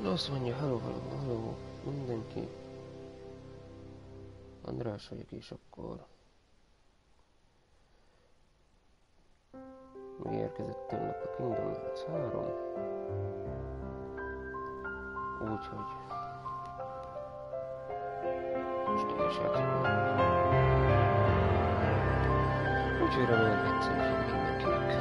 Azt mondja, haló, haló, haló, mindenki. András vagyok, és akkor megérkezett tegnap a Kingdom Hearts 3. Úgyhogy most én is játszom. Úgyhogy remélem tetszeni fog mindenkinek.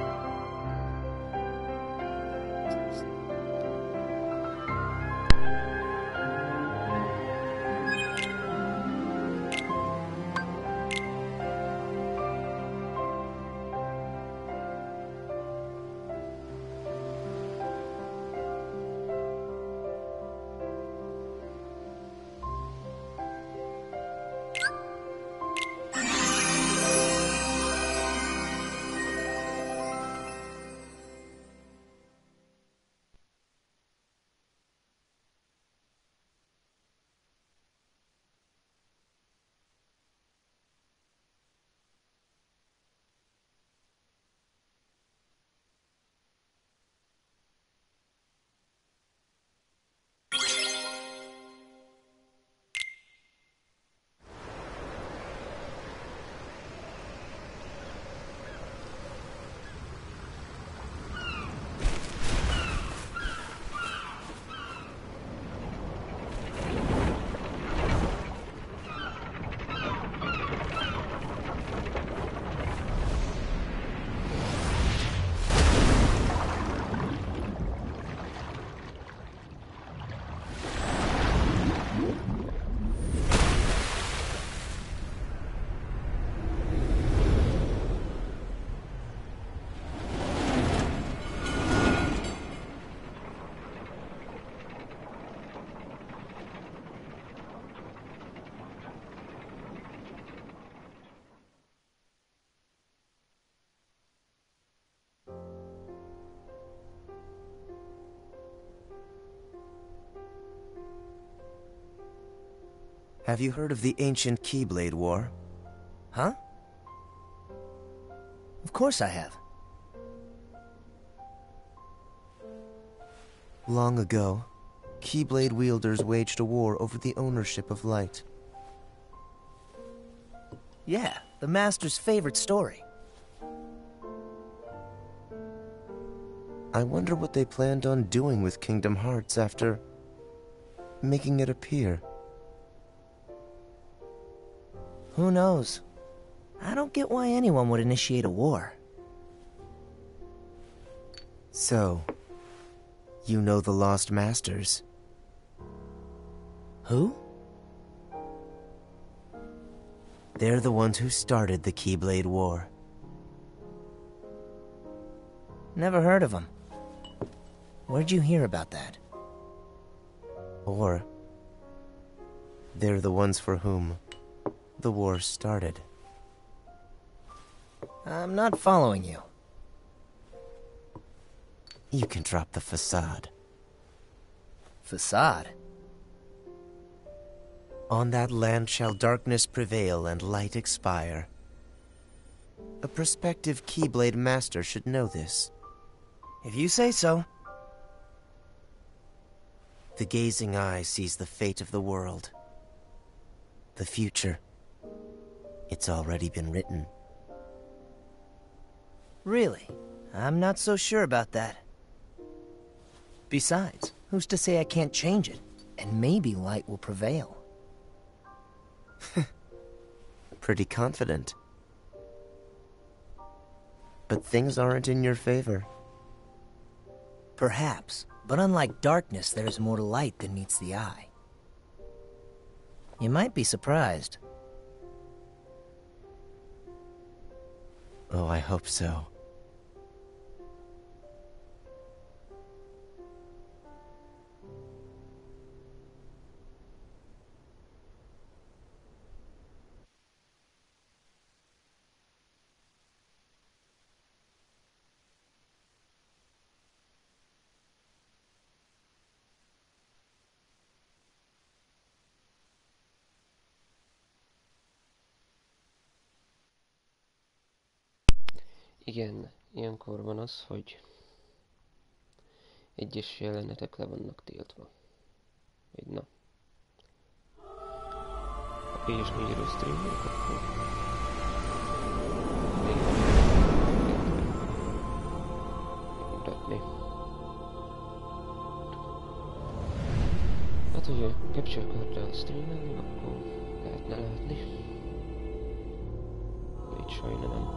Have you heard of the ancient Keyblade War? Huh? Of course I have. Long ago, Keyblade wielders waged a war over the ownership of light. Yeah, the Master's favorite story. I wonder what they planned on doing with Kingdom Hearts after making it appear. Who knows? I don't get why anyone would initiate a war. So, you know the Lost Masters? Who? They're the ones who started the Keyblade War. Never heard of them. Where'd you hear about that? Or, they're the ones for whom the war started. I'm not following you. You can drop the facade. Facade? On that land shall darkness prevail and light expire. A prospective Keyblade master should know this. If you say so. The gazing eye sees the fate of the world. The future. It's already been written. Really? I'm not so sure about that. Besides, who's to say I can't change it? And maybe light will prevail. Pretty confident. But things aren't in your favor. Perhaps, but unlike darkness, there's more to light than meets the eye. You might be surprised. Oh, I hope so. Igen, ilyenkor van az, hogy Egyes jelenetek le vannak tiltva. Így na. A PS4-ről streameljük, akkor... Még mutatni. Hát, hogyha Capture Card-rel streamelni, akkor lehetne látni. De így sajna nem.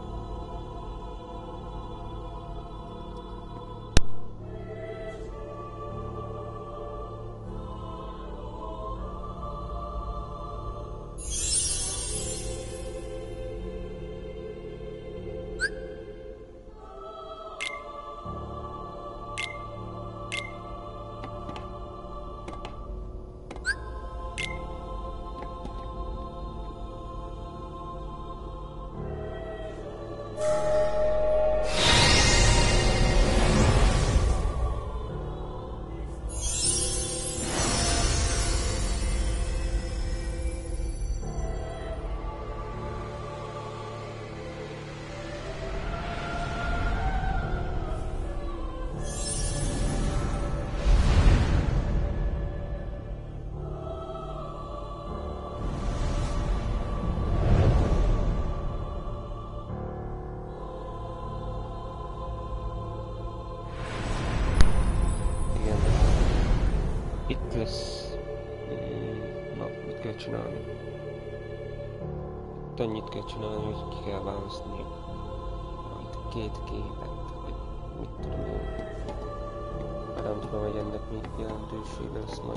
Itt lesz... Na, mit kell csinálni? Itt annyit kell csinálni, hogy ki kell választani majd két képet, vagy mit tudom én. Már nem tudom, hogy ennek mi jelentősége lesz majd.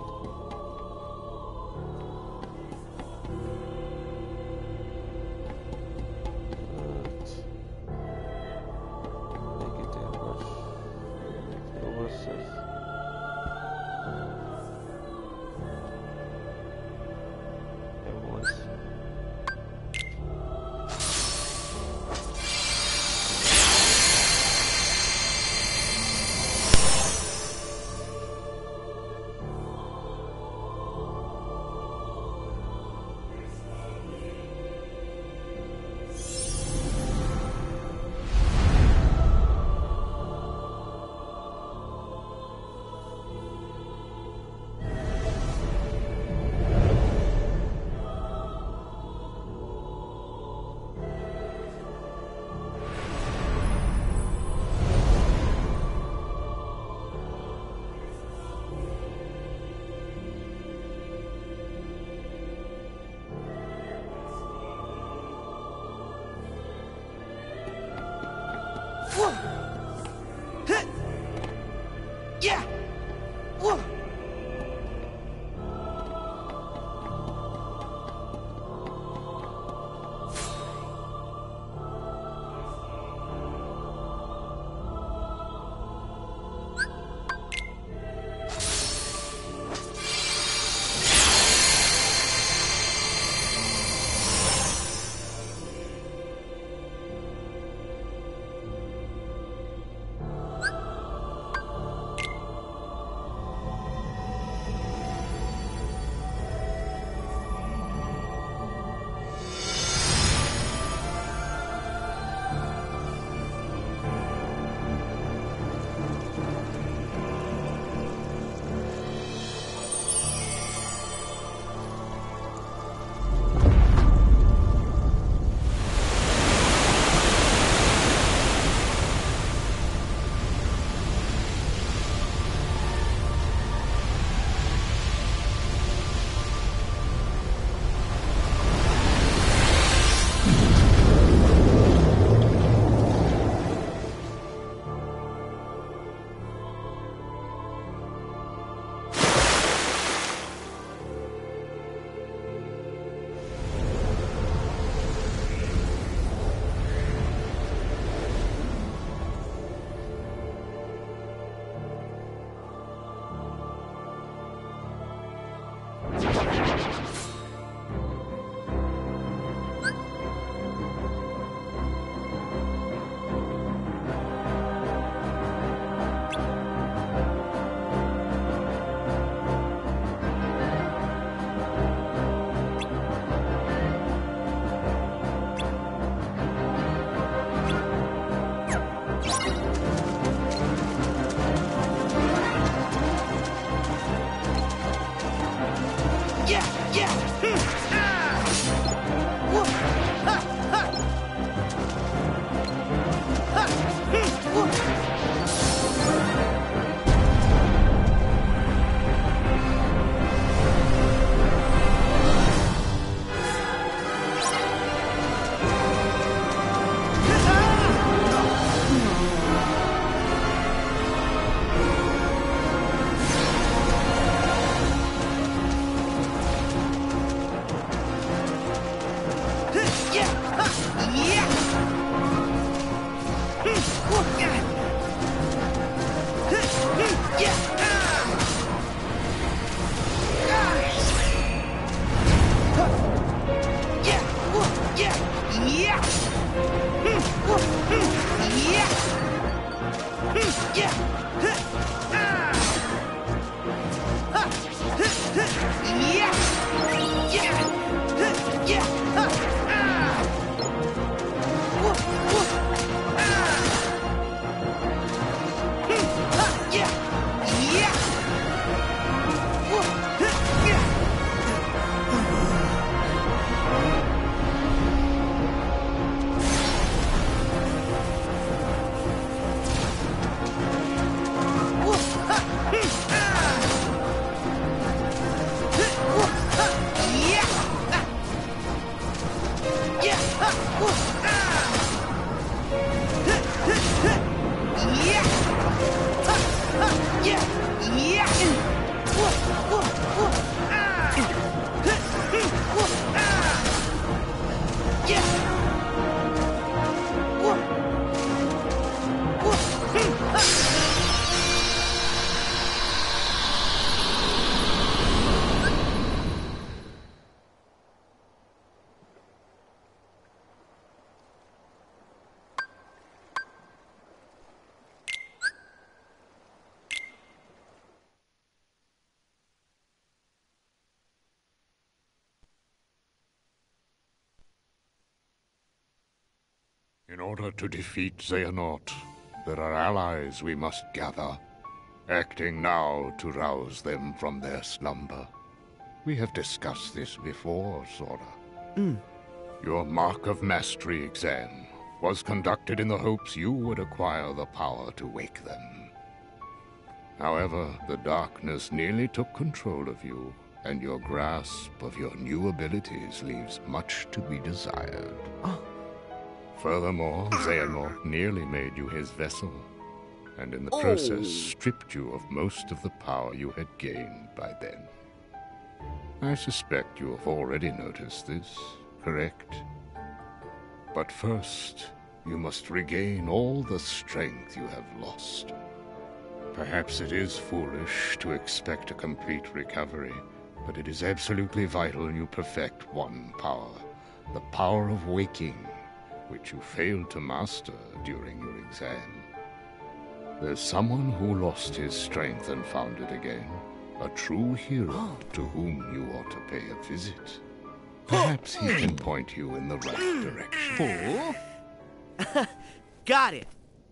In order to defeat Xehanort, there are allies we must gather, acting now to rouse them from their slumber. We have discussed this before, Sora. Your Mark of Mastery exam was conducted in the hopes you would acquire the power to wake them. However, the darkness nearly took control of you, and your grasp of your new abilities leaves much to be desired. Furthermore, Xehanort nearly made you his vessel, and in the process stripped you of most of the power you had gained by then. I suspect you have already noticed this, correct? But first, you must regain all the strength you have lost. Perhaps it is foolish to expect a complete recovery, but it is absolutely vital you perfect one power, the power of waking, which you failed to master during your exam. There's someone who lost his strength and found it again, a true hero to whom you ought to pay a visit. Perhaps he can point you in the right direction. Got it.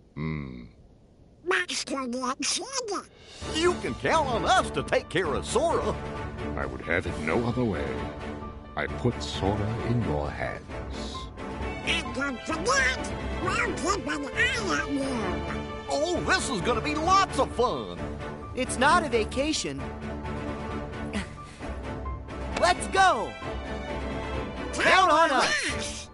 Master Yoda. You can count on us to take care of Sora. I would have it no other way. I put Sora in your hands. And don't forget, we'll keep an eye on you. Oh, this is gonna be lots of fun. It's not a vacation. Let's go! Count on us!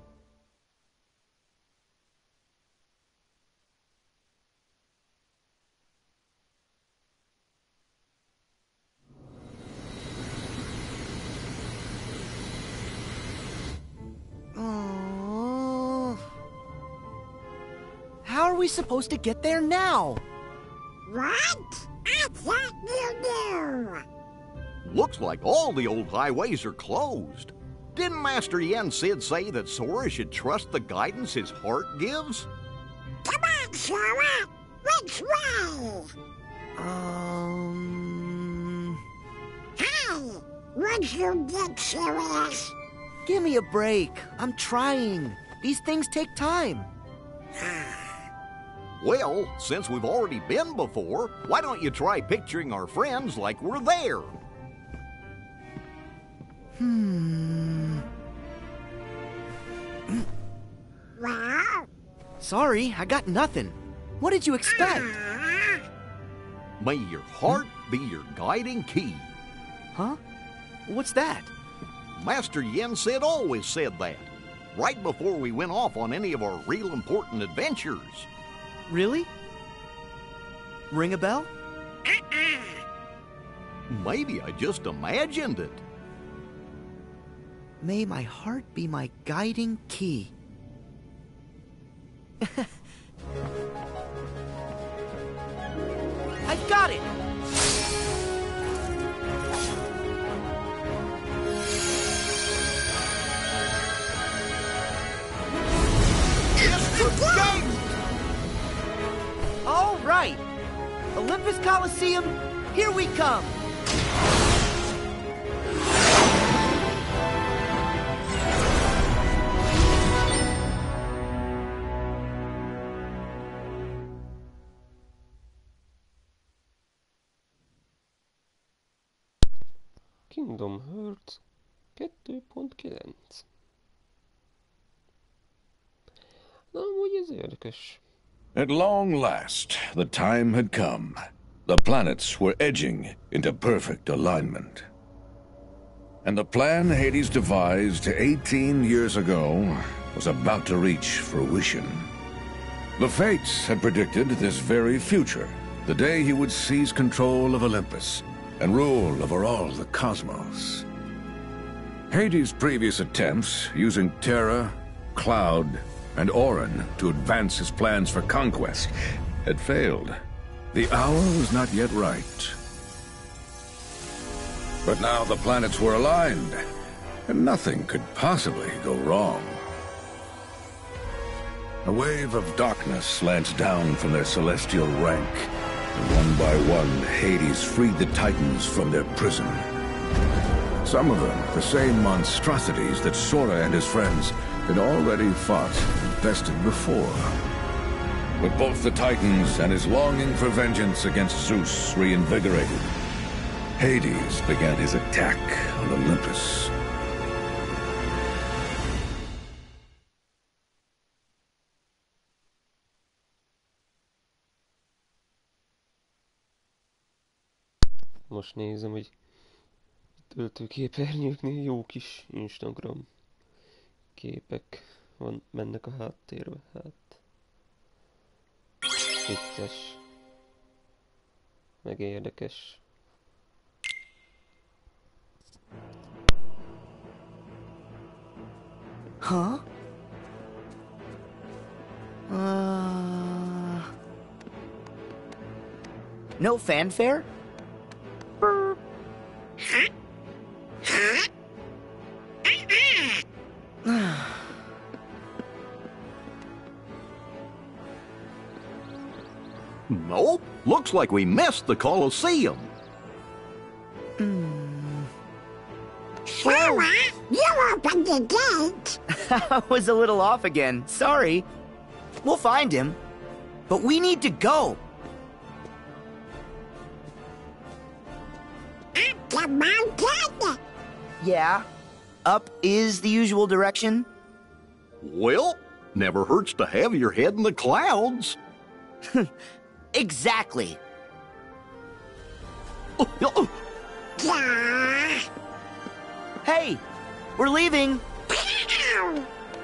How are we supposed to get there now? What? I thought you knew. Looks like all the old highways are closed. Didn't Master Yen Sid say that Sora should trust the guidance his heart gives? Come on, Sora. Which way? Hey, would you get serious? Give me a break. I'm trying. These things take time. Well, since we've already been before, why don't you try picturing our friends like we're there? Well? Sorry, I got nothing. What did you expect? May your heart be your guiding key. Huh? What's that? Master Yen Sid always said that, right before we went off on any of our real important adventures. Really? Ring a bell? Maybe I just imagined it. May my heart be my guiding key. I've got it! All right! Olympus Coliseum, here we come! Kingdom Hearts 2.9. Na, amúgy ez érdekes. At long last, the time had come. The planets were edging into perfect alignment. And the plan Hades devised 18 years ago was about to reach fruition. The Fates had predicted this very future, the day he would seize control of Olympus and rule over all the cosmos. Hades' previous attempts, using Terra, Cloud, and Auron to advance his plans for conquest, had failed. The hour was not yet right. But now the planets were aligned, and nothing could possibly go wrong. A wave of darkness slanced down from their celestial rank, and one by one, Hades freed the Titans from their prison. Some of them, the same monstrosities that Sora and his friends had already fought and bested before. With both the Titans and his longing for vengeance against Zeus reinvigorated, Hades began his attack on Olympus. Most nézem, hogy töltőképernyőknél jó kis Instagram képek mennek a háttérbe, hát vicces, meg érdekes. Huh? No fanfare? Nope. Looks like we missed the Colosseum. Sora, you opened the gate. I was a little off again. Sorry. We'll find him. But we need to go. Up the mountain. Yeah. Up is the usual direction. Well, never hurts to have your head in the clouds. Exactly. Yeah. Hey, we're leaving. Ow.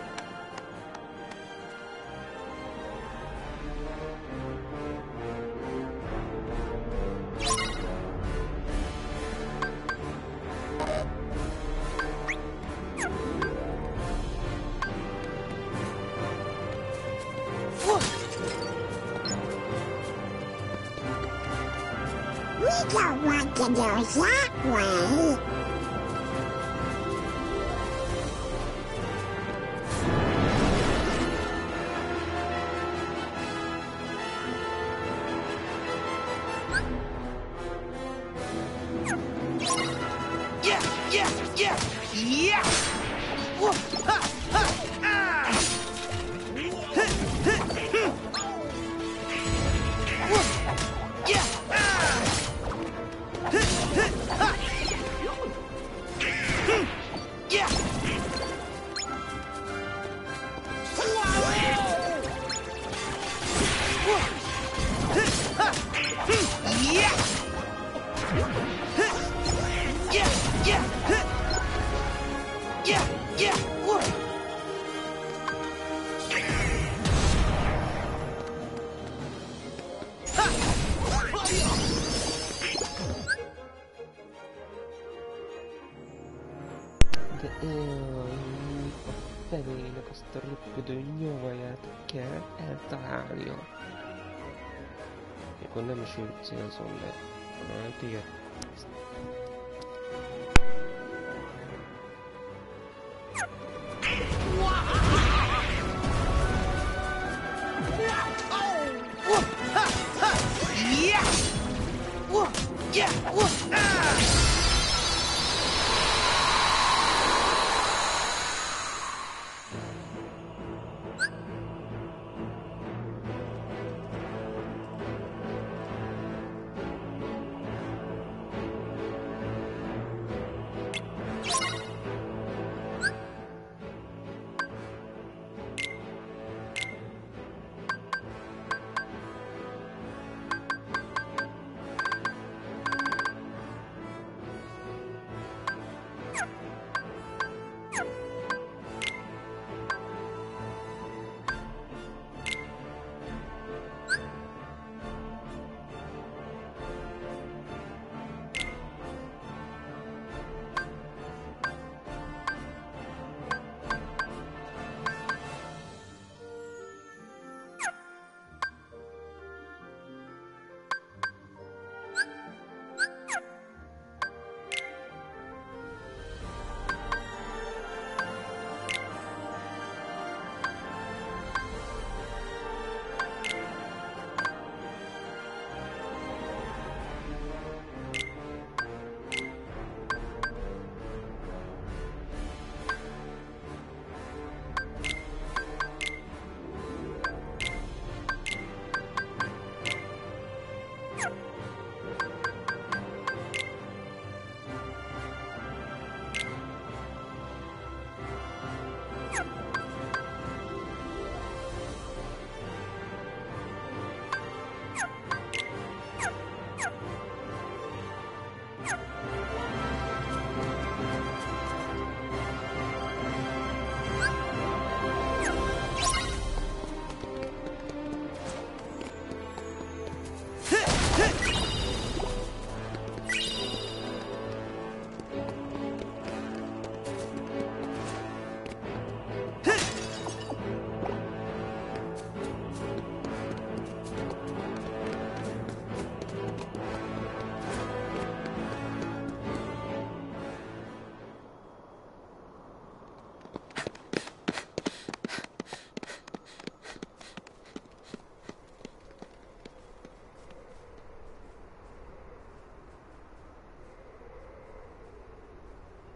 We don't want to go that way. Yeah, yeah, yeah, yeah. Whoa, ha, ha, ah. Whoa, yeah, ah. Yeah. De élni a fenének azt a röpködő nyavaját kell eltalálnia. Akkor nem is őt célzom meg, hanem téged.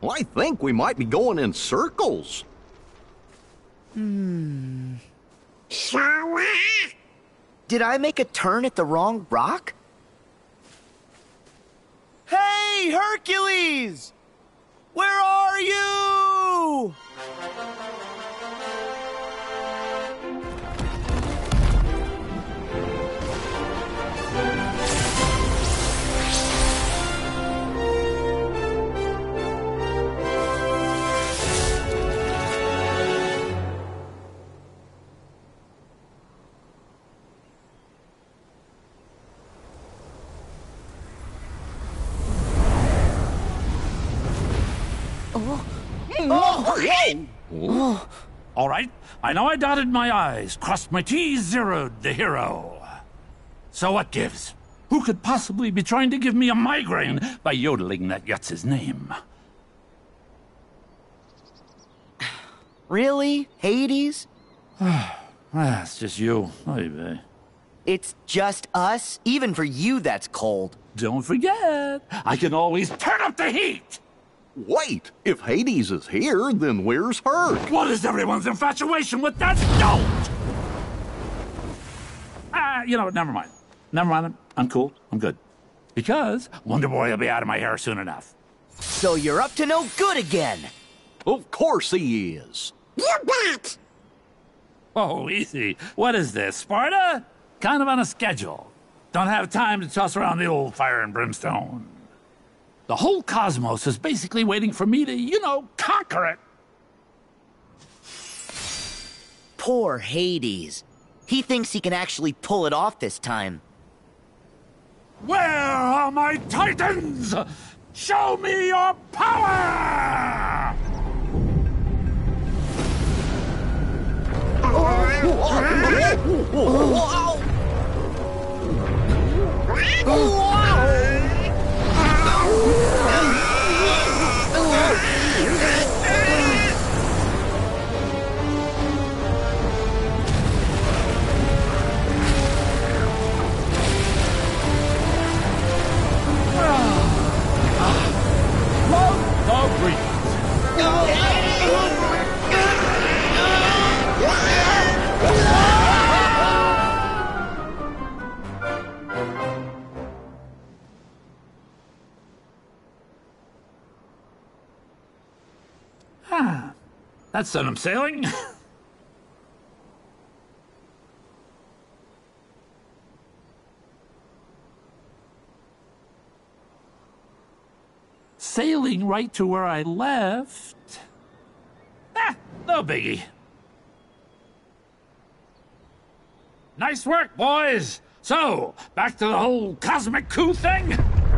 I think we might be going in circles. So, Did I make a turn at the wrong rock? Hey, Hercules! Where are you? All right, I know I dotted my I's, crossed my T's, zeroed the hero. So what gives? Who could possibly be trying to give me a migraine by yodeling that Yutz's name? Really? Hades? It's just you. Oy vey. It's just us? Even for you, that's cold. Don't forget, I can always turn up the heat! Wait, if Hades is here, then where's Herc? What is everyone's infatuation with that stone? You know what, never mind. Never mind, I'm cool, I'm good. Because Wonder Boy will be out of my hair soon enough. So you're up to no good again. Of course he is. you bet! Oh, easy. What is this, Sparta? Kind of on a schedule. Don't have time to toss around the old fire and brimstone. The whole cosmos is basically waiting for me to, you know, conquer it. Poor Hades. He thinks he can actually pull it off this time. Where are my titans? Show me your power! Love the breeze. That sent him sailing. Sailing right to where I left. No biggie. Nice work, boys. So, back to the whole cosmic coup thing?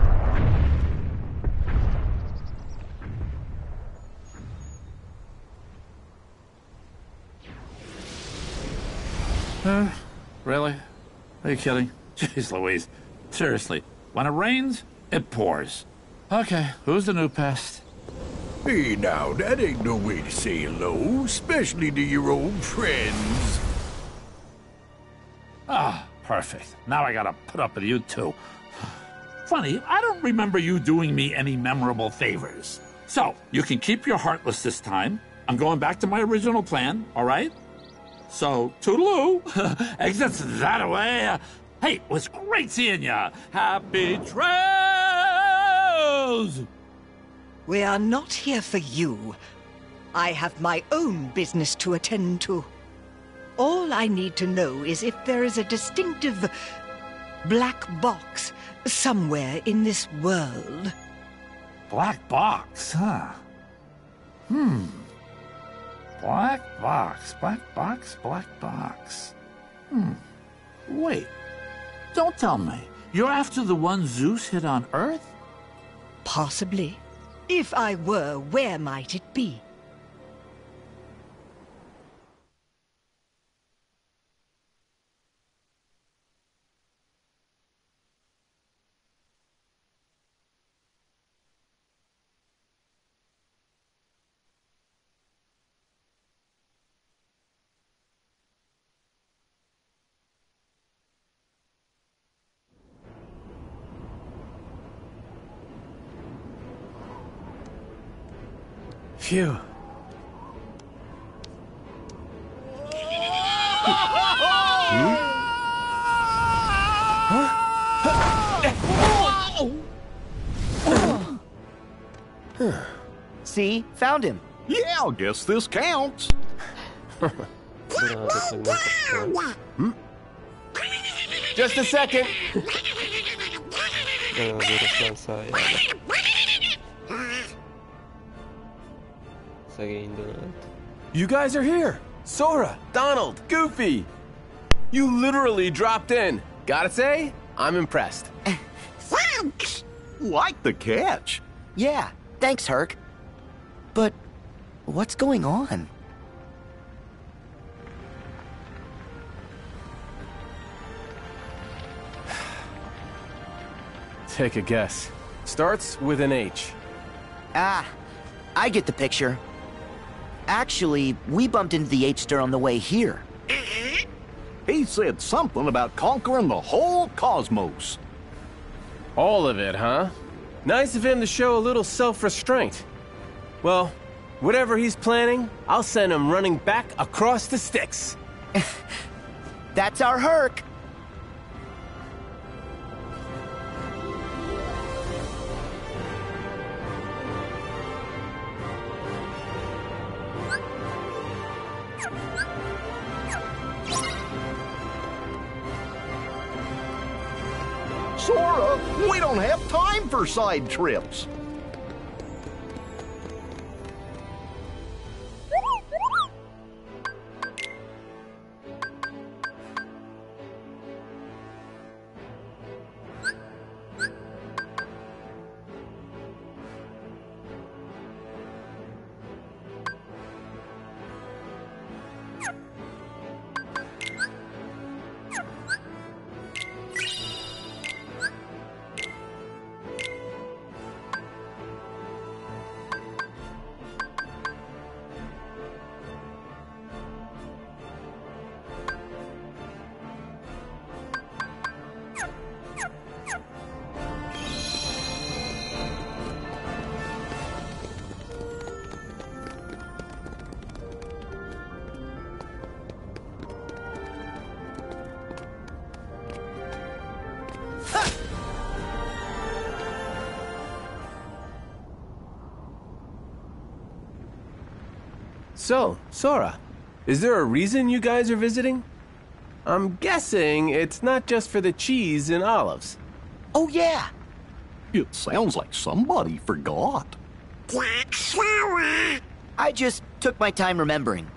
Really? Are you kidding? Jeez Louise. Seriously, when it rains, it pours. Okay, who's the new pest? Hey, now, that ain't no way to say hello, especially to your old friends. Ah, perfect. Now I gotta put up with you too. Funny, I don't remember you doing me any memorable favors. So, you can keep your heartless this time. I'm going back to my original plan, all right? So, toodaloo. Exits that away. Hey, it was great seeing ya. Happy trails! We are not here for you. I have my own business to attend to. All I need to know is if there is a distinctive black box somewhere in this world. Black box, huh? Black box, black box, black box. Wait. Don't tell me. You're after the one Zeus hit on Earth? Possibly. If I were, where might it be? Phew. See? Found him. Yeah, I guess this counts. Just a second. You guys are here. Sora, Donald, Goofy. You literally dropped in. Gotta say, I'm impressed. Thanks. Like the catch. Yeah, thanks, Herc. But what's going on? Take a guess. Starts with an H. Ah, I get the picture. Actually, we bumped into the H-Star on the way here. He said something about conquering the whole cosmos. All of it, huh? Nice of him to show a little self-restraint. Well, whatever he's planning, I'll send him running back across the Styx. That's our Herc. Sora, we don't have time for side trips. So, Sora, is there a reason you guys are visiting? I'm guessing it's not just for the cheese and olives. Oh, yeah. It sounds like somebody forgot. I just took my time remembering.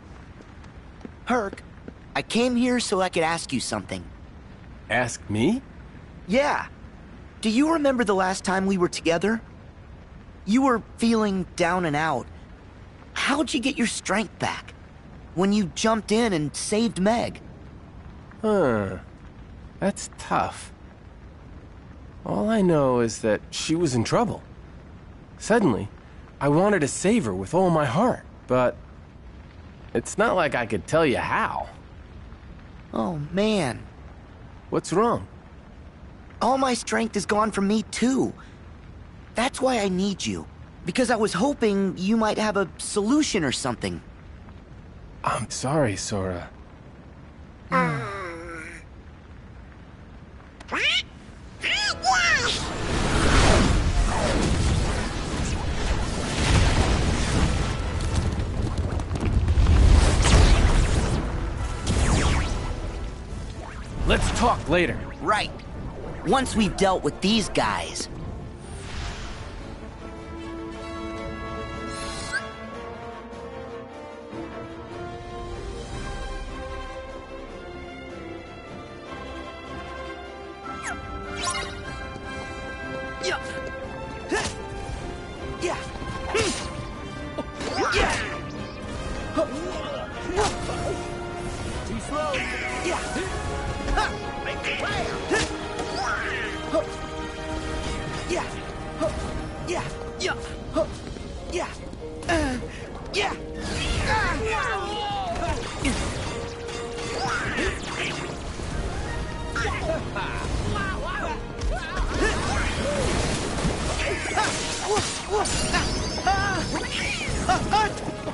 Herc, I came here so I could ask you something. Ask me? Yeah. Do you remember the last time we were together? You were feeling down and out. How'd you get your strength back? When you jumped in and saved Meg? That's tough. All I know is that she was in trouble. Suddenly, I wanted to save her with all my heart, but it's not like I could tell you how. Oh, man. What's wrong? All my strength is gone from me, too. That's why I need you. Because I was hoping you might have a solution or something. I'm sorry, Sora. Let's talk later. Right. Once we've dealt with these guys.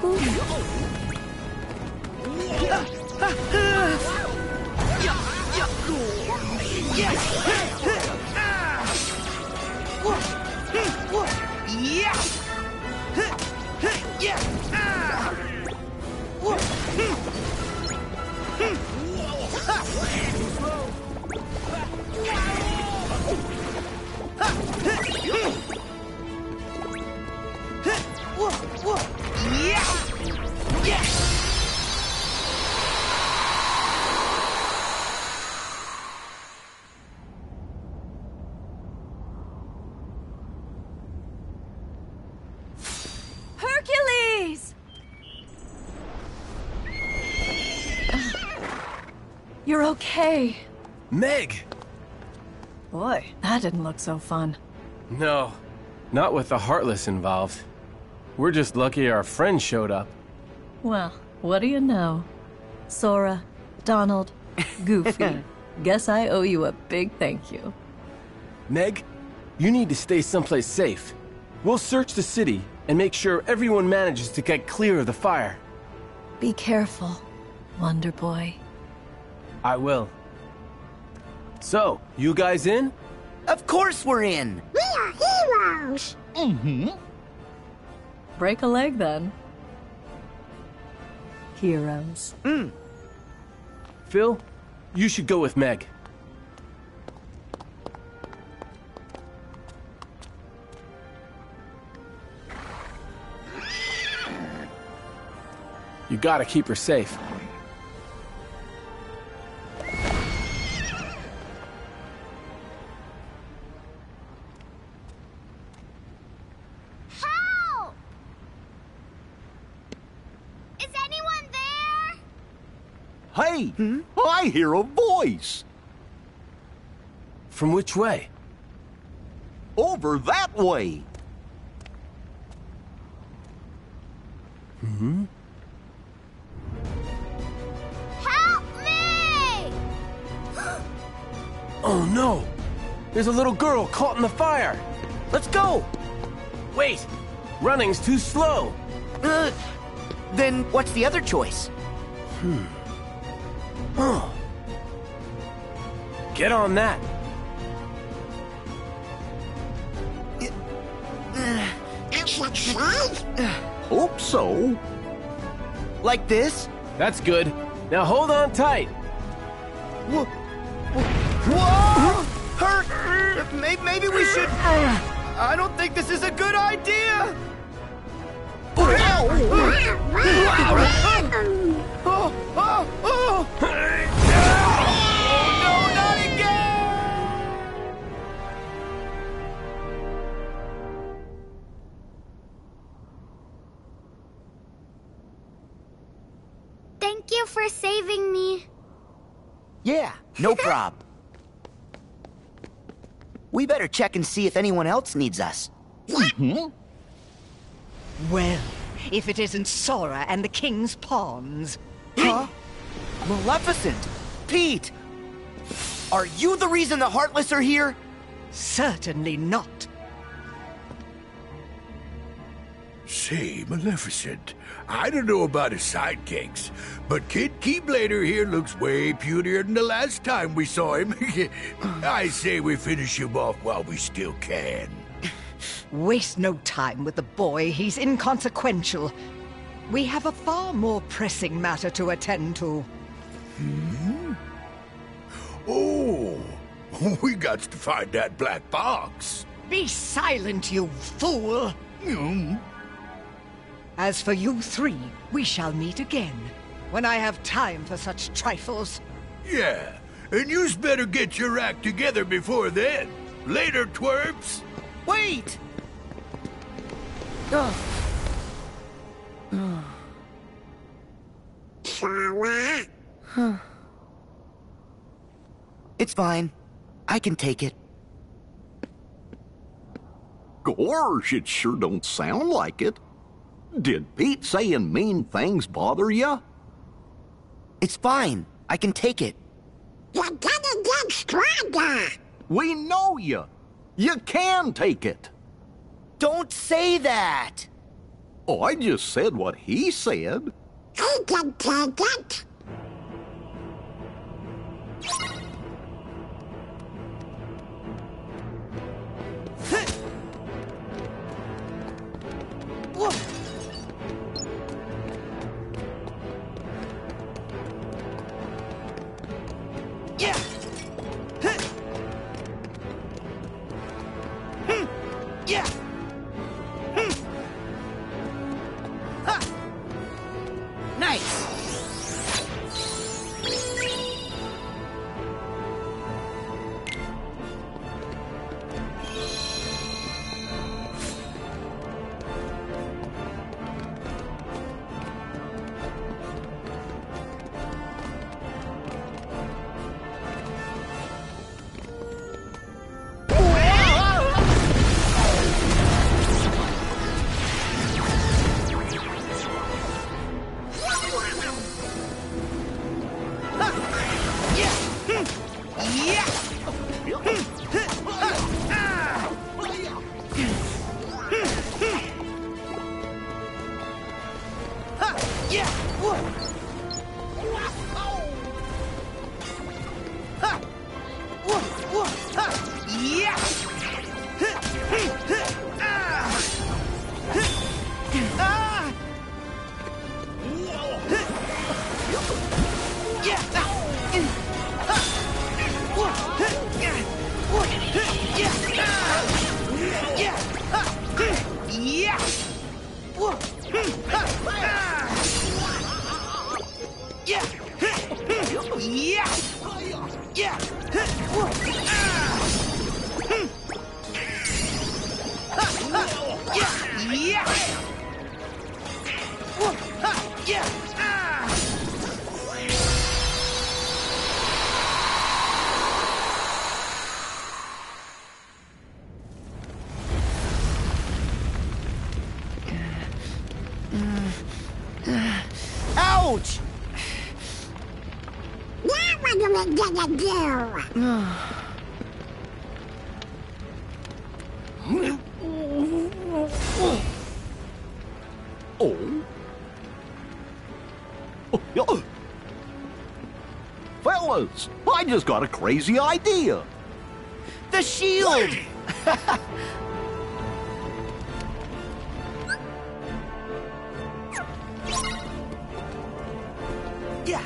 Hercules! You're okay. Meg! Boy, that didn't look so fun. No, not with the Heartless involved. We're just lucky our friend showed up. Well, what do you know? Sora, Donald, Goofy. Guess I owe you a big thank you. Meg, you need to stay someplace safe. We'll search the city and make sure everyone manages to get clear of the fire. Be careful, Wonder Boy. I will. So, you guys in? Of course we're in! We are heroes! Mm-hmm. Break a leg, then. Heroes. Phil, you should go with Meg. You gotta keep her safe. Help! Is anyone there? Hey, I hear a voice. From which way? Over that way. Help me! Oh no! There's a little girl caught in the fire! Let's go! Wait! Running's too slow! Then what's the other choice? Get on that! I should say? Hope so. Like this? That's good. Now hold on tight! Whoa! Hurt! Maybe we should... I don't think this is a good idea! Oh, no, not again! Thank you for saving me. Yeah, no prob. We better check and see if anyone else needs us. Well, if it isn't Sora and the King's Pawns. Huh? Maleficent! Pete! Are you the reason the Heartless are here? Certainly not. Say, Maleficent, I don't know about his sidekicks, but Kid Keyblader here looks way putier than the last time we saw him. I say we finish him off while we still can. Waste no time with the boy. He's inconsequential. We have a far more pressing matter to attend to. Oh, we got to find that black box. Be silent, you fool! As for you three, we shall meet again, when I have time for such trifles. Yeah, and you's better get your act together before then. Later, twerps. Wait! Sora? It's fine. I can take it. Gosh, it sure don't sound like it. Did Pete saying mean things bother you? It's fine. I can take it. You're gonna get stronger. We know you. You can take it. Don't say that! Oh, I just said what he said. I can take it. Ouch! Now what are we gonna do? Oh. Fellas, I just got a crazy idea. The shield! Yeah.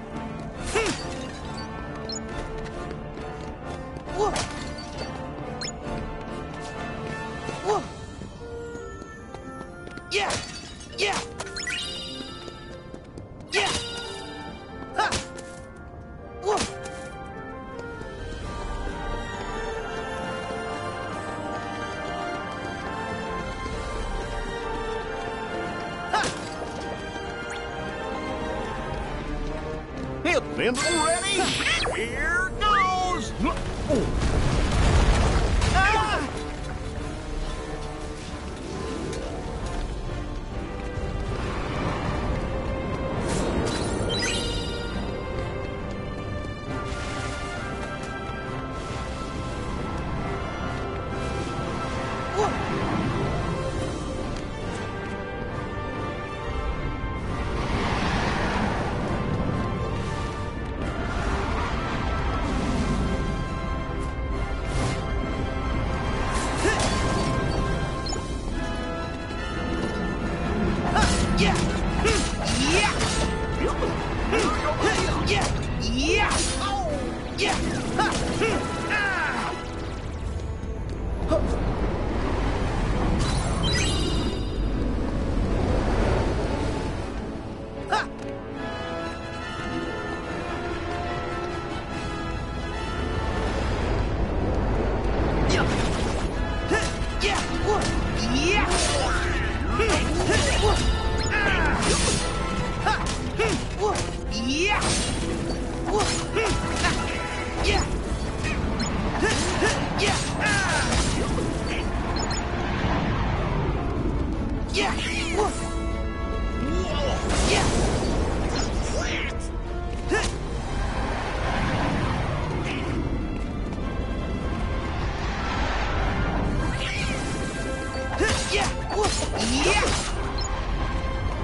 Whoa. Whoa. Yeah. Yeah. Yeah. Ha. Whoa. Hitman's ready. Here goes. Ah!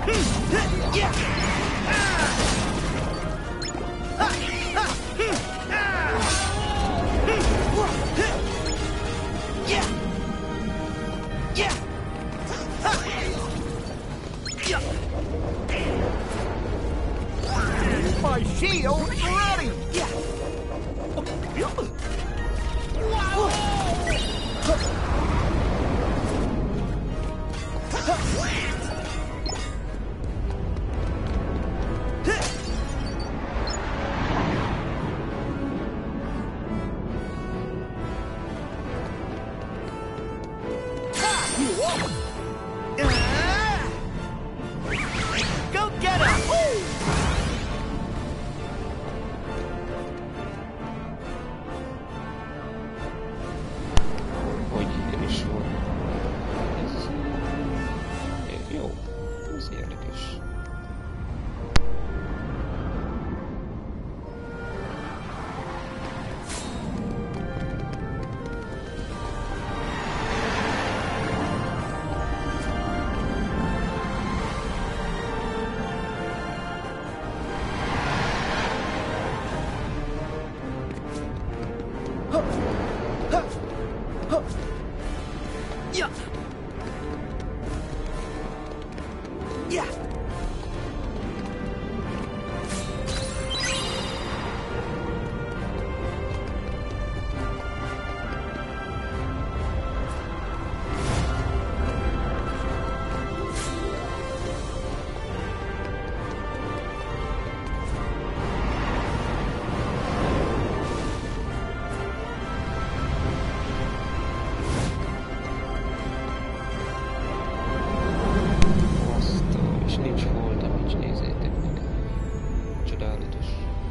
My shield's ready! Go get him! Hogy ilyen is van. Ez jó. Ez érdekes. És nincs hold damage, nézzétek meg. Csodálatos.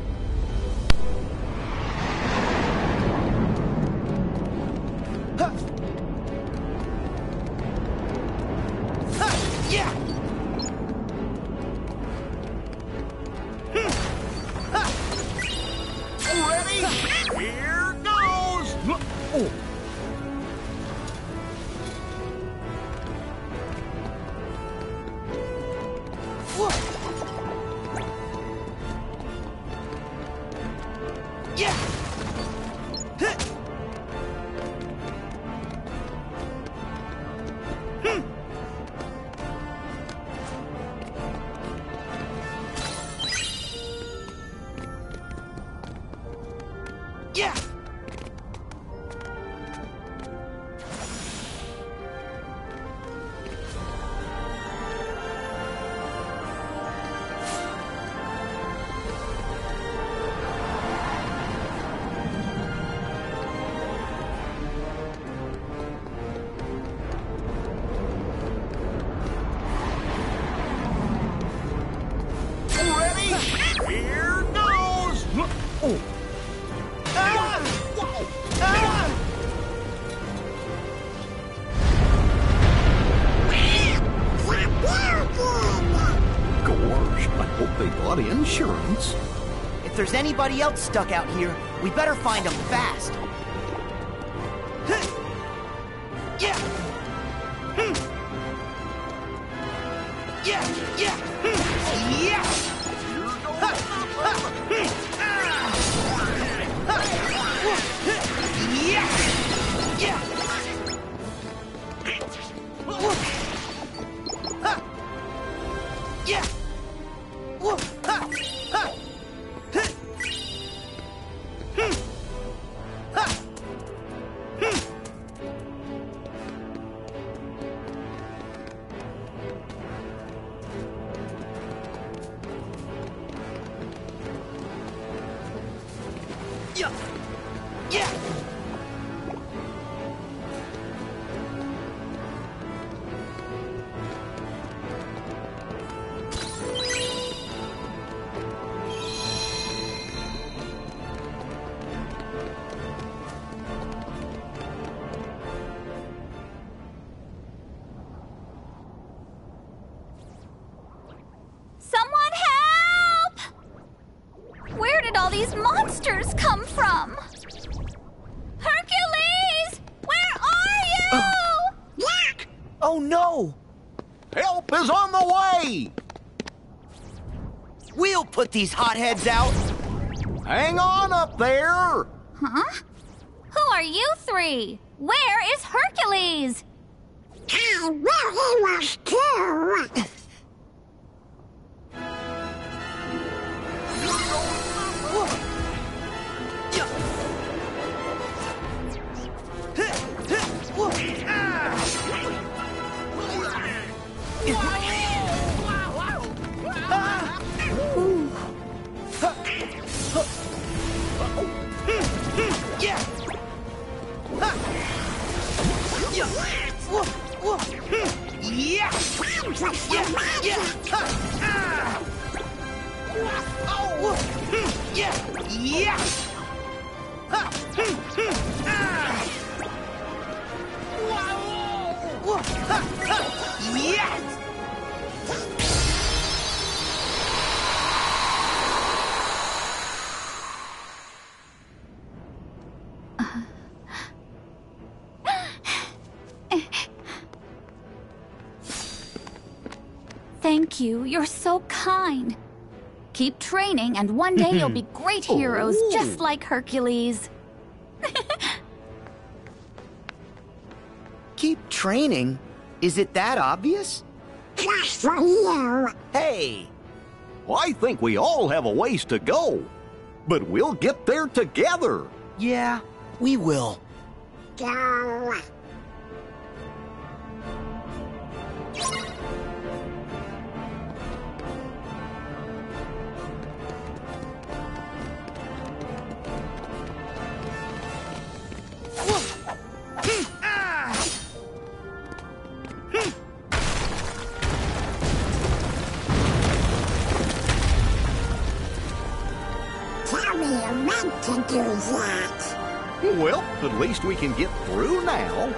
Ready? Here goes! Oh. Here goes! Oh. Gosh, I hope they got insurance. If there's anybody else stuck out here, we better find them fast. Someone help! Where did all these monsters come from? Hercules! Where are you? Oh no! Help is on the way! We'll put these hotheads out. Hang on up there! Huh? Who are you three? Where is Hercules? I really was too. Thank you. You're so kind. Keep training, and one day you'll be great heroes, just like Hercules. Keep training? Is it that obvious? Just for you. Hey! I think we all have a ways to go, but we'll get there together. Yeah, we will. Go. Tell me you meant to do that. Well, at least we can get through now.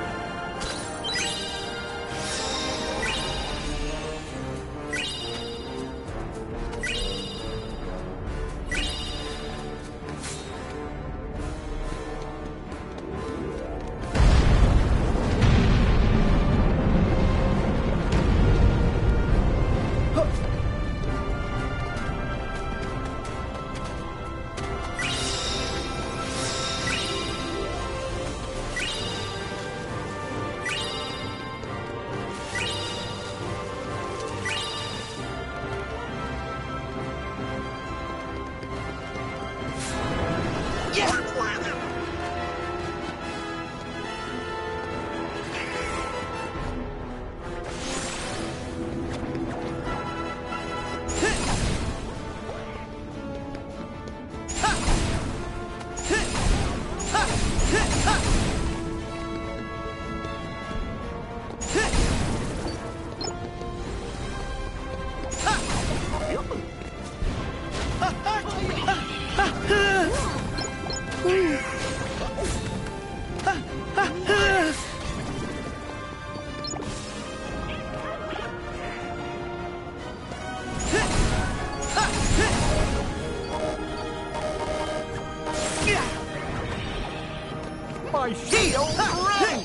My shield ready!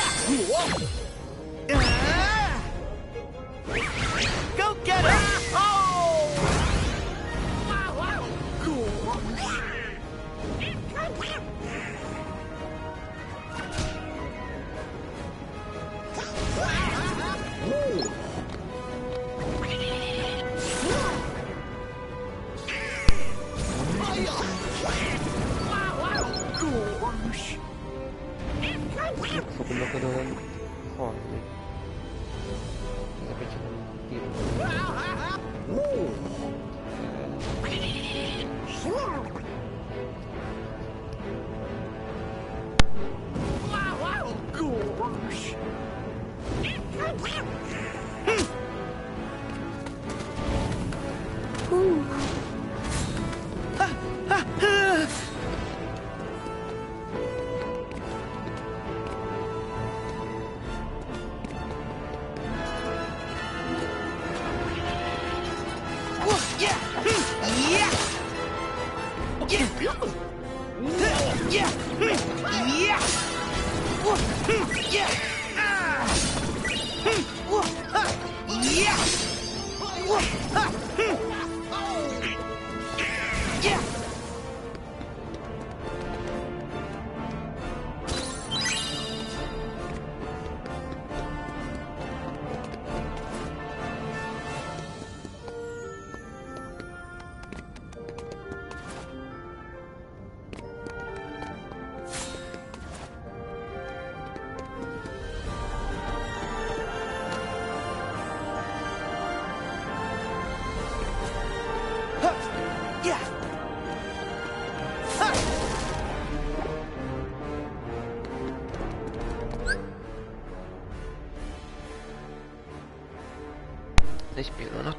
Go get her! Kabulok ka doon. Hornet. Sabi siya ng tiro. speedrunat.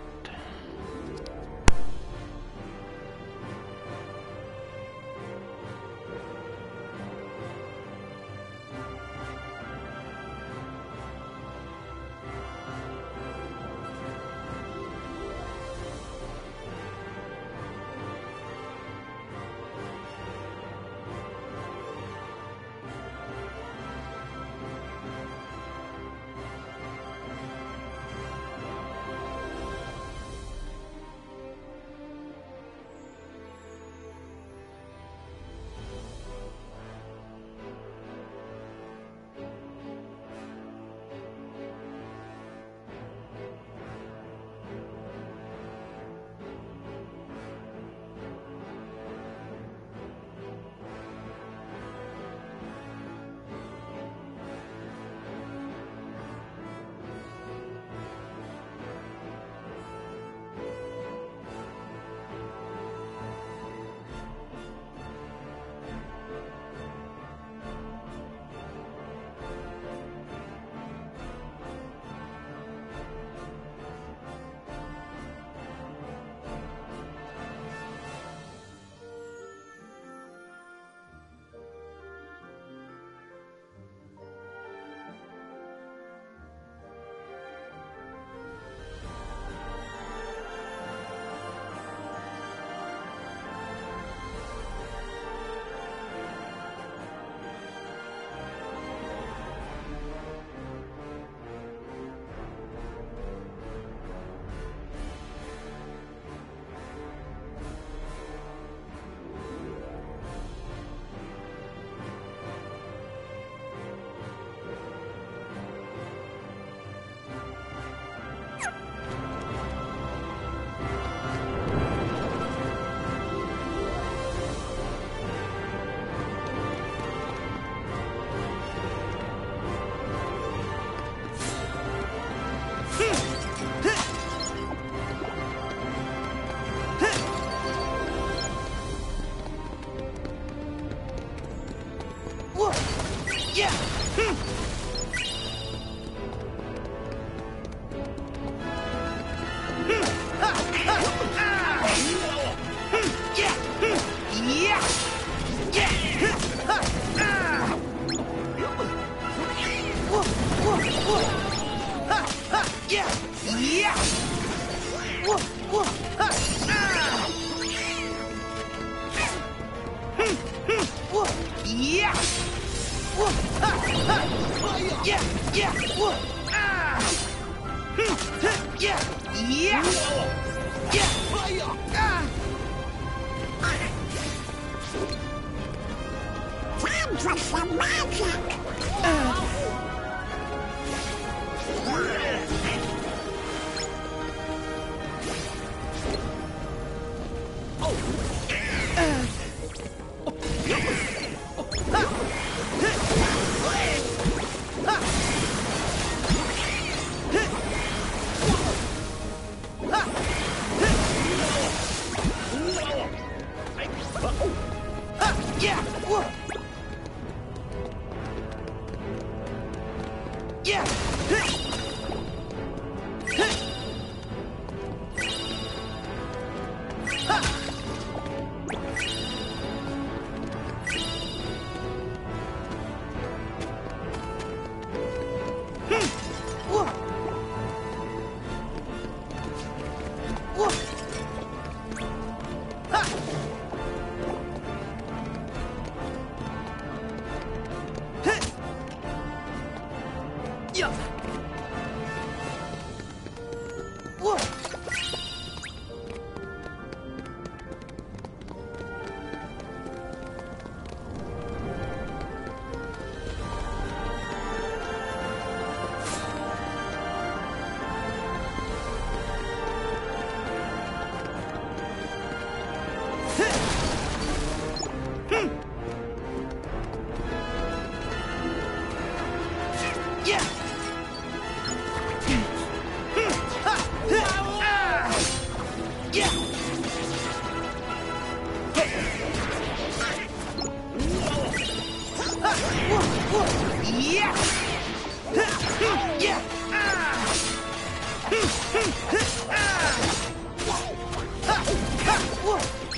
Yeah!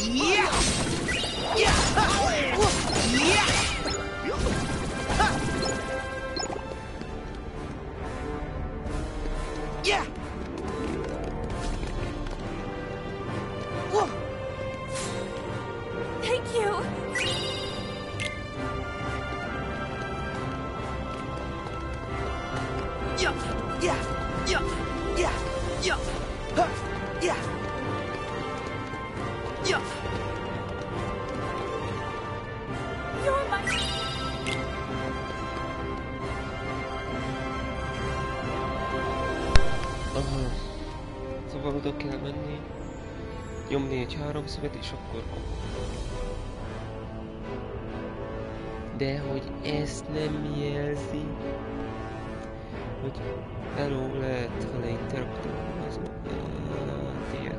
Thank you. You're my... Szóval oda kell menni, nyomni egy háromszöget, és akkor... De hogy ezt nem jelzi, hogy hello lehet vele interaktalni, ez ilyet.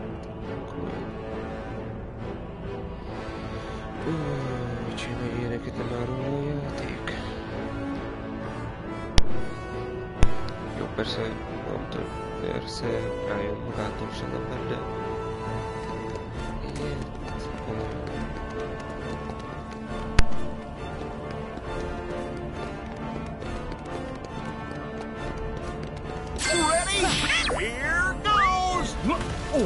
Csinálj ilyeneket, nem árul a játék. Jó, persze, nem tudom, persze rájön magától sem ember, de... Ilyet... Ready? Here goes! Oh!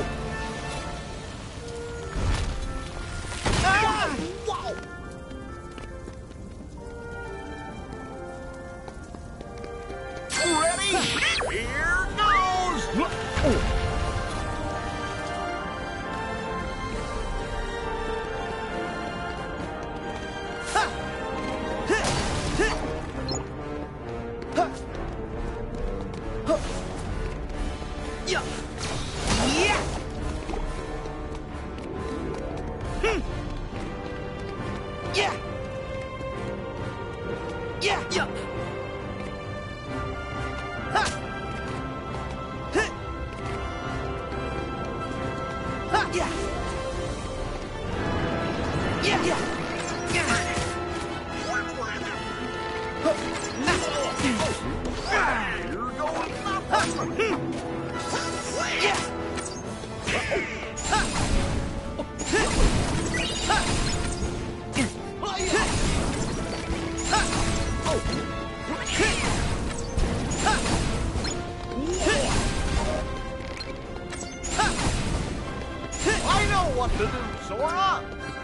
Ah! Wow! Ready? Here goes! Oh! I know what to do, Sora!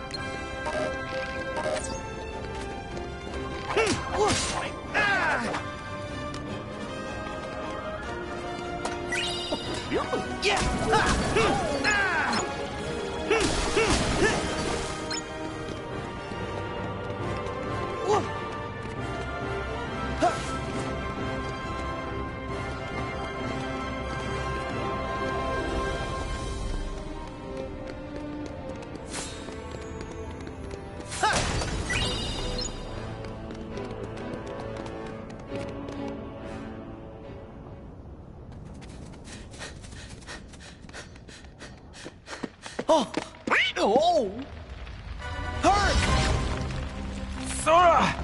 Oh! Oh! Hurry! Sora!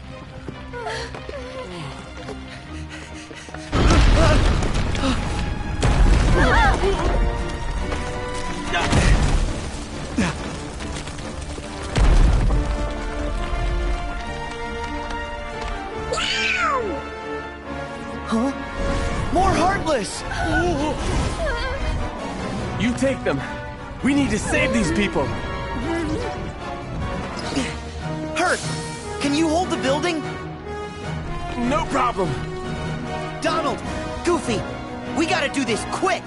Huh? More Heartless! You take them. We need to save these people. Hurt! Can you hold the building? No problem. Donald! Goofy! We gotta do this quick!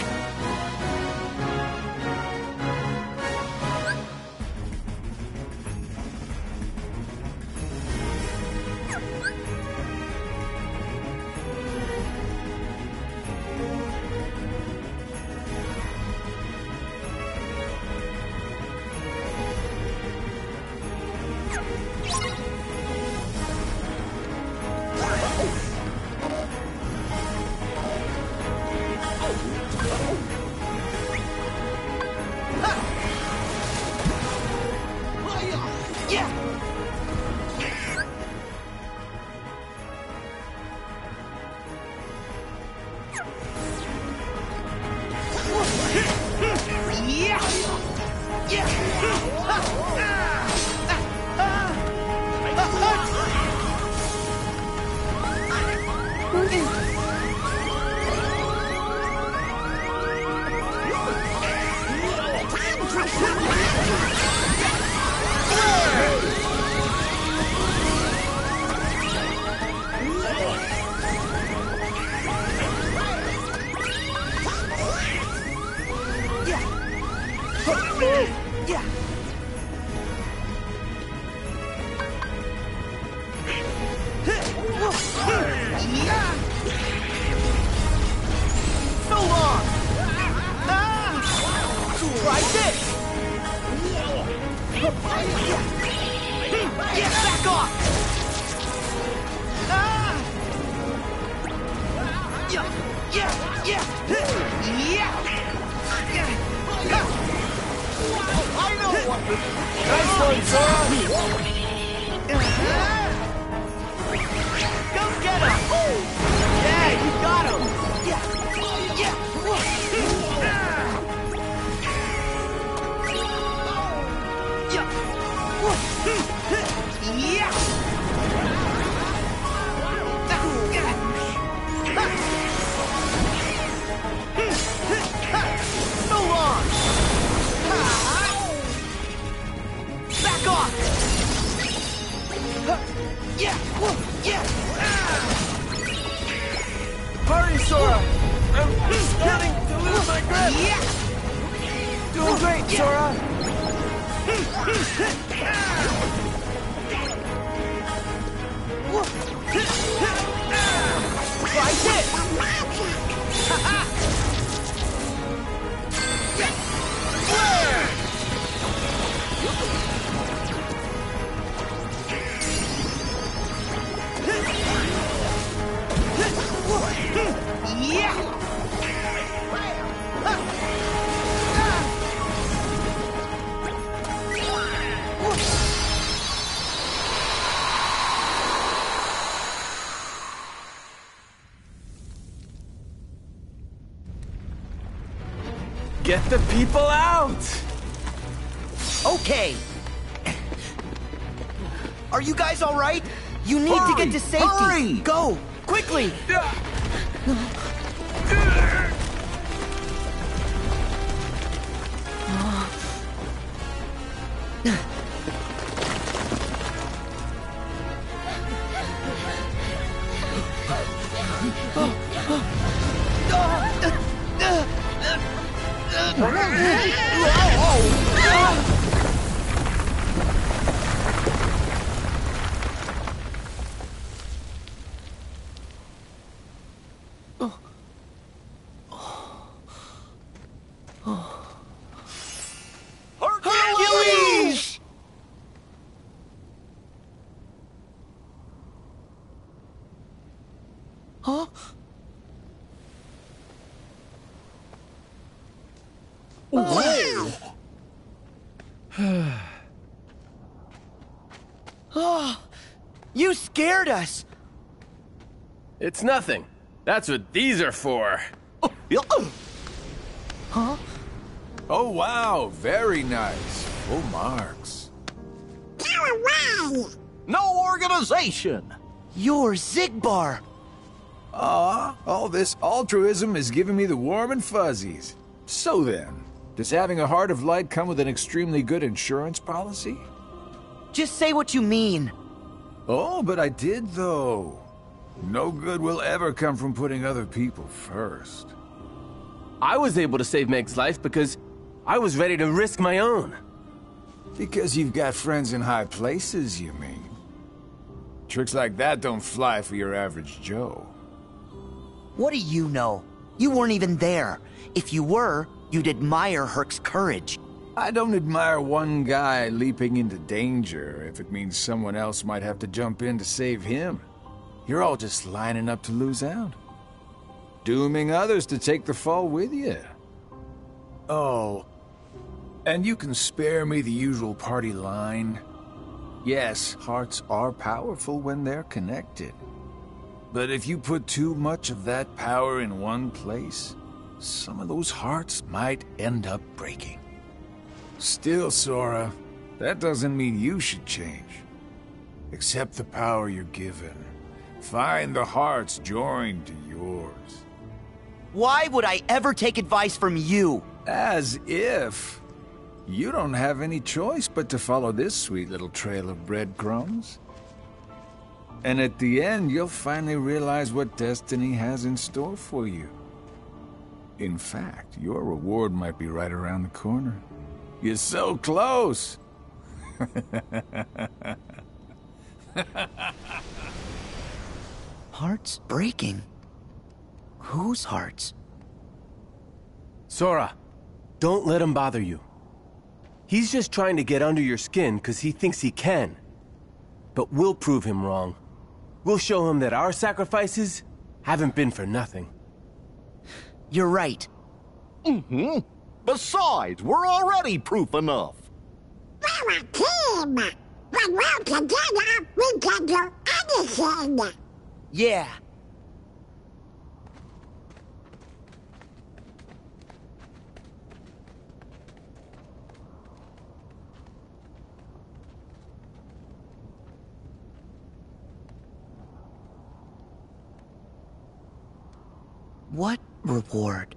Hurry, Sora! I'm starting to lose my grip! Doing great, Sora! Like it! Get the people out! Okay. Are you guys all right? You need to get to safety. Hurry! Go, quickly! Hercules! Huh? Oh, you scared us. It's nothing. That's what these are for. Huh? Oh, wow. Very nice. Full marks. No organization! You're Xigbar. All this altruism is giving me the warm and fuzzies. So then, does having a Heart of Light come with an extremely good insurance policy? Just say what you mean. Oh, but I did, though. No good will ever come from putting other people first. I was able to save Meg's life because I was ready to risk my own. Because you've got friends in high places, you mean? Tricks like that don't fly for your average Joe. What do you know? You weren't even there. If you were, you'd admire Herc's courage. I don't admire one guy leaping into danger if it means someone else might have to jump in to save him. You're all just lining up to lose out. Dooming others to take the fall with you. Oh, and you can spare me the usual party line. Yes, hearts are powerful when they're connected. But if you put too much of that power in one place, some of those hearts might end up breaking. Still, Sora, that doesn't mean you should change. Accept the power you're given. Find the hearts joined to yours. Why would I ever take advice from you? As if. You don't have any choice but to follow this sweet little trail of breadcrumbs. And at the end, you'll finally realize what destiny has in store for you. In fact, your reward might be right around the corner. You're so close! Hearts breaking? Whose hearts? Sora, don't let him bother you. He's just trying to get under your skin because he thinks he can. But we'll prove him wrong. We'll show him that our sacrifices haven't been for nothing. You're right. Mm-hmm. Besides, we're already proof enough. We're a team. When we're together, we can do anything. Yeah. What reward?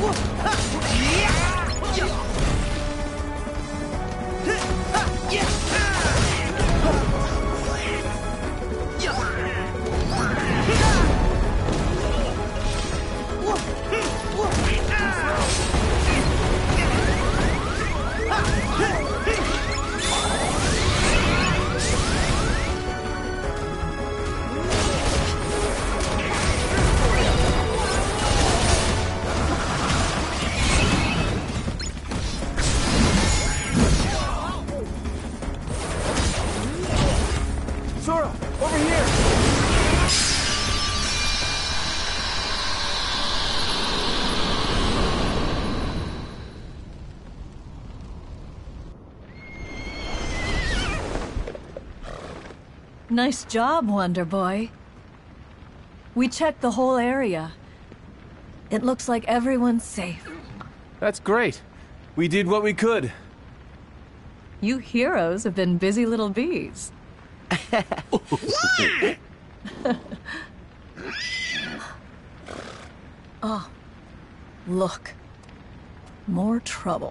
Sora, over here! Nice job, Wonder Boy. We checked the whole area. It looks like everyone's safe. That's great. We did what we could. You heroes have been busy little bees. Oh, look. More trouble.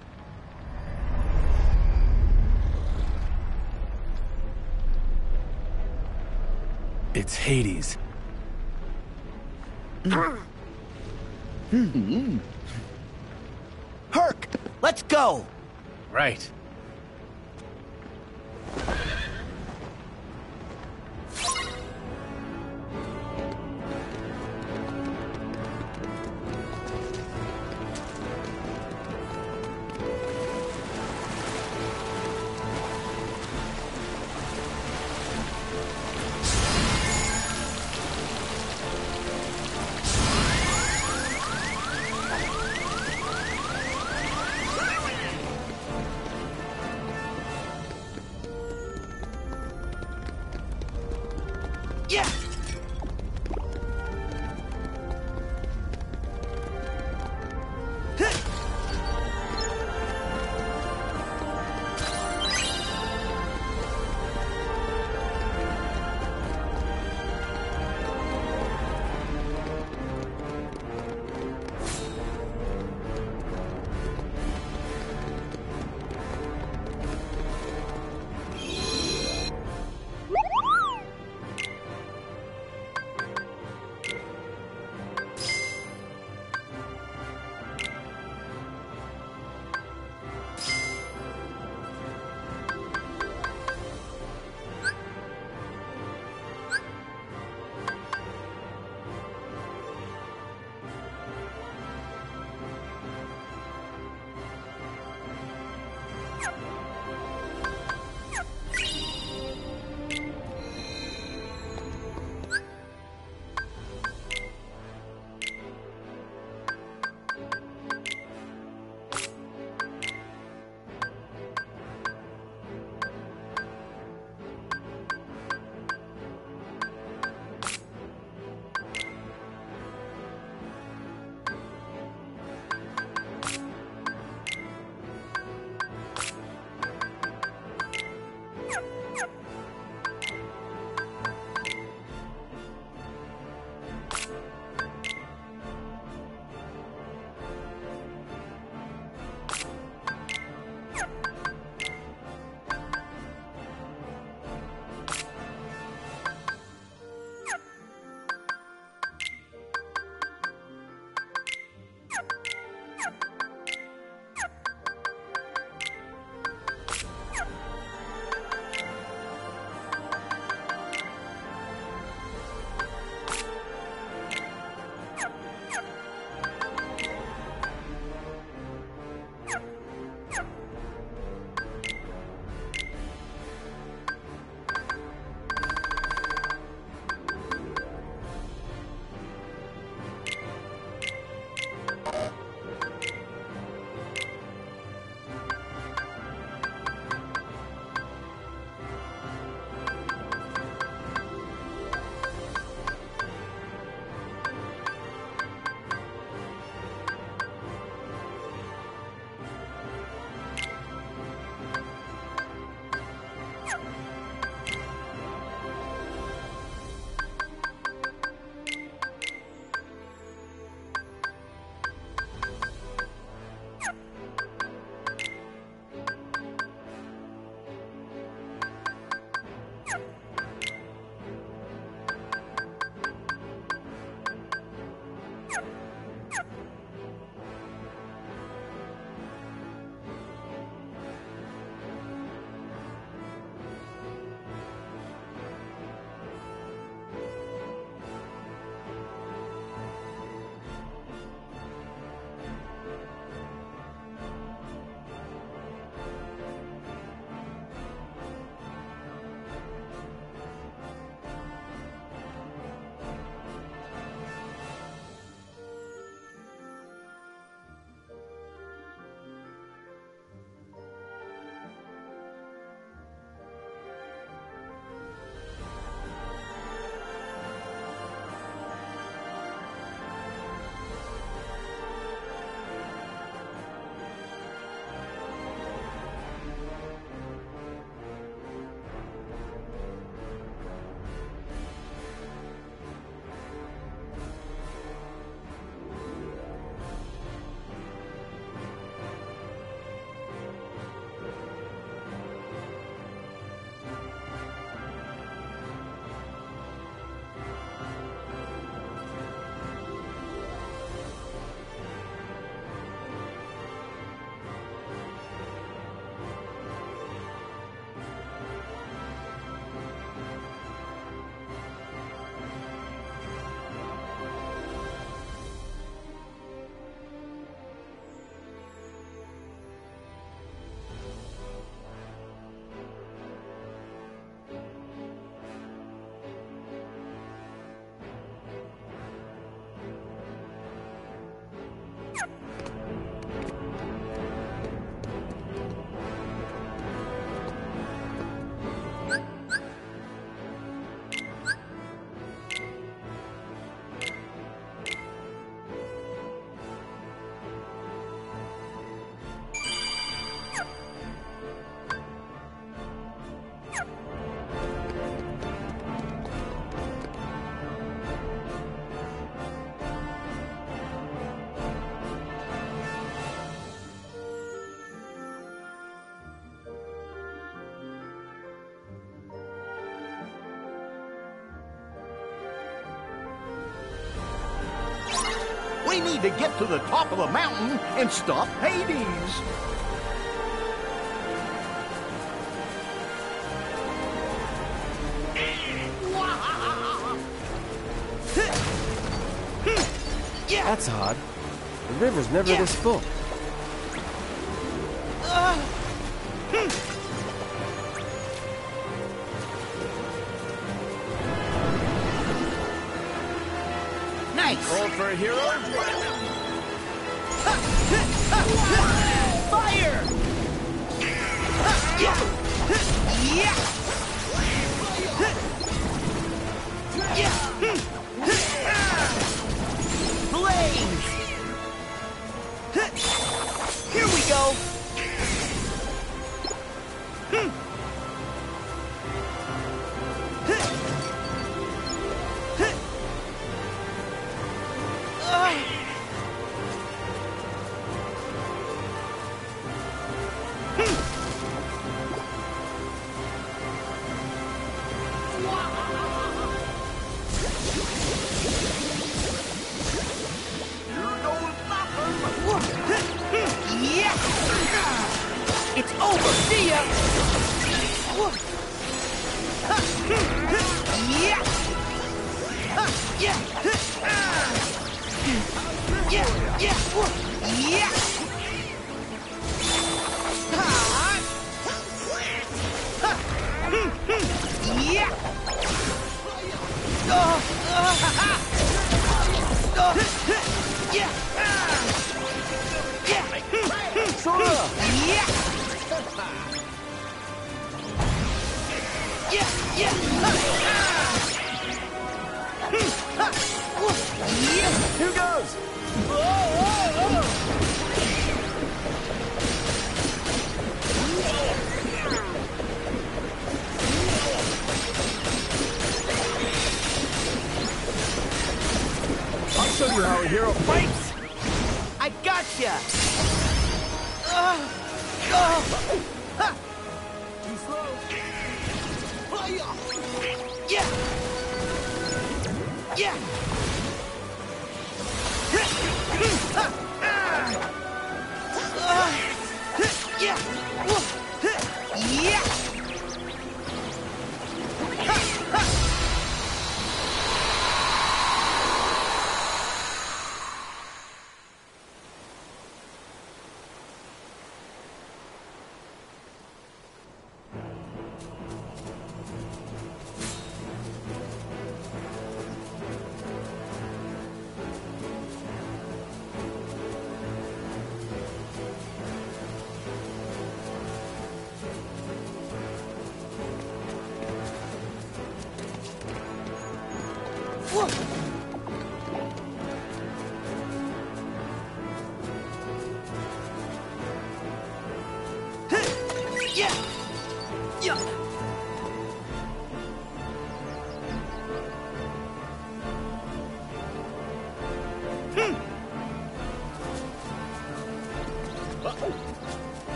It's Hades. Herc, let's go! Right. We need to get to the top of the mountain and stop Hades. That's odd. The river's never this full. Nice! Call for a hero? Fire! Blaze! Here we go! It's over! See ya! Here goes! I'll show you how a hero fights! I gotcha! Too slow.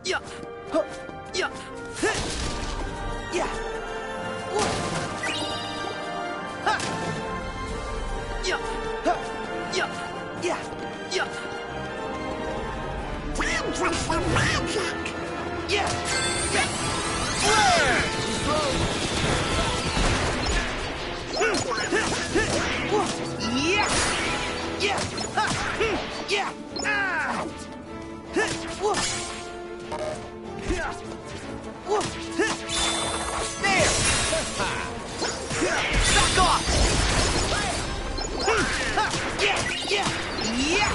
Yeah. Huh. Yeah. Huh. Yeah. Whoa. Ha. Yeah. Huh. Yeah. Yeah. Yeah. Time for some magic. Yeah. Yeah. Yeah. Yeah. Ha. Yeah. Ah. Whoa. Yeah. Whoa. There. Back off. Yeah. Yeah. Yeah.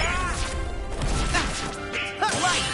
Right.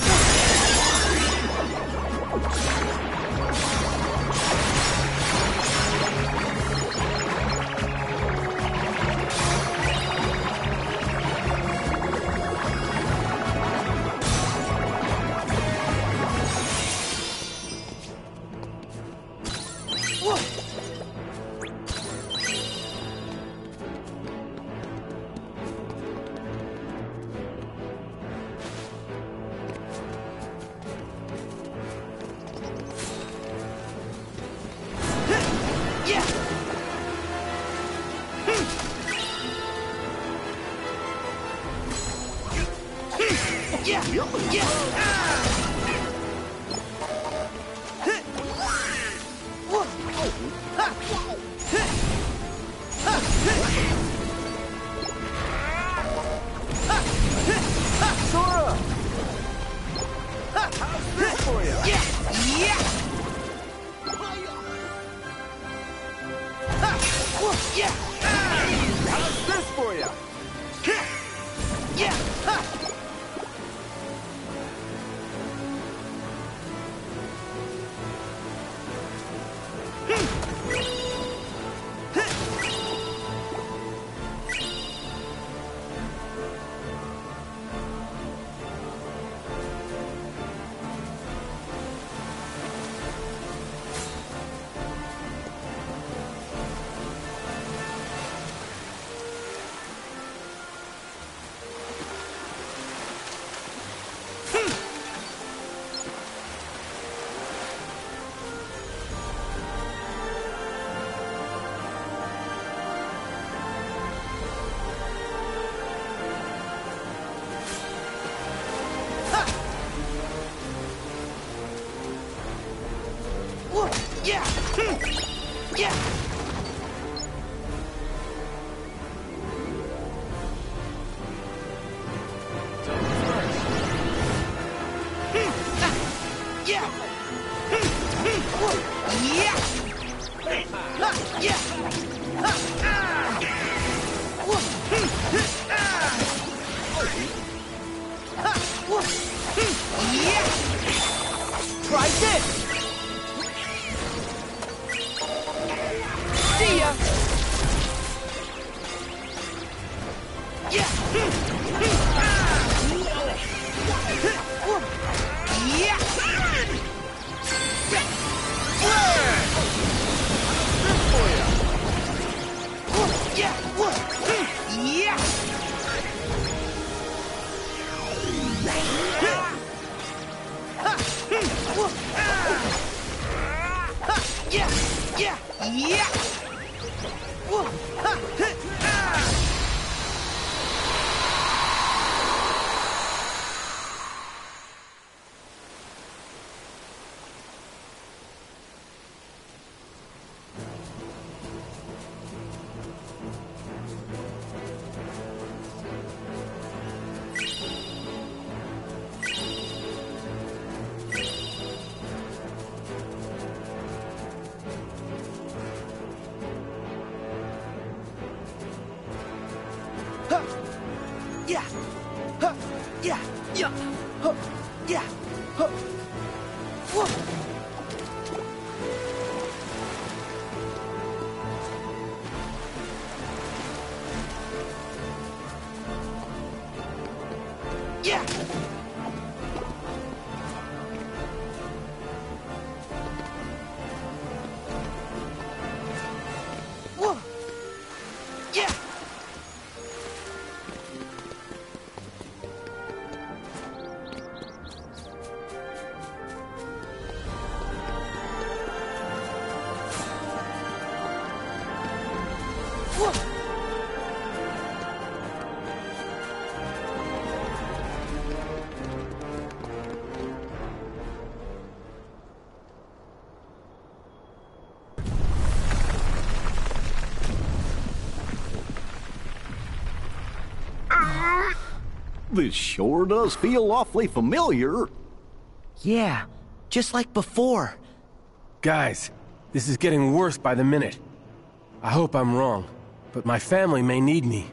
Sora! How's this for you? Yeah! Yeah! Yeah! How's this for you? Yeah! Yeah! Yeah! Yeah! Yeah! Yeah! Try this! See ya! Yeah! Yeah! Yeah! Yeah! Yeah! Yeah! Yeah! Yeah. Yeah. Yeah. Yeah. Whoa. Yeah. Whoa. Yeah. This sure does feel awfully familiar. Yeah, just like before. Guys, this is getting worse by the minute. I hope I'm wrong, but my family may need me.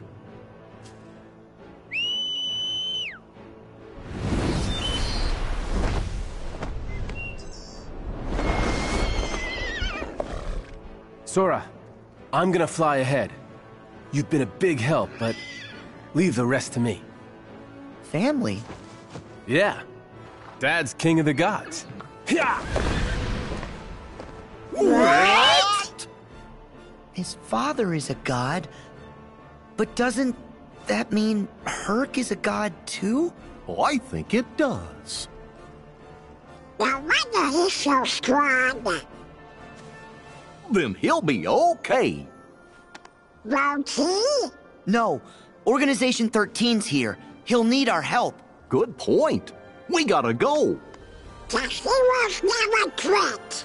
Sora, I'm gonna fly ahead. You've been a big help, but leave the rest to me. Family? Yeah. Dad's king of the gods. Yeah! What? His father is a god, but doesn't that mean Herc is a god too? Oh, I think it does. No wonder he's so strong. Then he'll be okay. Won't he? No, Organization 13's here. He'll need our help. Good point. We gotta go. Just he was never quit.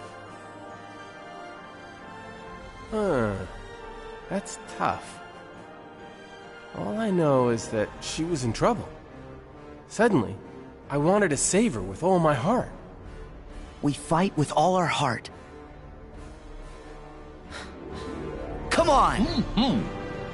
Huh. That's tough. All I know is that she was in trouble. Suddenly, I wanted to save her with all my heart. We fight with all our heart. Come on! Mm-hmm.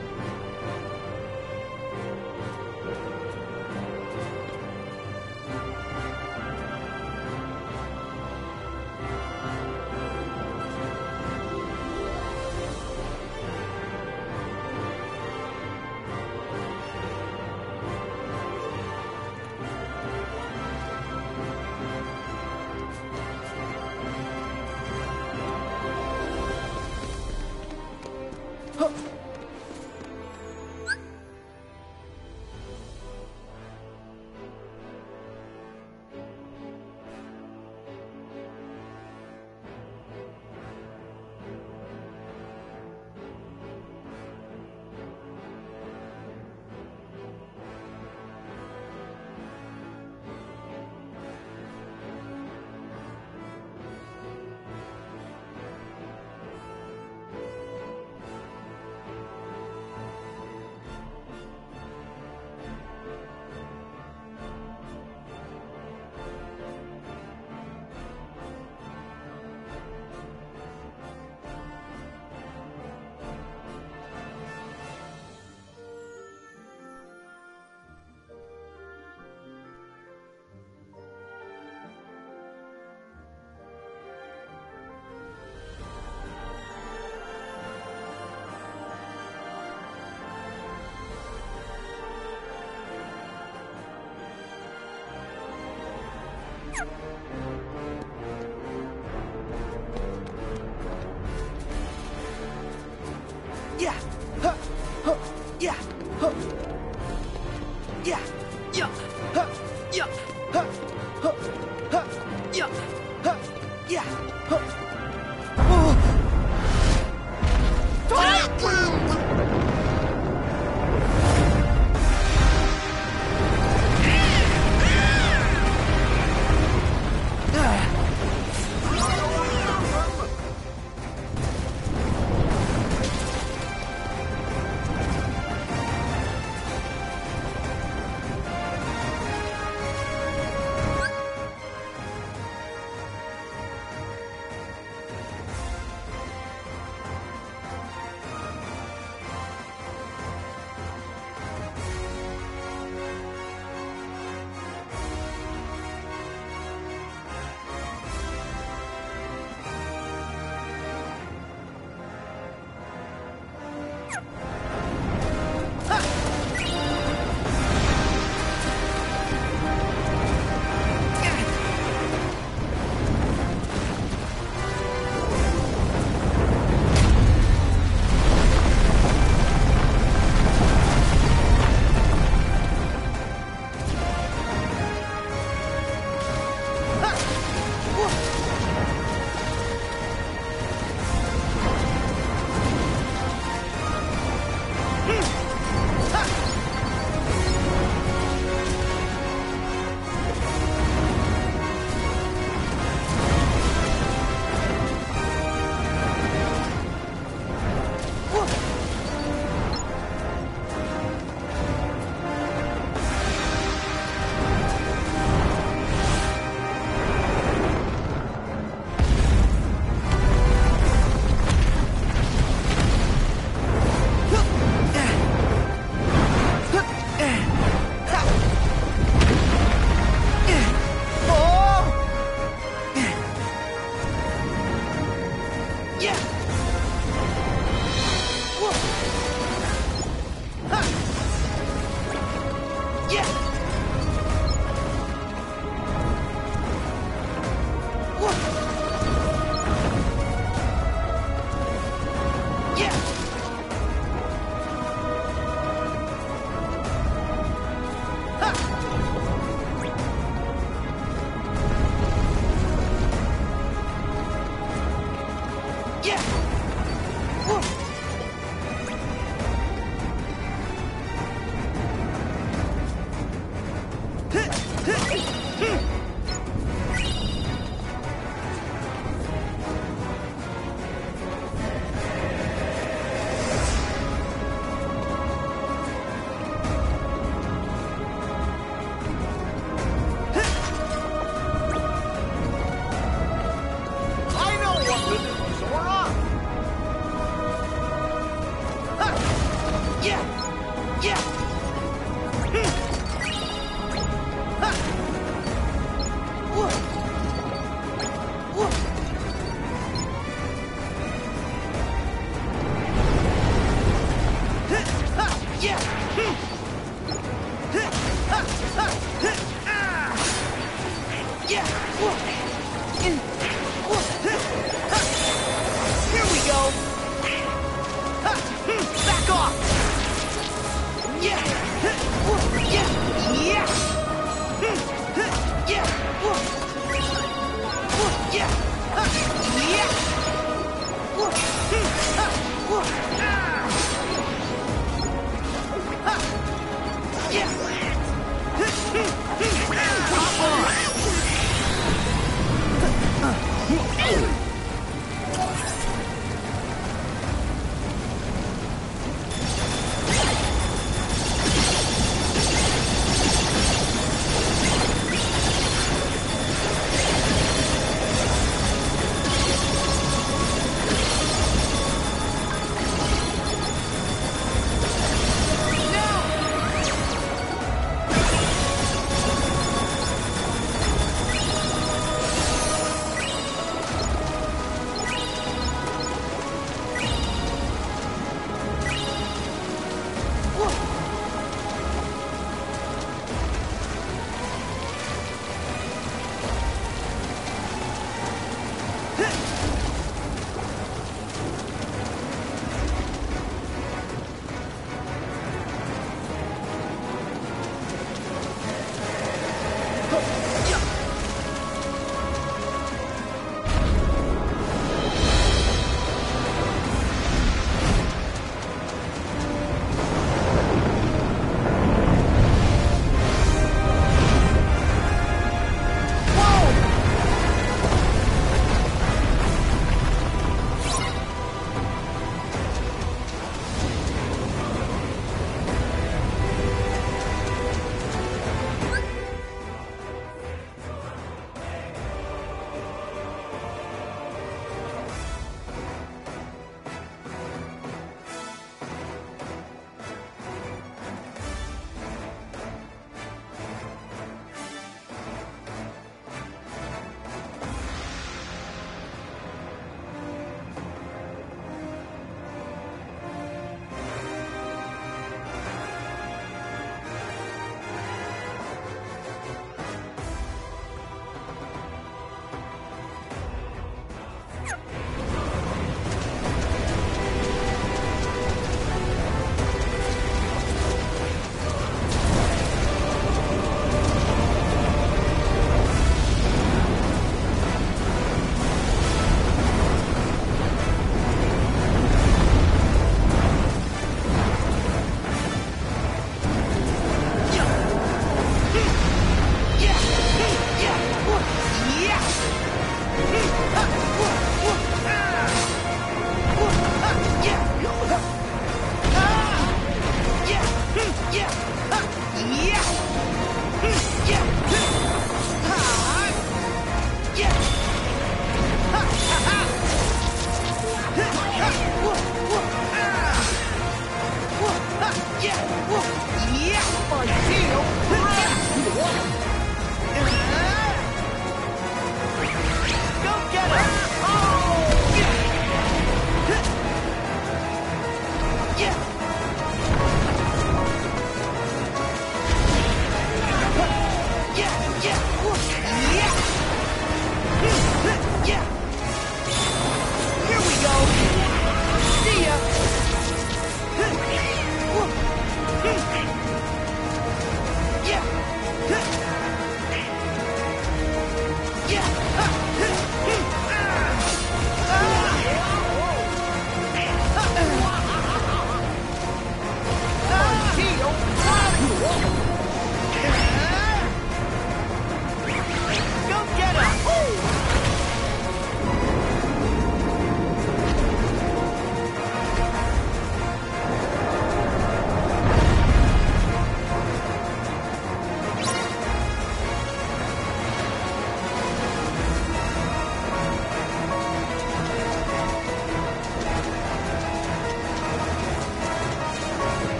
Yeah! Huh! Huh! Yeah! Huh! Yeah! Yeah! Huh! Yeah! Huh! Huh! Huh! Yeah! Huh! Yeah! Huh! Oh!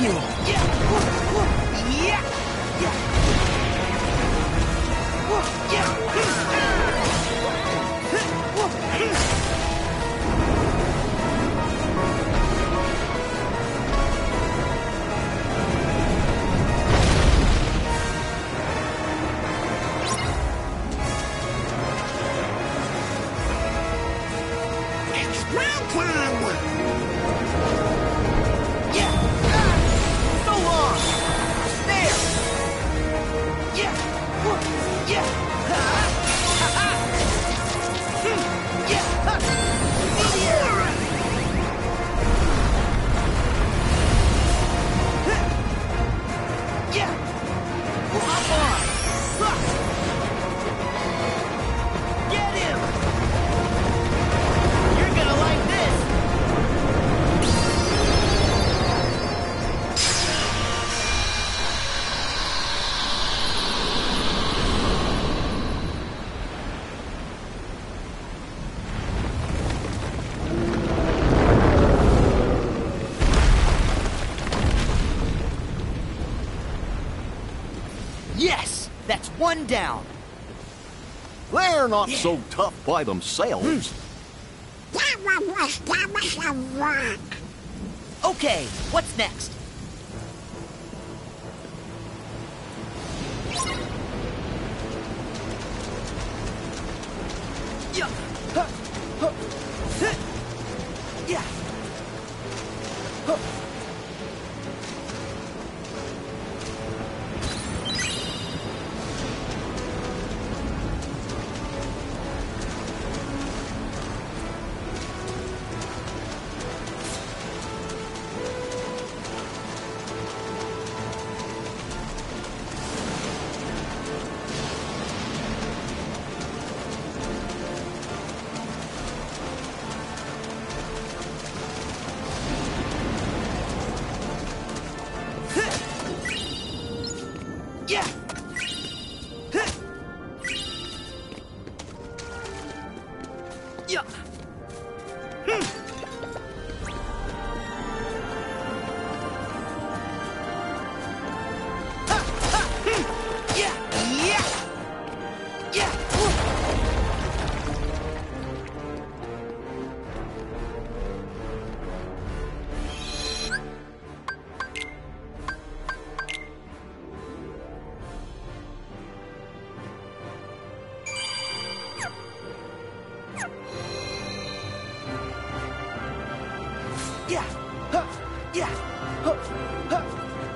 you! It's my turn! So long! There! Yeah! Yeah! Get him! You're gonna like this! Yes! That's one down! They're not so tough by themselves. That one was dumb as a rock. Okay, what's next? Yeah. Huh. Huh. Huh. Yeah. Huh. Yeah. Huh. Yeah. Yeah. Huh. Yeah. Huh. Huh.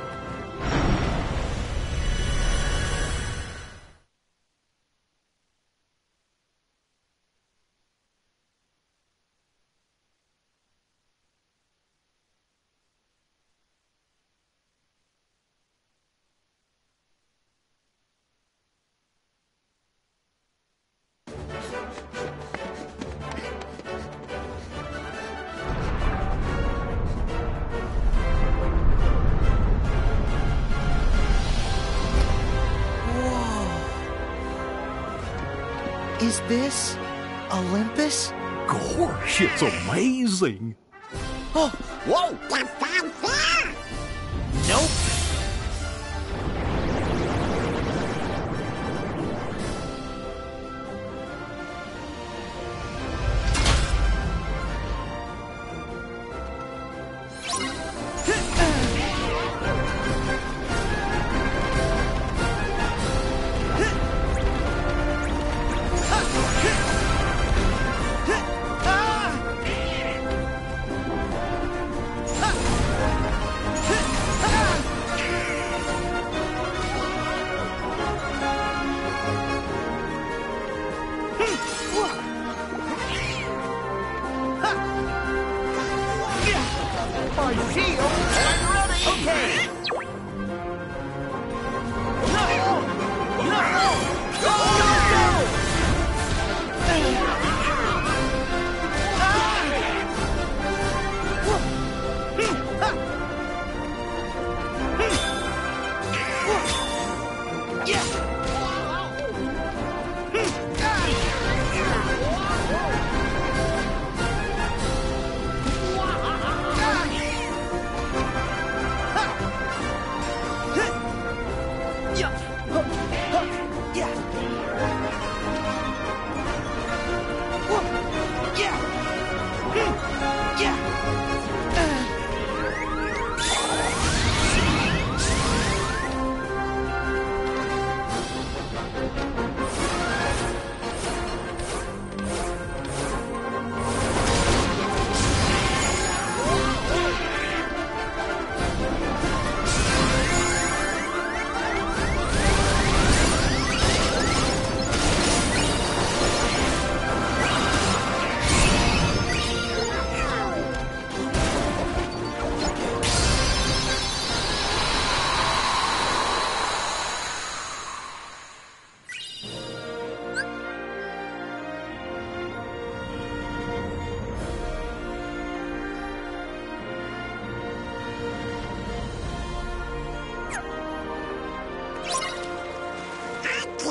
Is this Olympus? Gosh, it's amazing. Oh, whoa! Just down there! Nope.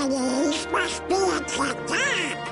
Hades must be at the top.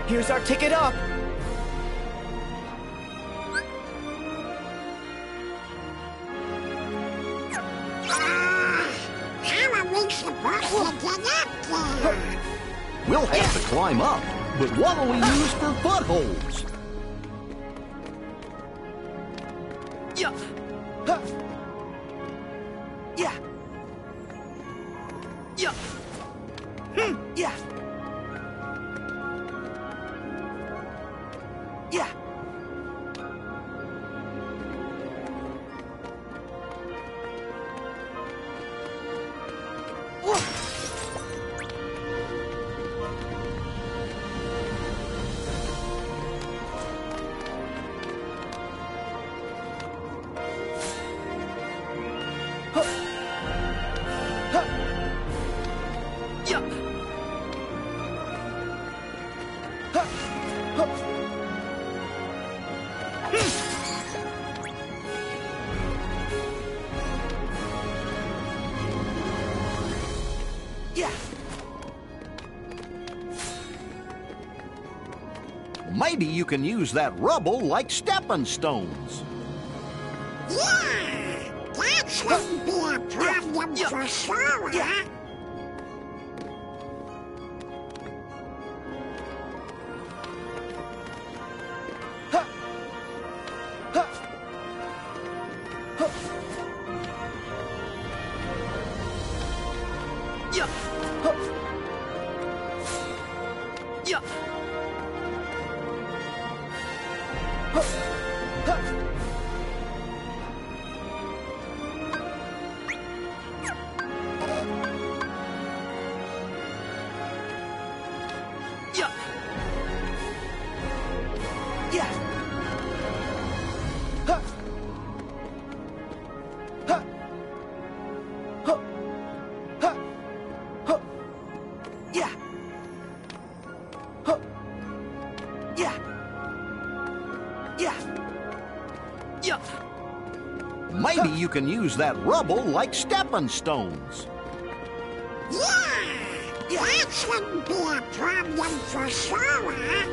Here's our ticket up. How are we supposed to get up there? We'll have to climb up, but what'll we use for footholds? Yeah. Huh. Yeah. Yeah. Yeah. Yeah. Maybe you can use that rubble like stepping stones. Yeah, that shouldn't be a problem for Sora. Maybe you can use that rubble like stepping stones. Yeah, that shouldn't be a problem for Sora.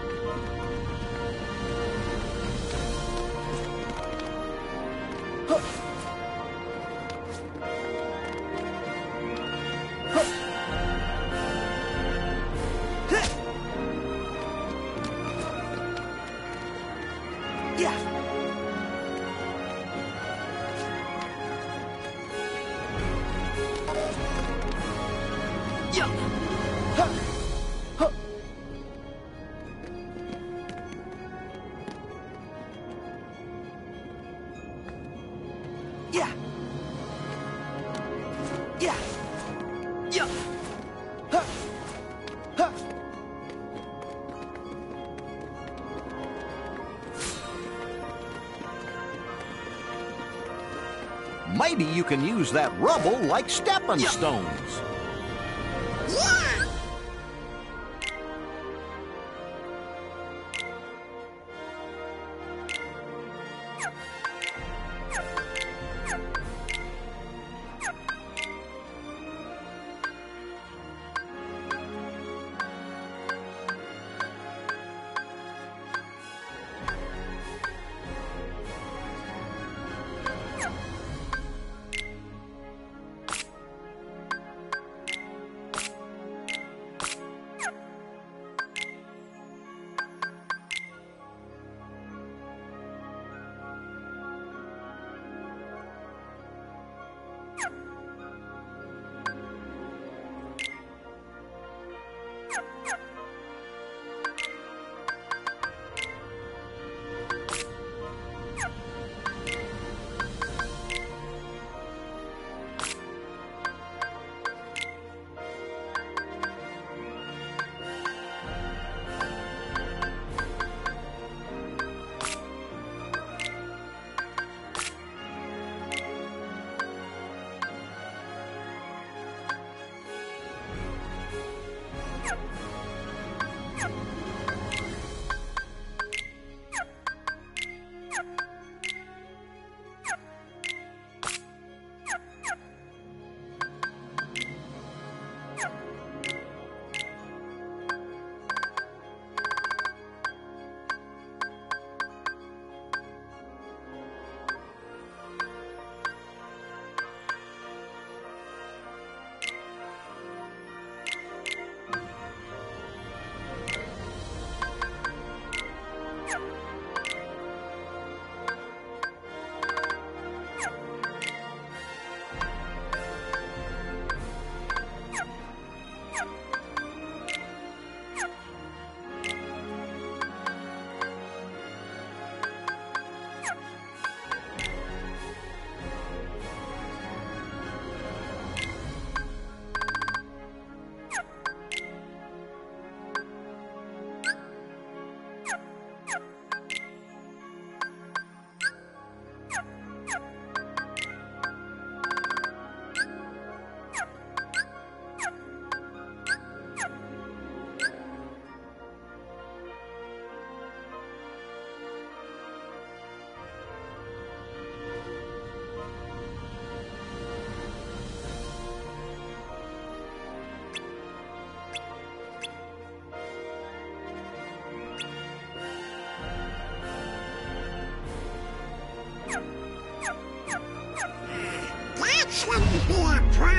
Maybe you can use that rubble like stepping stones. Yeah!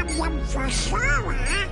problem for Sora.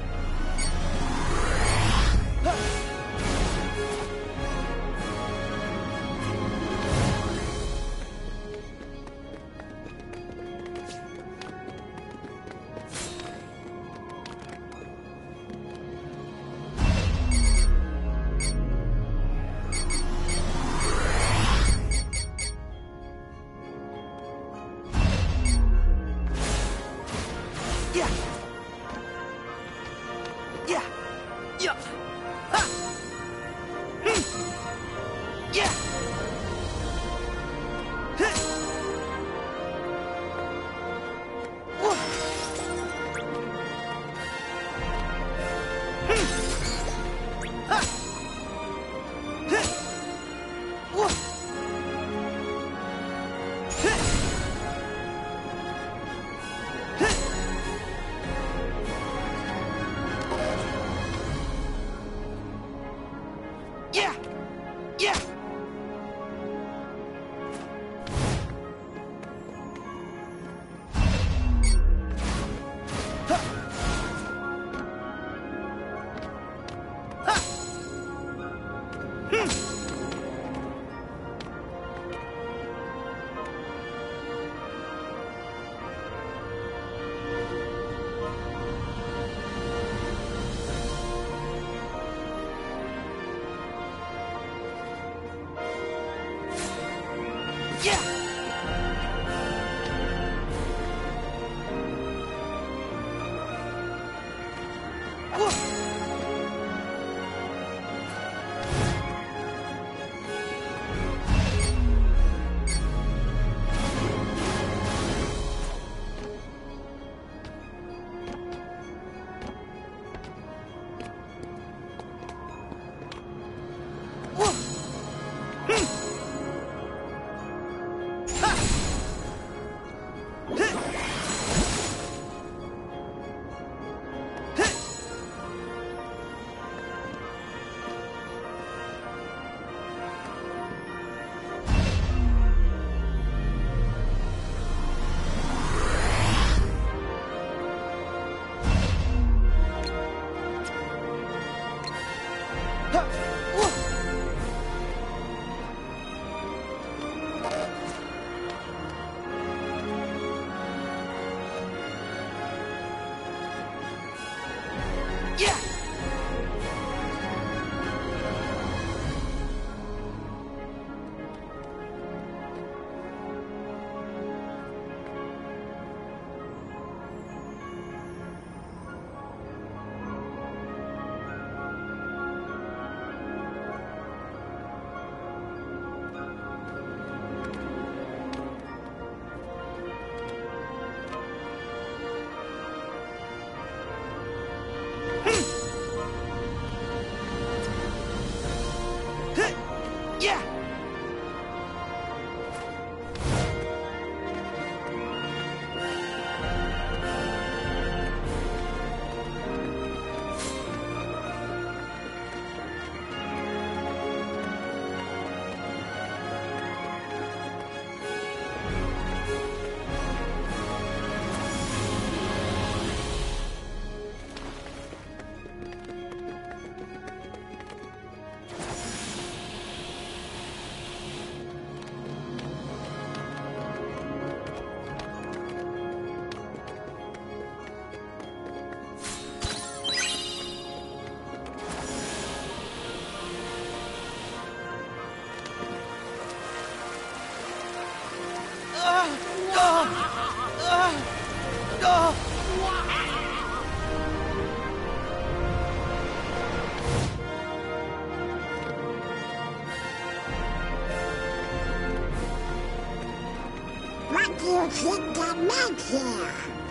What do you think I make here?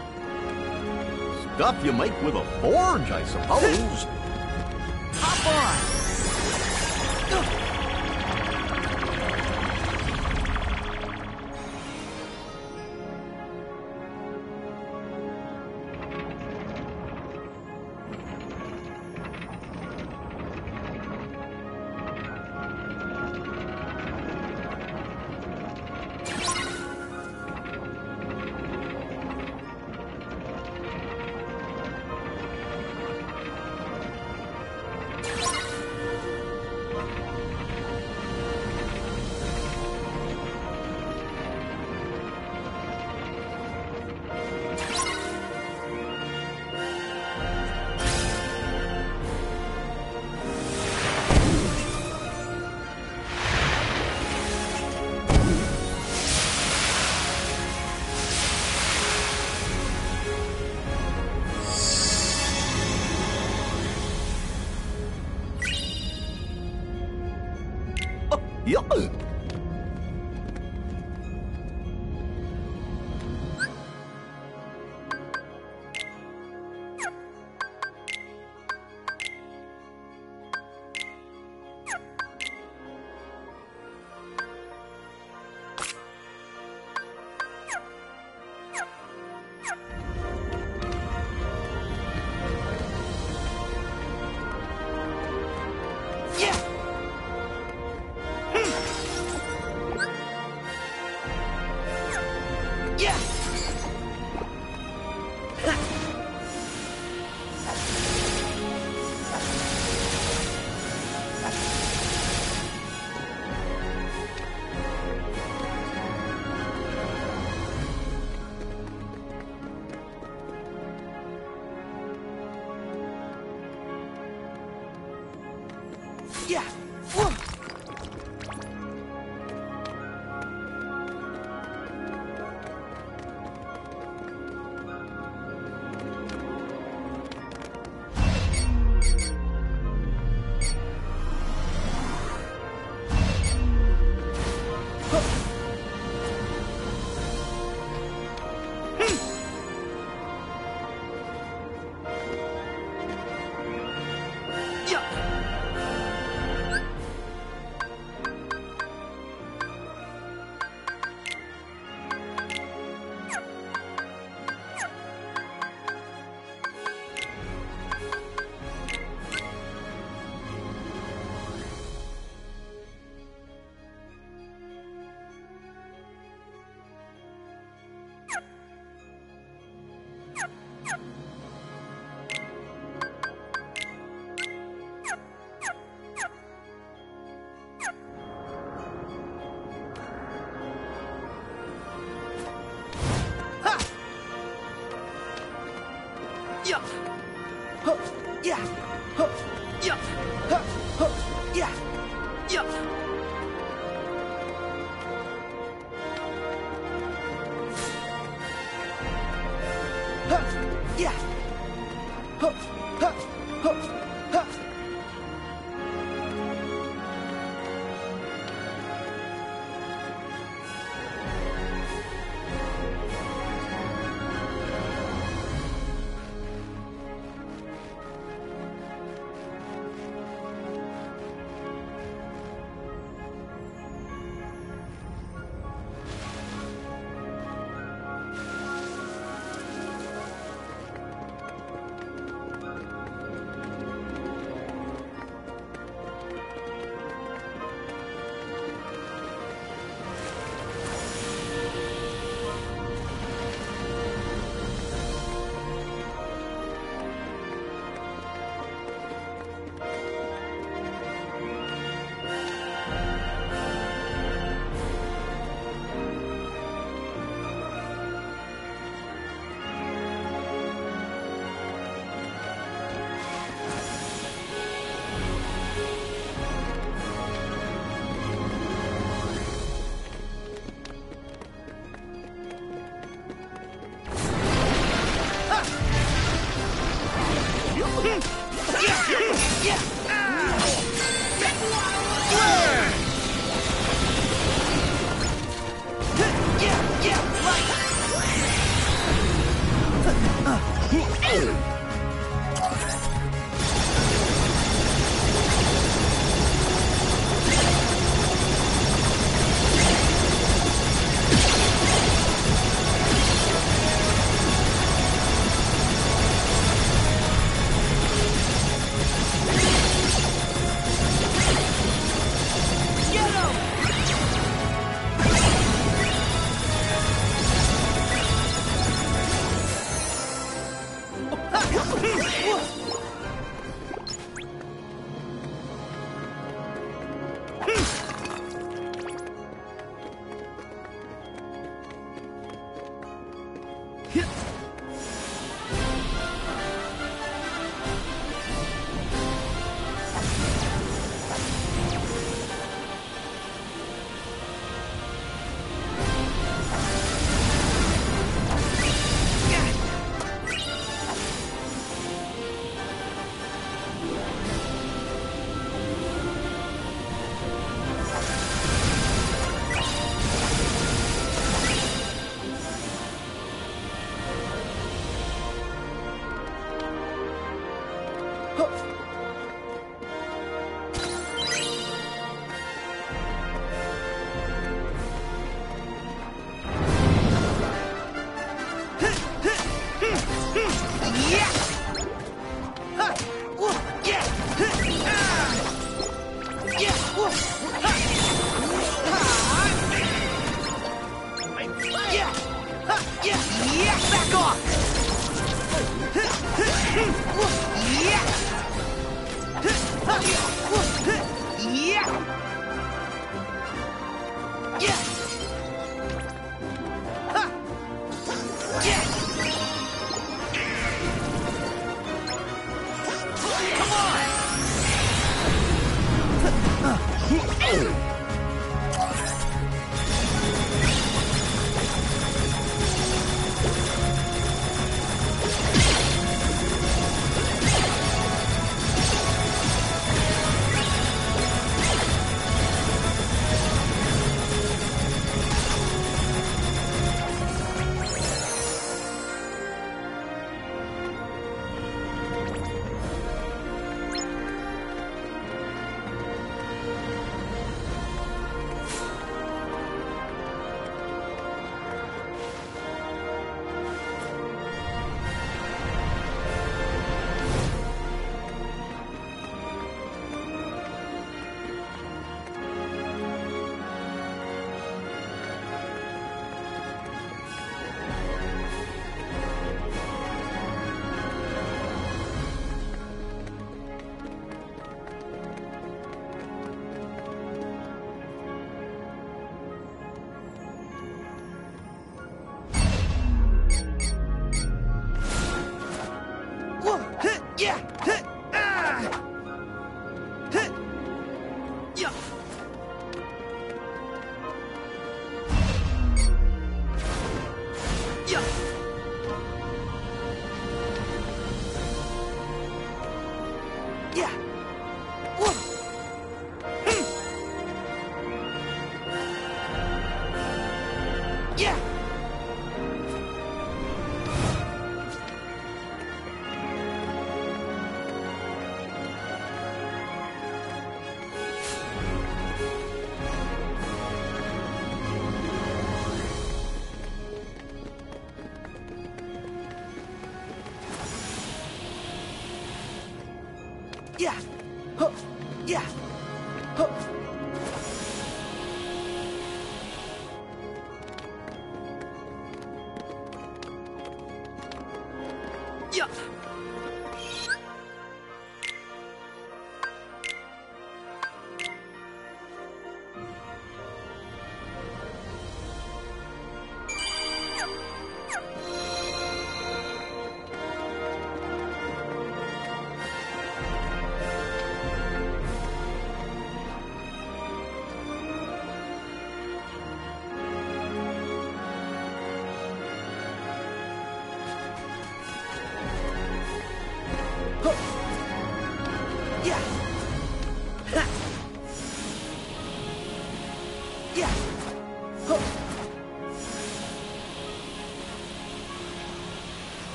Stuff you make with a forge, I suppose. Hop on!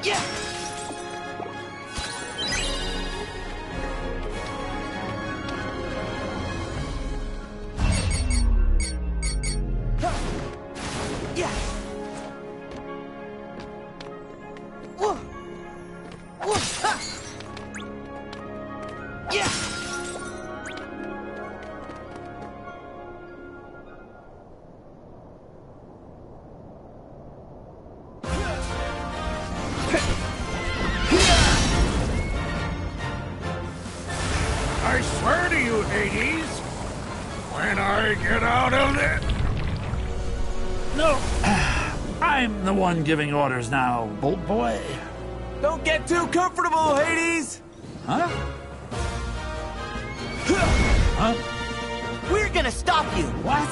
Yeah! Yeah! Whoa! Whoa! Ha! Yeah! I swear to you, Hades, when I get out of this... No, I'm the one giving orders now, Bolt Boy. Don't get too comfortable, Hades! Huh? Huh? We're gonna stop you! What?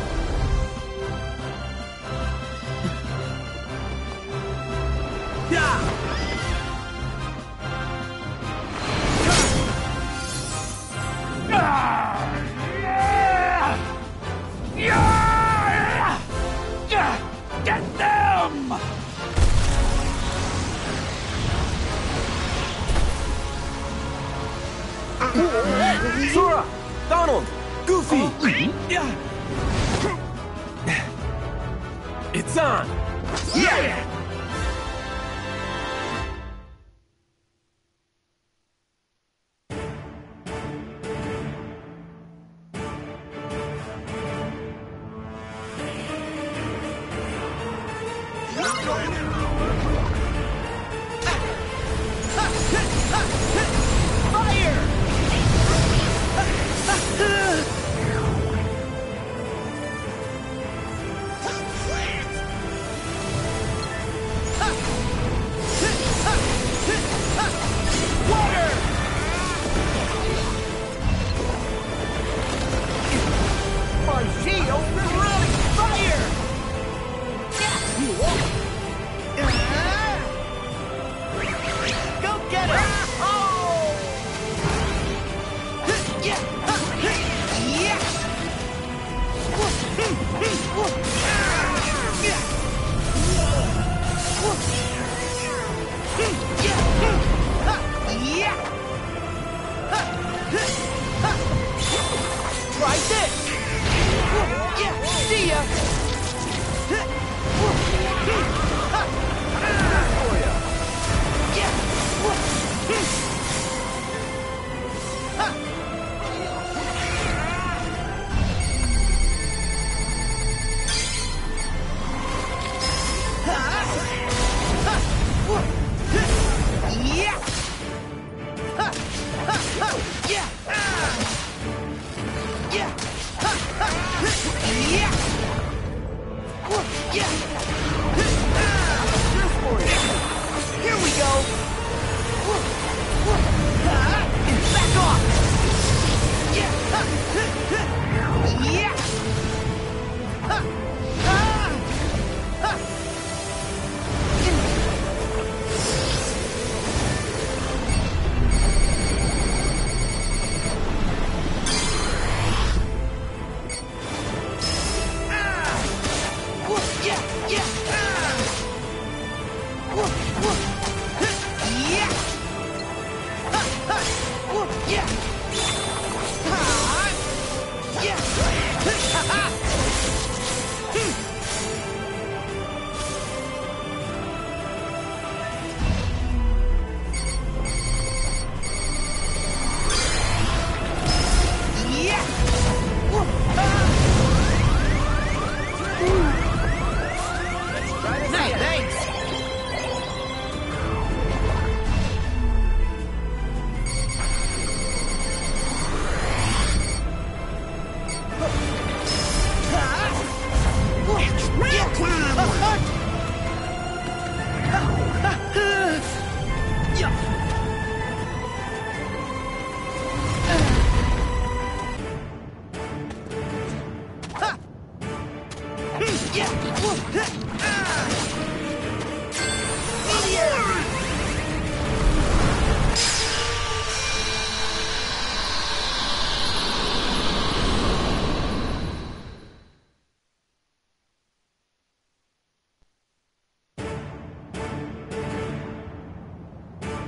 Get them! Sora! Donald! Goofy! It's on! Yeah!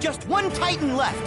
Just one Titan left!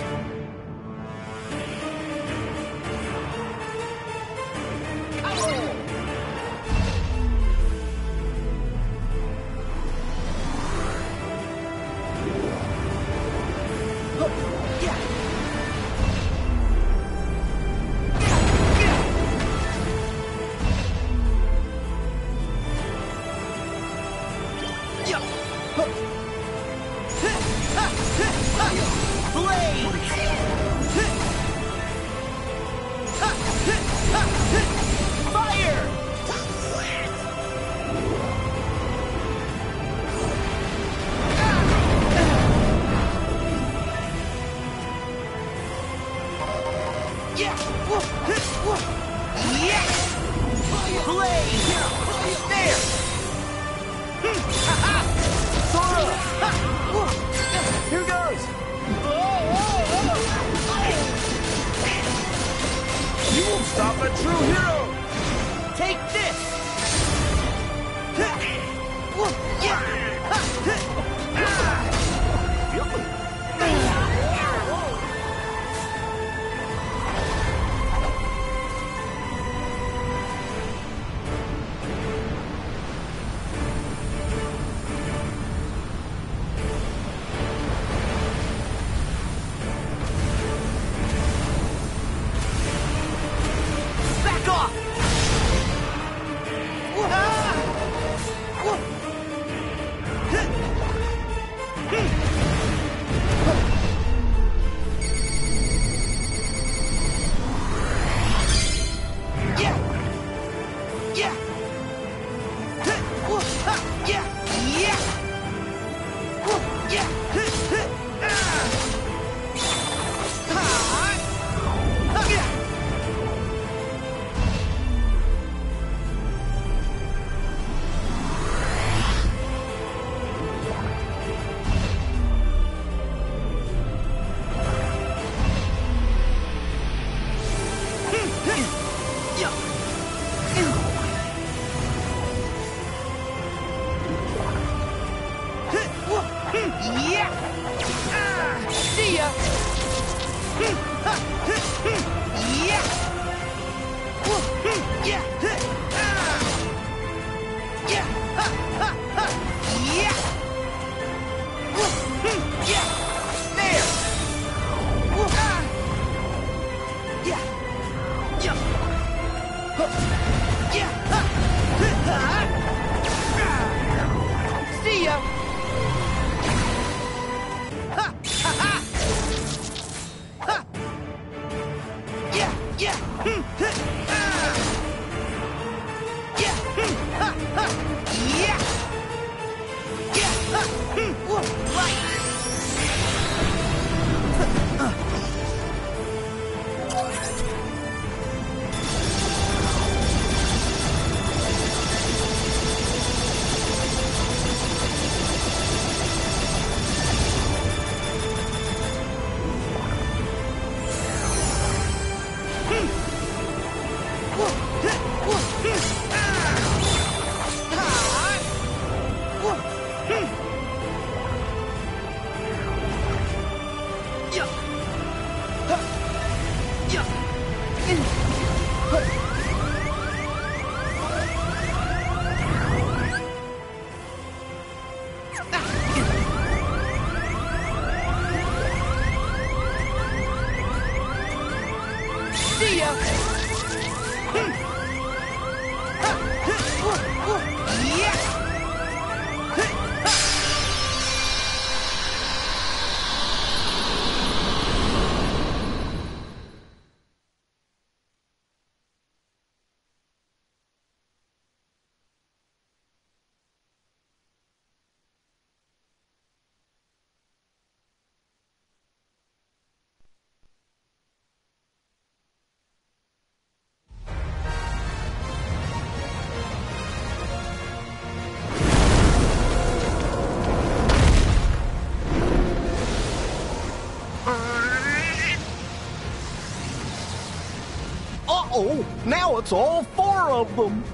Uh-oh! Now it's all 4 of them!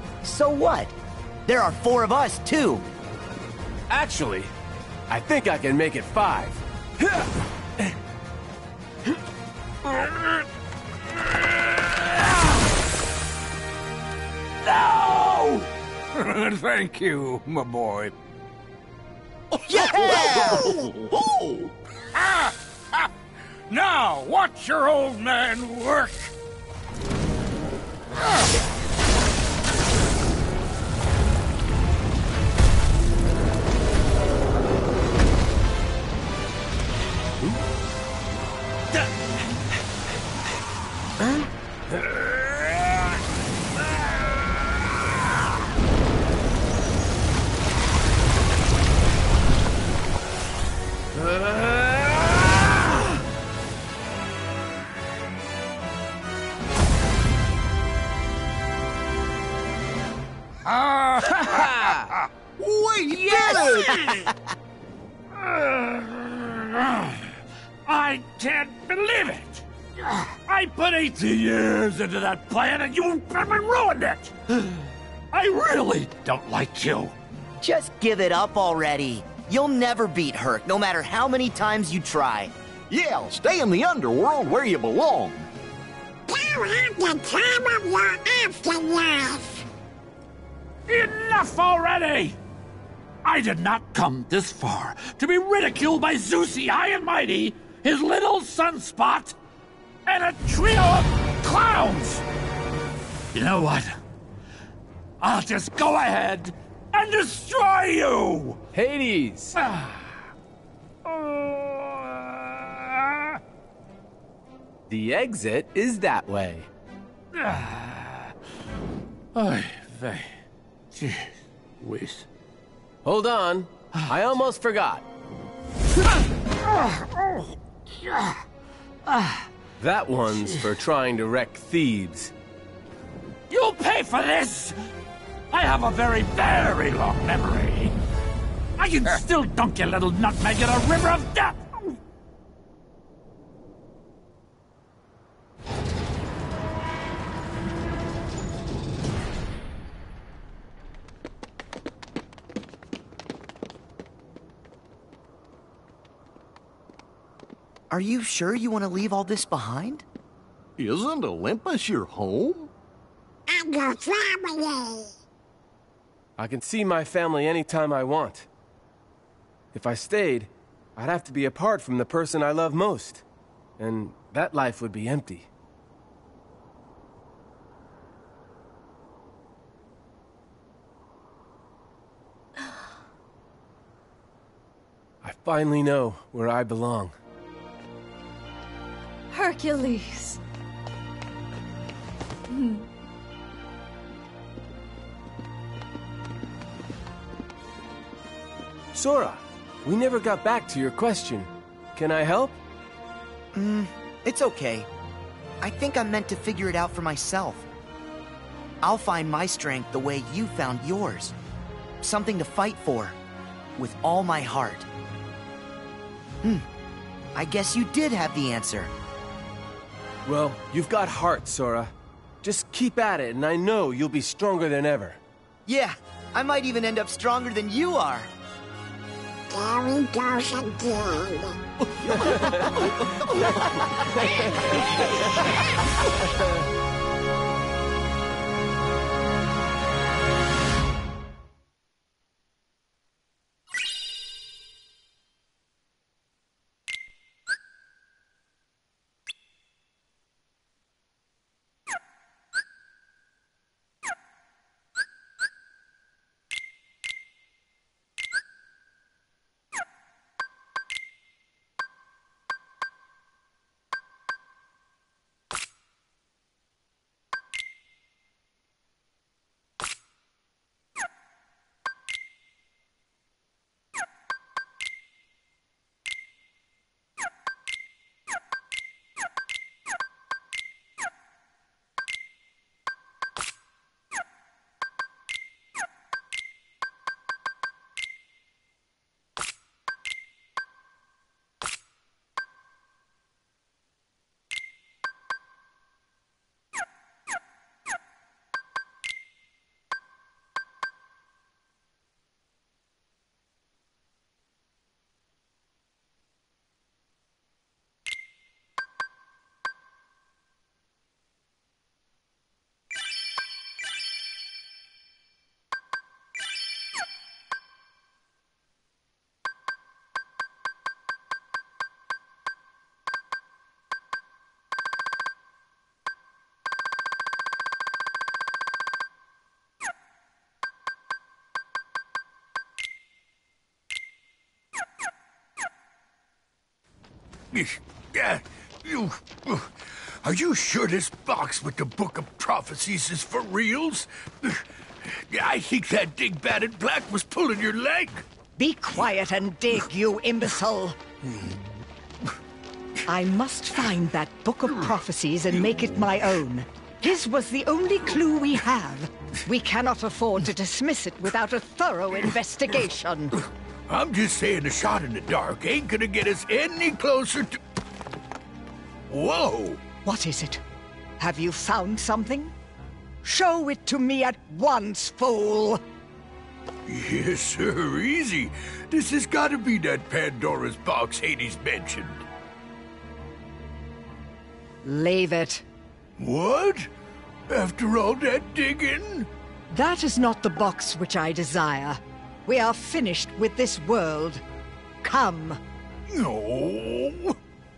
So what? There are 4 of us, too! Actually, I think I can make it 5. No! Thank you, my boy. Now, watch your old man work. We did it! I can't believe it! I put 18 years into that plan and you ruined it! I really don't like you. Just give it up already. You'll never beat Herc, no matter how many times you try. Yeah, stay in the underworld where you belong. You have the time of your afterlife. Enough already! I did not come this far to be ridiculed by Zeusy High and Mighty, his little sunspot, and a trio of clowns! You know what? I'll just go ahead and destroy you! Hades! The exit is that way. Oy vey. Jeez whiz. Hold on. I almost forgot. That one's for trying to wreck Thebes. You'll pay for this! I have a very, very long memory. I can still dunk your little nutmeg in a river of death! Are you sure you want to leave all this behind? Isn't Olympus your home? And your family. I can see my family anytime I want. If I stayed, I'd have to be apart from the person I love most. And that life would be empty. I finally know where I belong. Hercules. Sora, we never got back to your question. Can I help? It's okay. I think I'm meant to figure it out for myself. I'll find my strength the way you found yours. Something to fight for. With all my heart. I guess you did have the answer. Well, you've got heart, Sora. Just keep at it, and I know you'll be stronger than ever. Yeah, I might even end up stronger than you are. There he goes again. Are you sure this box with the Book of Prophecies is for reals? I think that dingbat in black was pulling your leg. Be quiet and dig, you imbecile. I must find that Book of Prophecies and make it my own. His was the only clue we have. We cannot afford to dismiss it without a thorough investigation. I'm just saying a shot in the dark ain't gonna get us any closer to... Whoa! What is it? Have you found something? Show it to me at once, fool! Yes, sir, easy. This has gotta be that Pandora's box Hades mentioned. Leave it. What? After all that digging? That is not the box which I desire. We are finished with this world. Come. No.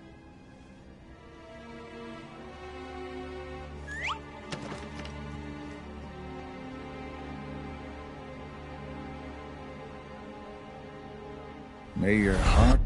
May your heart...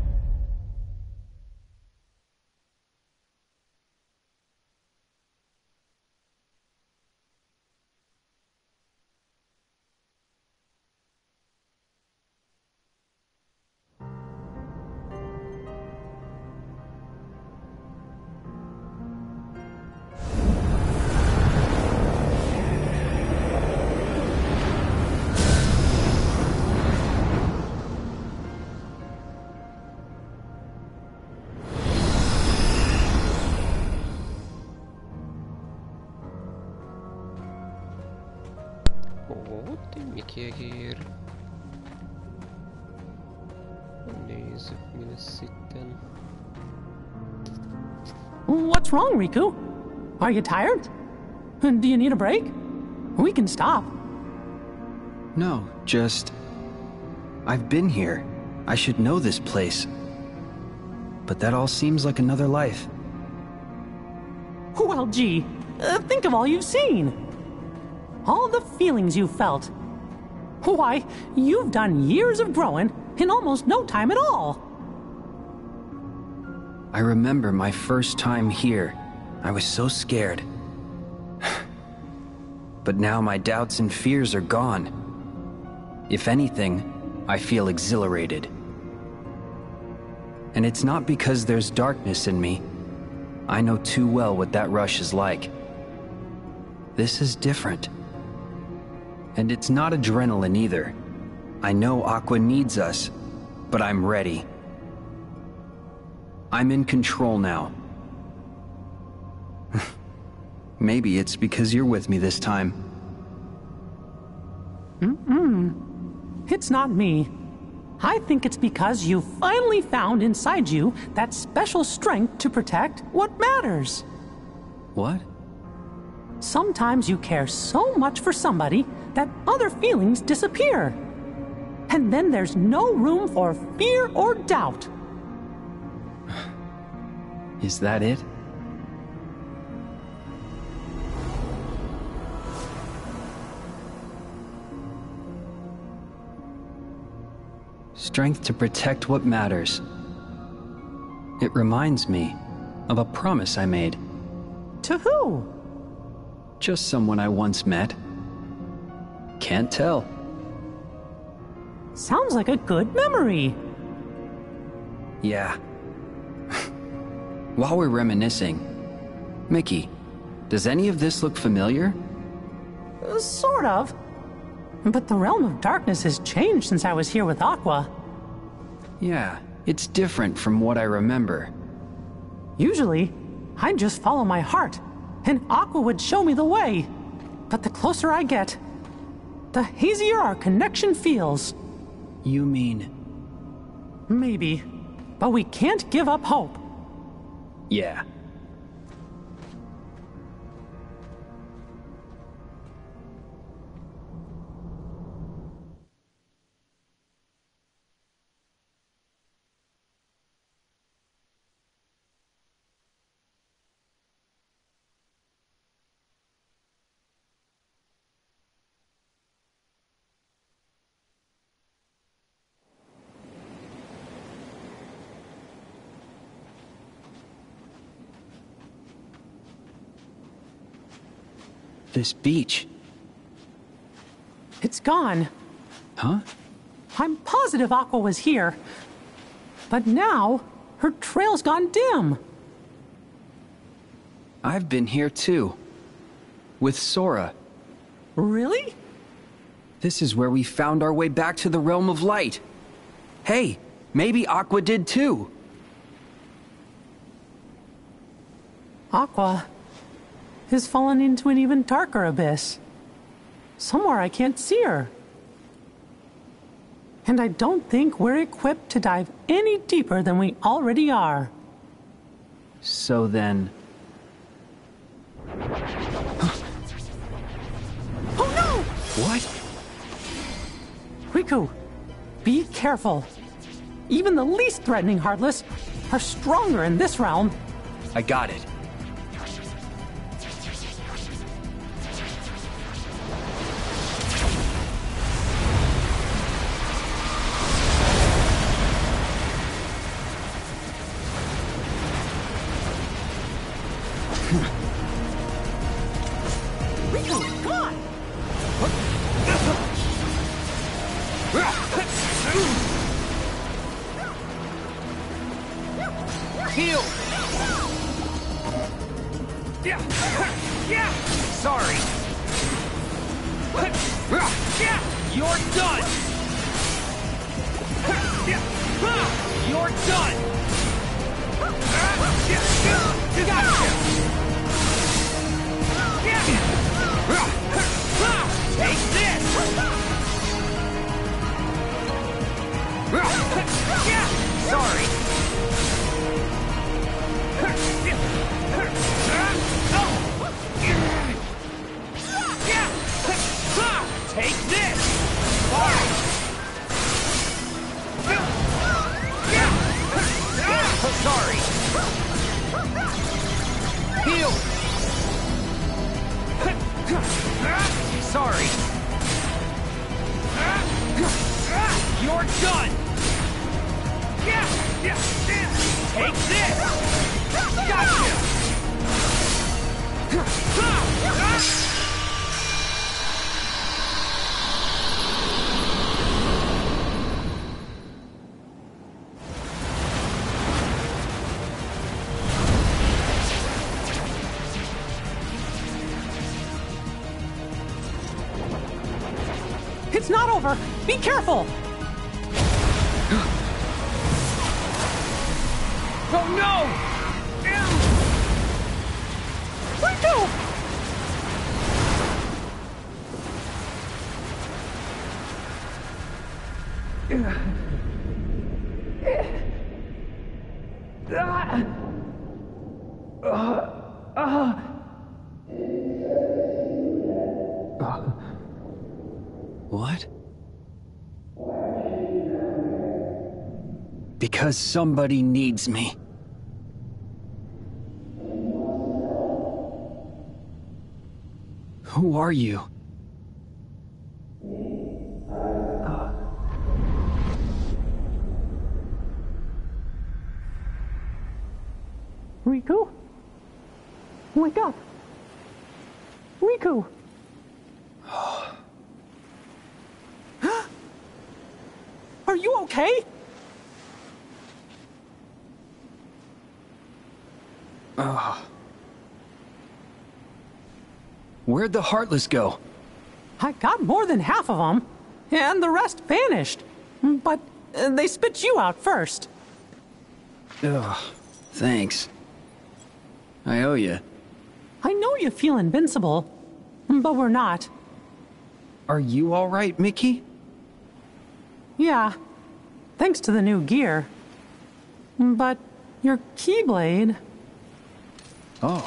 Det är mycket grejer. Laser mina sitten. What's wrong, Riku? Are you tired? Do you need a break? We can stop. No, just... I've been here. I should know this place. But that all seems like another life. Well, gee, think of all you've seen. All the feelings you've felt. Why, you've done years of growing in almost no time at all. I remember my first time here. I was so scared. But now my doubts and fears are gone. If anything, I feel exhilarated. And it's not because there's darkness in me. I know too well what that rush is like. This is different. And it's not adrenaline either. I know Aqua needs us, but I'm ready. I'm in control now. Maybe it's because you're with me this time. It's not me. I think it's because you finally found inside you that special strength to protect what matters. What? Sometimes you care so much for somebody that other feelings disappear. And then there's no room for fear or doubt. Is that it? Strength to protect what matters. It reminds me of a promise I made. To who? Just someone I once met. Can't tell. Sounds like a good memory. Yeah. While we're reminiscing, Mickey, does any of this look familiar? Sort of. But the realm of darkness has changed since I was here with Aqua. Yeah, it's different from what I remember. Usually, I'd just follow my heart, and Aqua would show me the way. But the closer I get, the hazier our connection feels. You mean? Maybe, but we can't give up hope. Yeah. This beach. It's gone. Huh? I'm positive Aqua was here. But now, her trail's gone dim. I've been here too. With Sora. Really? This is where we found our way back to the Realm of Light. Hey, maybe Aqua did too. Aqua has fallen into an even darker abyss. Somewhere I can't see her. And I don't think we're equipped to dive any deeper than we already are. So then... Oh no! What? Riku, be careful. Even the least threatening Heartless are stronger in this realm. I got it. Riku, come on! Heal! Sorry. You're done! You're done! Gotcha! Take this! Sorry. Take this! Sorry. Sorry. Heal! Sorry. You're done! Take this! Gotcha! It's not over! Be careful! Oh no! Riku! What? Because somebody needs me. Who are you? Riku? Wake up! Riku! Are you okay? Where'd the Heartless go? I got more than half of them, and the rest vanished. But they spit you out first. Ugh, thanks. I owe you. I know you feel invincible, but we're not. Are you all right, Mickey? Yeah, thanks to the new gear. But your Keyblade... Oh.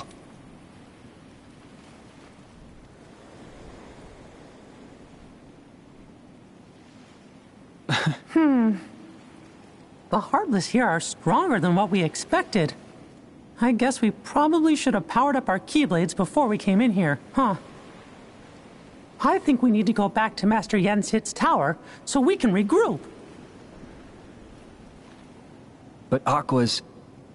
The Heartless here are stronger than what we expected. I guess we probably should have powered up our Keyblades before we came in here, huh? I think we need to go back to Master Yen Sid's tower so we can regroup. But Aqua's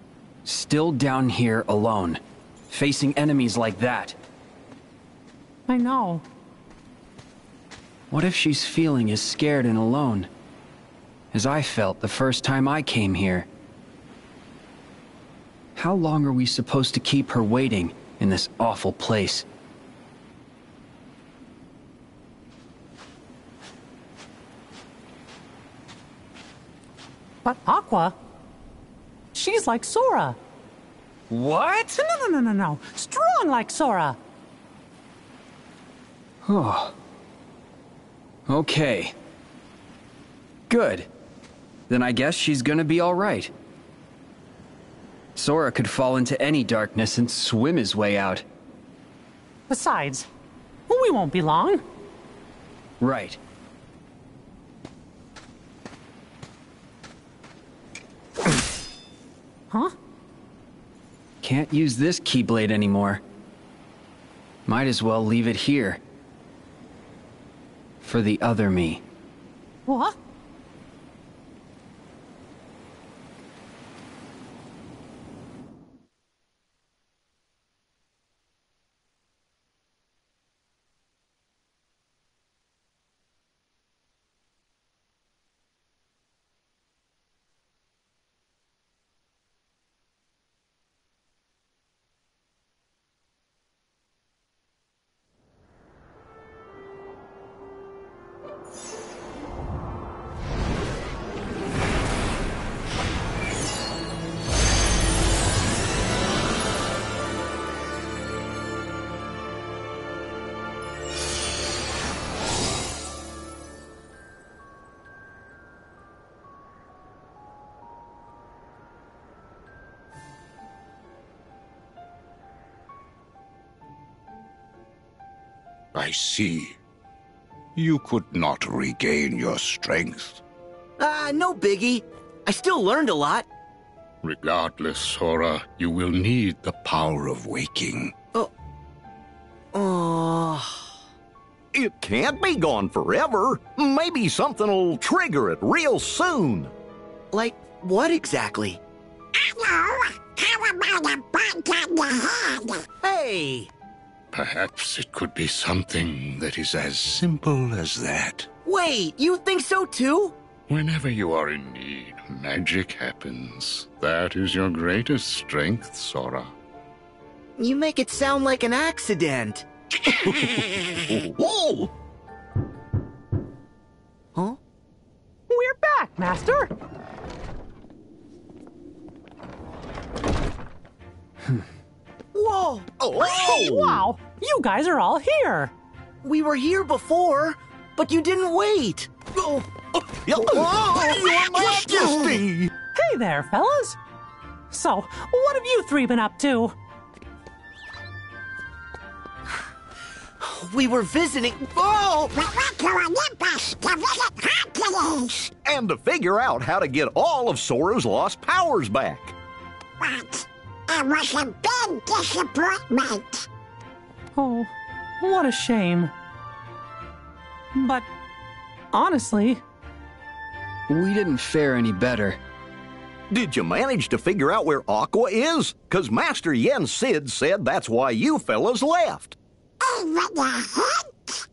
still down here alone, facing enemies like that. I know. What if she's feeling as scared and alone as I felt the first time I came here? How long are we supposed to keep her waiting in this awful place? But Aqua, she's like Sora. What? No. Strong like Sora. Oh. Okay. Good. Then I guess she's gonna be all right. Sora could fall into any darkness and swim his way out. Besides, we won't be long. Right. Huh? Can't use this Keyblade anymore. Might as well leave it here. For the other me. What? I see. You could not regain your strength. No biggie. I still learned a lot. Regardless, Sora, you will need the power of waking. It can't be gone forever. Maybe something'll trigger it real soon. Like what exactly? Hello? How about a bite on the head? Hey! Perhaps it could be something that is as simple as that. Wait, you think so too? Whenever you are in need, magic happens. That is your greatest strength, Sora. You make it sound like an accident. Whoa! Huh? We're back, Master! Whoa! Oh! Wow! You guys are all here! We were here before, but you didn't wait. Your Majesty! Hey there, fellas! So, what have you three been up to? We were visiting. Oh! We went to Olympus to visit Hercules. And to figure out how to get all of Sora's lost powers back. But it was a big disappointment. Oh, what a shame. But, honestly... We didn't fare any better. Did you manage to figure out where Aqua is? 'Cause Master Yen Sid said that's why you fellas left. Even a hint?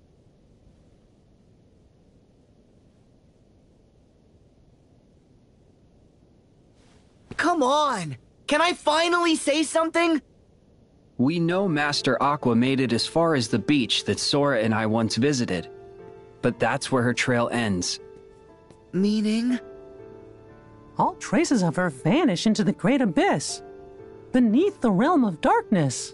Come on! Can I finally say something? We know Master Aqua made it as far as the beach that Sora and I once visited. But that's where her trail ends. Meaning? All traces of her vanish into the great abyss, beneath the realm of darkness.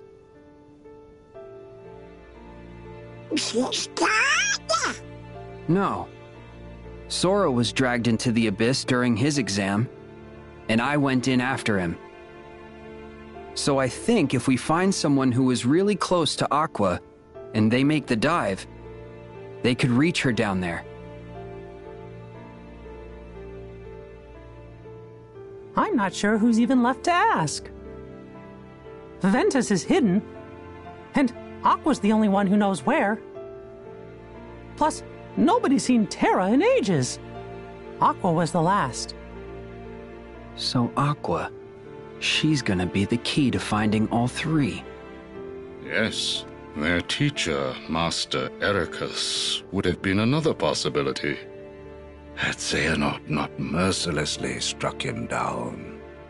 She's gone? No. Sora was dragged into the abyss during his exam, and I went in after him. So I think if we find someone who is really close to Aqua, and they make the dive, they could reach her down there. I'm not sure who's even left to ask. Ventus is hidden, and Aqua's the only one who knows where. Plus, nobody's seen Terra in ages. Aqua was the last. So Aqua, she's gonna be the key to finding all three. Yes, Their teacher, Master Ericus, would have been another possibility. Had Xehanort not mercilessly struck him down.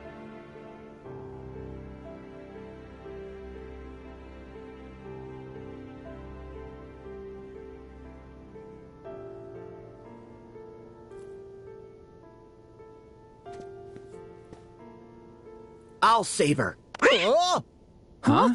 I'll save her. Huh?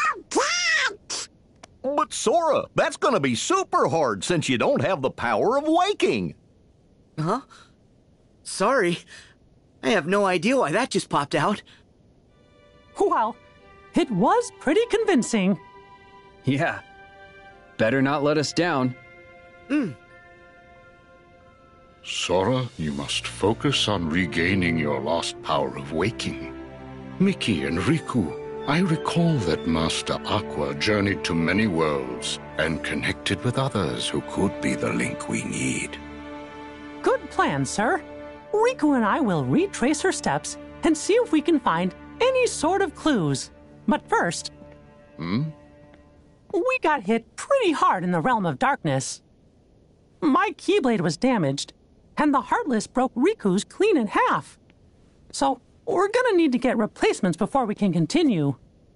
But Sora, that's gonna be super hard since you don't have the power of waking. Huh? Sorry. I have no idea why that just popped out. Well, it was pretty convincing. Yeah. Better not let us down. Sora, you must focus on regaining your lost power of waking. Mickey and Riku, I recall that Master Aqua journeyed to many worlds and connected with others who could be the link we need. Good plan, sir. Riku and I will retrace her steps and see if we can find any sort of clues. But first... We got hit pretty hard in the Realm of Darkness. My Keyblade was damaged, and the Heartless broke Riku's clean in half. So, we're gonna need to get replacements before we can continue.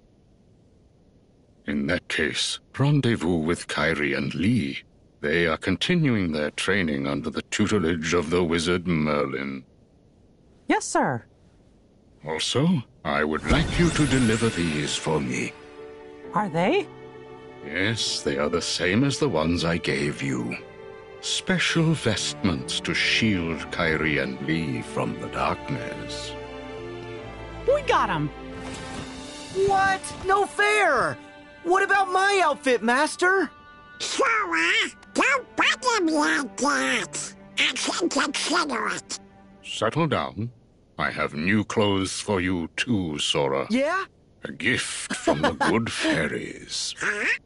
In that case, rendezvous with Kairi and Lee. They are continuing their training under the tutelage of the wizard Merlin. Yes, sir. Also, I would like you to deliver these for me. Are they? Yes, they are the same as the ones I gave you. Special vestments to shield Kairi and Lee from the darkness. We got 'em! What? No fair! What about my outfit, Master? Sora, don't bother me like that. I can consider it. Settle down. I have new clothes for you too, Sora. Yeah? A gift from the good fairies.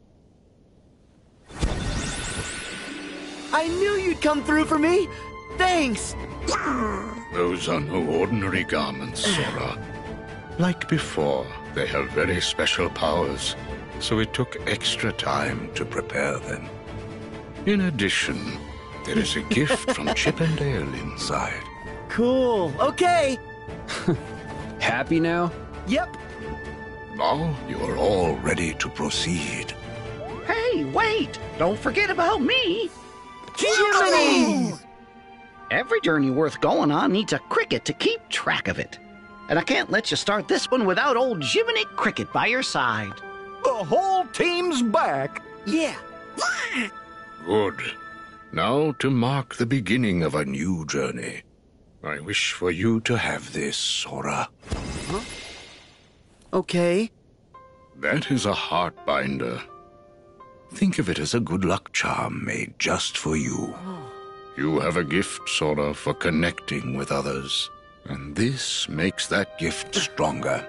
I knew you'd come through for me! Thanks! Those are no ordinary garments, Sora. Like before, they have very special powers, so it took extra time to prepare them. In addition, there is a gift from Chip and Dale inside. Cool. Okay. Happy now? Yep. Now you are all ready to proceed. Hey, wait! Don't forget about me! Jiminy! Every journey worth going on needs a cricket to keep track of it. And I can't let you start this one without old Jiminy Cricket by your side. The whole team's back. Yeah. Good. Now to mark the beginning of a new journey. I wish for you to have this, Sora. Huh? Okay. That is a heart binder. Think of it as a good luck charm made just for you. You have a gift, Sora, for connecting with others. And this makes that gift stronger.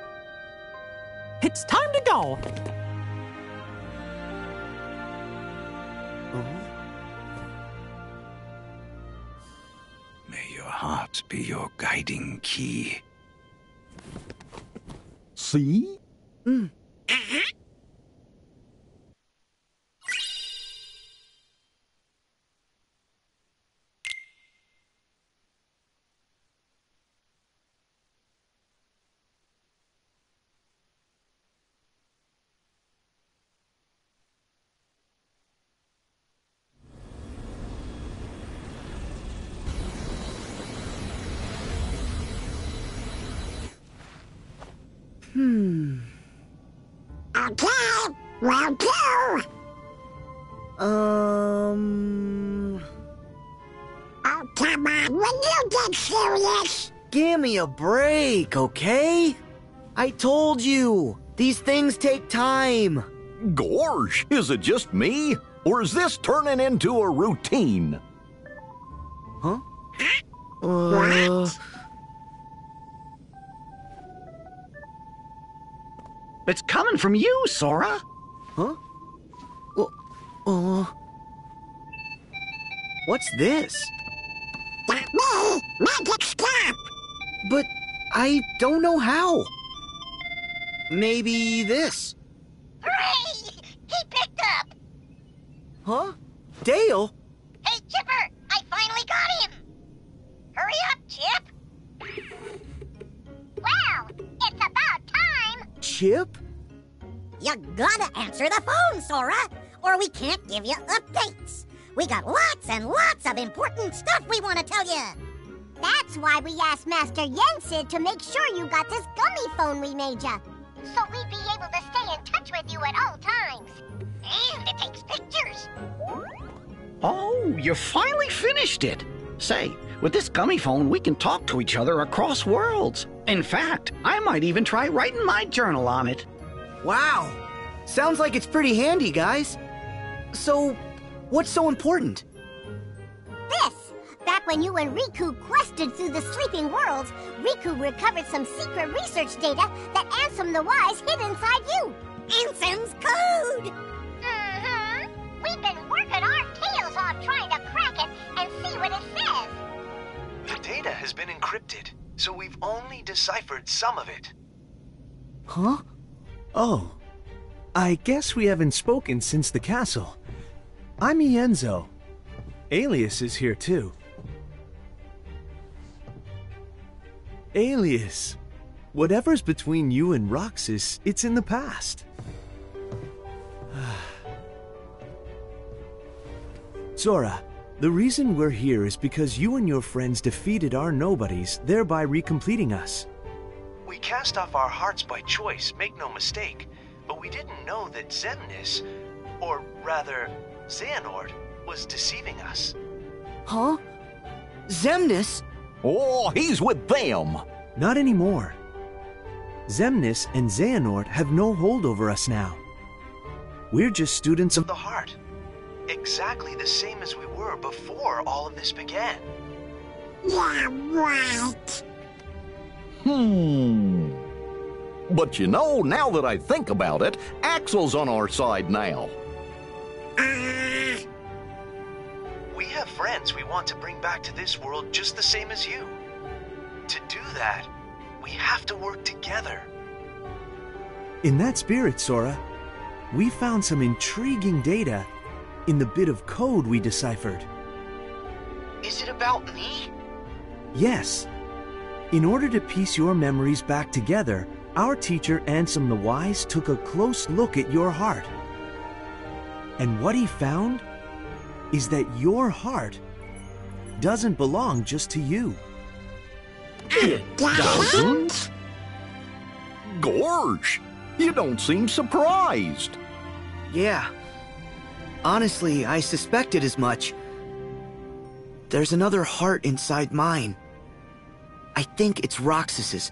It's time to go! May your heart be your guiding key. See? Okay, will do. Oh, come on, will you get serious? Give me a break, okay? I told you, these things take time. Gorge, is it just me? Or is this turning into a routine? Huh? What? It's coming from you, Sora. Huh? What's this? That me! Make it stop! But I don't know how. Maybe this. Hooray! Huh? Dale? Hey, Chipper! I finally got him! Hurry up, Chip! Well, it's about time! Chip? You gotta answer the phone, Sora, or we can't give you updates. We got lots and lots of important stuff we want to tell you. That's why we asked Master Yensid to make sure you got this gummy phone we made you, so we'd be able to stay in touch with you at all times. And it takes pictures. Oh, you finally finished it. Say, with this gummy phone, we can talk to each other across worlds. In fact, I might even try writing my journal on it. Wow. Sounds like it's pretty handy, guys. So, what's so important? This! Back when you and Riku quested through the sleeping worlds, Riku recovered some secret research data that Ansem the Wise hid inside you. Ansem's code! Mm-hmm. We've been working our tails off trying to crack it and see what it says. The data has been encrypted, so we've only deciphered some of it. Huh? Oh. I guess we haven't spoken since the castle. I'm Ienzo. Alias is here too. Alias, whatever's between you and Roxas, it's in the past. Sora, the reason we're here is because you and your friends defeated our nobodies, thereby recompleting us. We cast off our hearts by choice, make no mistake, but we didn't know that Xemnas, or rather, Xehanort, was deceiving us. Huh? Xemnas? Oh, he's with them. Not anymore. Xemnas and Xehanort have no hold over us now. We're just students of the heart. Exactly the same as we were before all of this began. Yeah, right. But you know, now that I think about it, Axel's on our side now. We have friends we want to bring back to this world just the same as you. To do that, we have to work together. In that spirit, Sora, we found some intriguing data in the bit of code we deciphered. Is it about me? Yes. In order to piece your memories back together, our teacher Ansem the Wise took a close look at your heart. And what he found is that your heart doesn't belong just to you. It doesn't? Gorge, you don't seem surprised. Yeah. Honestly, I suspected as much. There's another heart inside mine. I think it's Roxas's.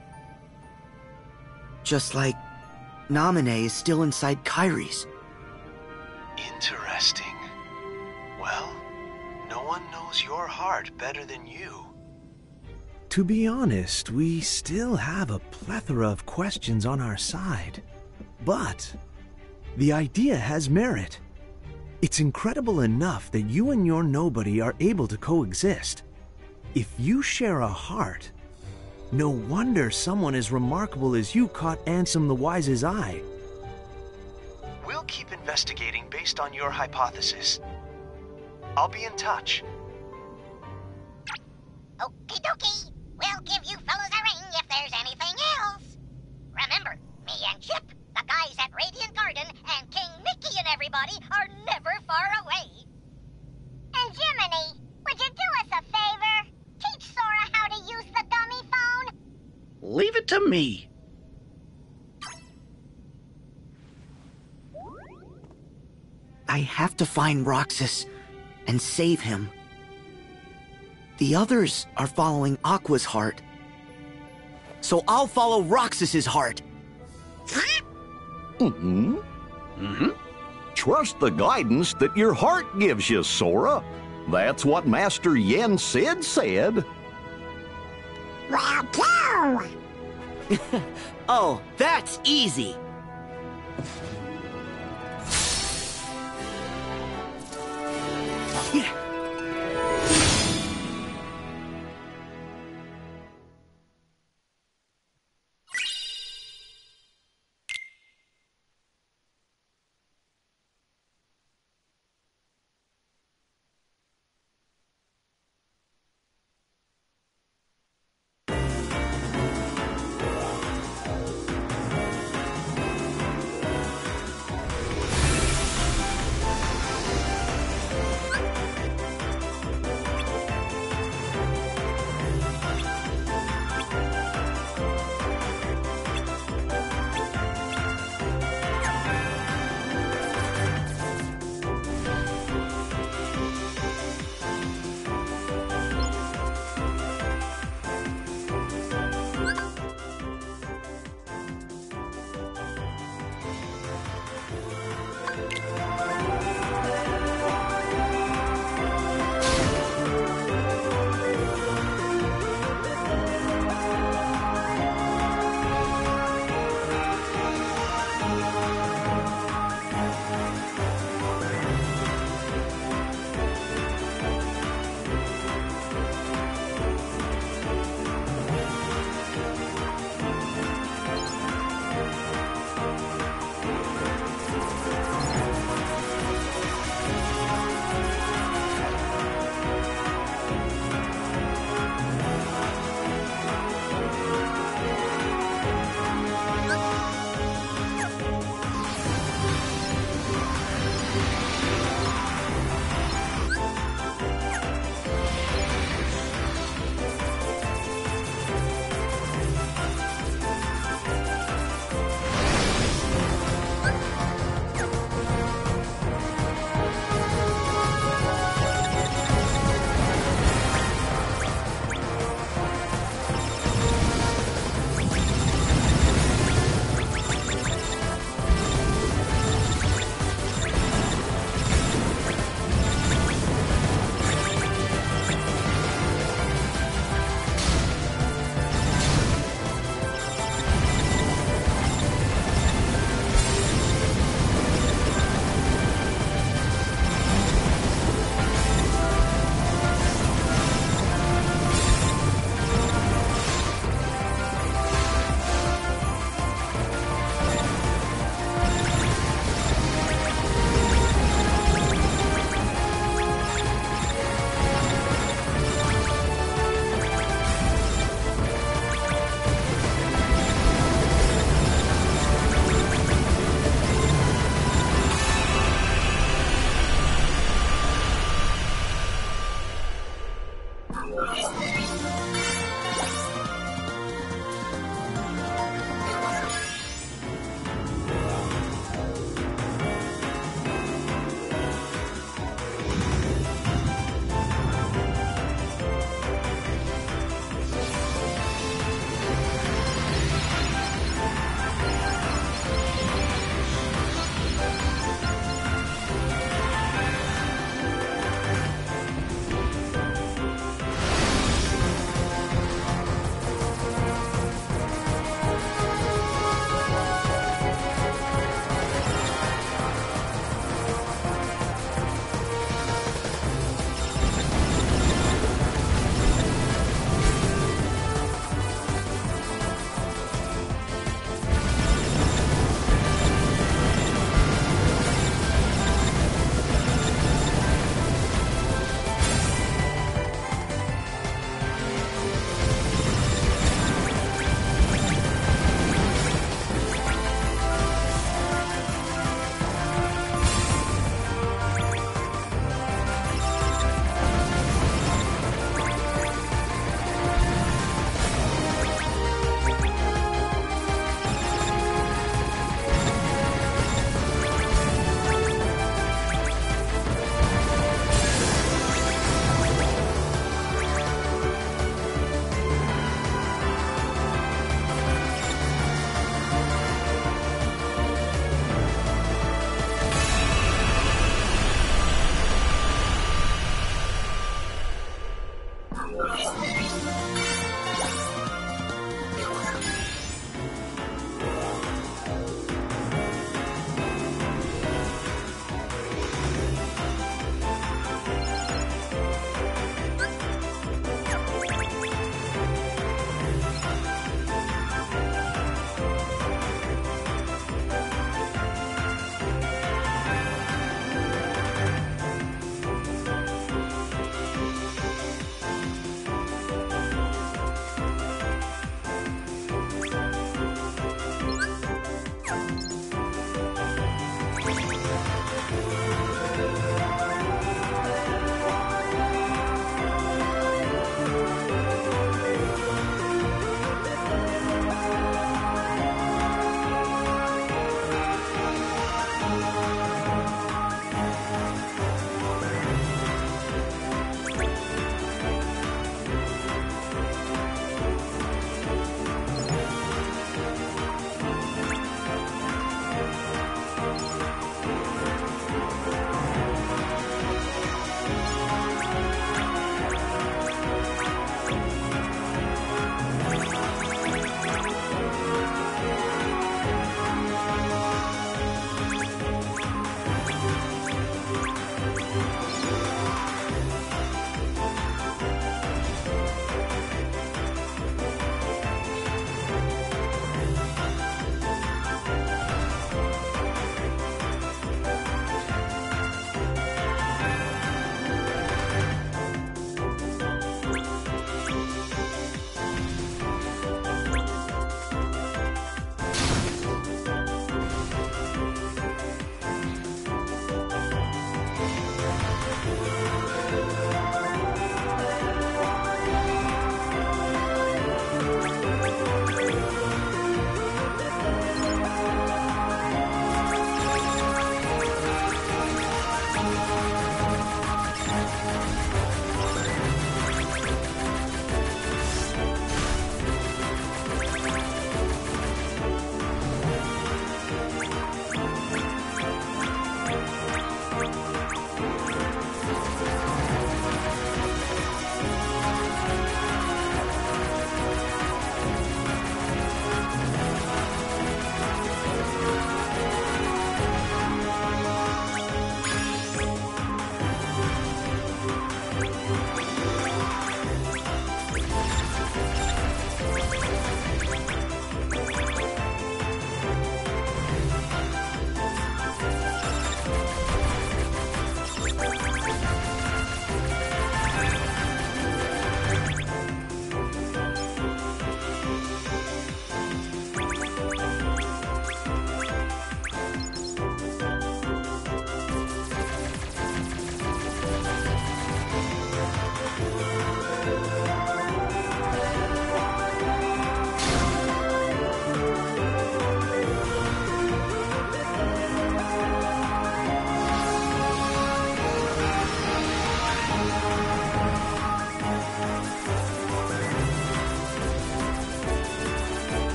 Just like Naminé is still inside Kairi's. Interesting. Well, no one knows your heart better than you. To be honest, we still have a plethora of questions on our side. But the idea has merit. It's incredible enough that you and your nobody are able to coexist. If you share a heart, no wonder someone as remarkable as you caught Ansem the Wise's eye. We'll keep investigating based on your hypothesis. I'll be in touch. Okie dokie. We'll give you fellas a ring if there's anything else. Remember, me and Chip, the guys at Radiant Garden, and King Mickey and everybody are never far away. And Jiminy, would you do us a favor? Teach Sora how to use the gummy phone? Leave it to me. I have to find Roxas and save him. The others are following Aqua's heart. So I'll follow Roxas's heart. Trust the guidance that your heart gives you, Sora. That's what Master Yensid said. Well, go! Oh, that's easy. Yeah.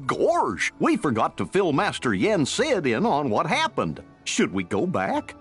Gorge, we forgot to fill Master Yen Sid in on what happened. Should we go back?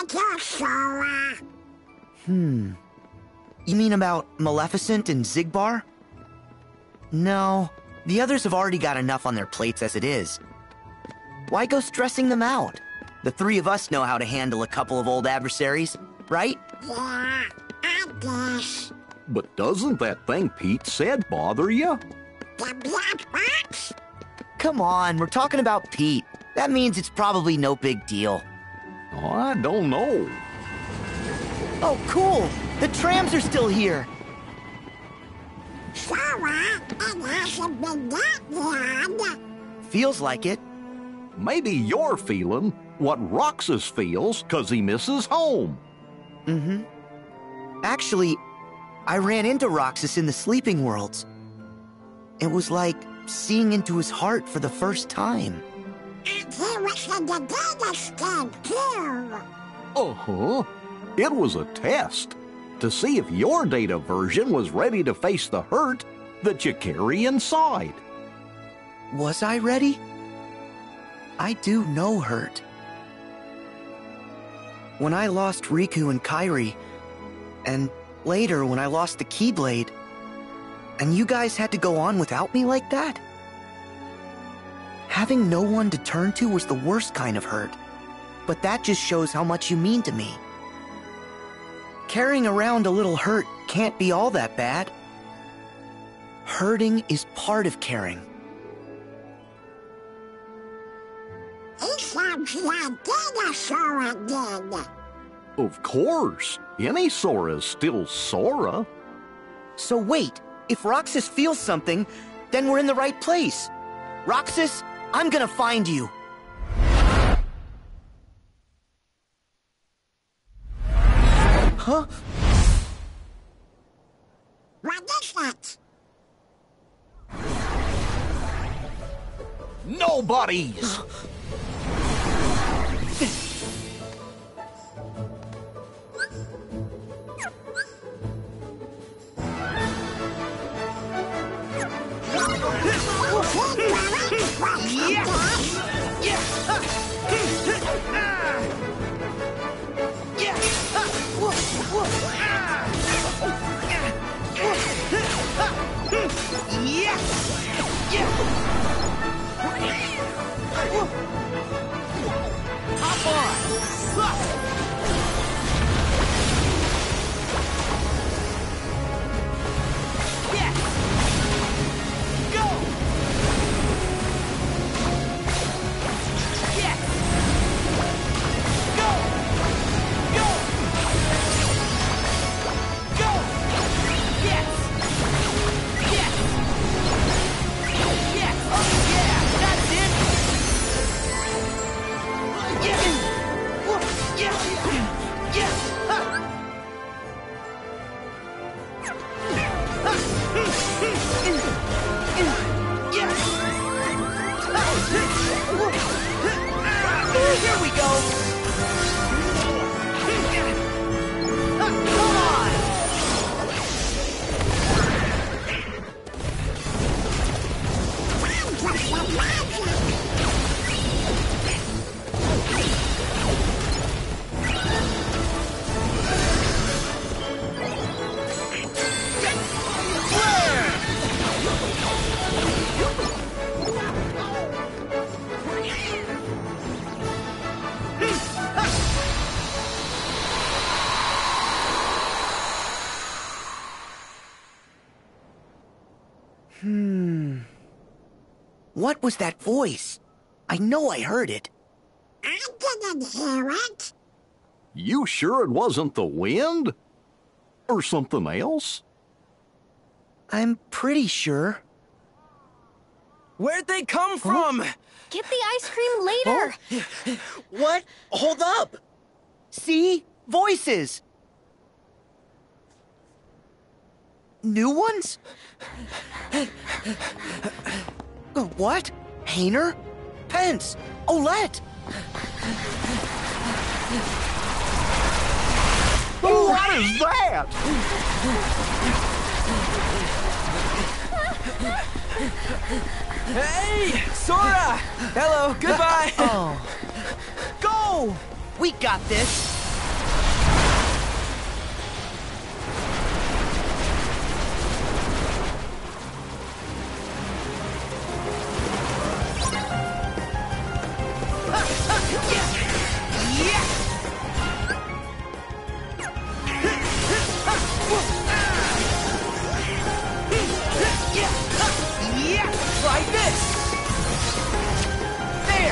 You mean about Maleficent and Xigbar? No, the others have already got enough on their plates as it is. Why go stressing them out? The three of us know how to handle a couple of old adversaries, right? Yeah, I guess. But doesn't that thing Pete said bother you? The black box? Come on, we're talking about Pete. That means it's probably no big deal. Oh, I don't know. Oh, cool! The trams are still here! Sora, it hasn't been that long. Feels like it. Maybe you're feeling what Roxas feels 'cause he misses home. Mm-hmm. Actually, I ran into Roxas in the Sleeping Worlds. It was like seeing into his heart for the first time. And he was in the data scan, too. Uh-huh. It was a test to see if your data version was ready to face the hurt that you carry inside. Was I ready? I do know hurt. When I lost Riku and Kairi, and later when I lost the Keyblade, and you guys had to go on without me like that? Having no one to turn to was the worst kind of hurt, but that just shows how much you mean to me. Carrying around a little hurt can't be all that bad. Hurting is part of caring. He sounds like Dinosaur again. Of course. Any Sora's still Sora. So wait, if Roxas feels something, then we're in the right place. Roxas, I'm gonna find you. Huh? What is that? Nobodies! Here we go! Come on! What was that voice? I know I heard it. I didn't hear it. You sure it wasn't the wind? Or something else? I'm pretty sure. Where'd they come from? Get the ice cream later. What? Hold up! See? Voices! New ones? What? Hayner? Pence? Olette? What is that? Hey! Sora! Hello, goodbye! Oh. Go! We got this! Try this! There!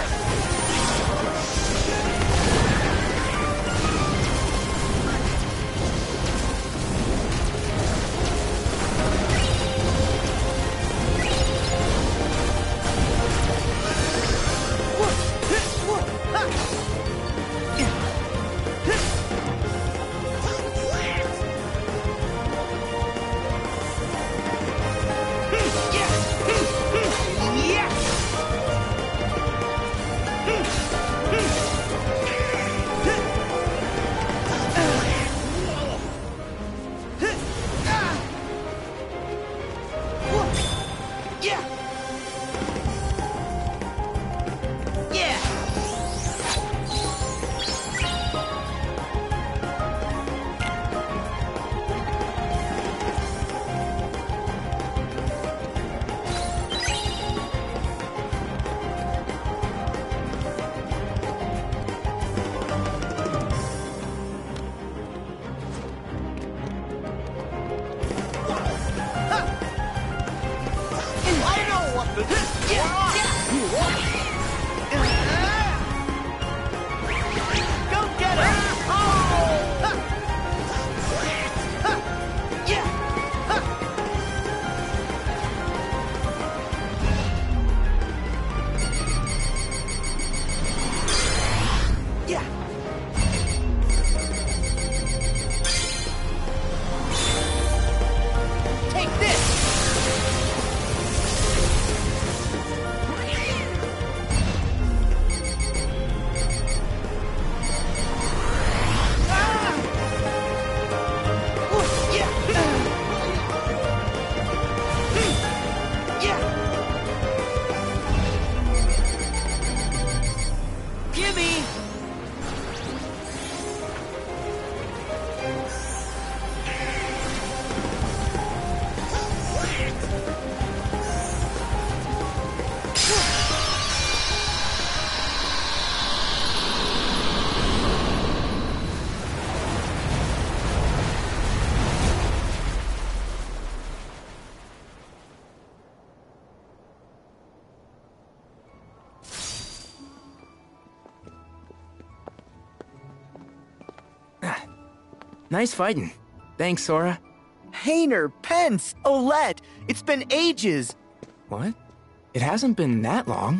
Nice fighting. Thanks, Sora. Hayner, Pence, Olette, it's been ages. What? It hasn't been that long.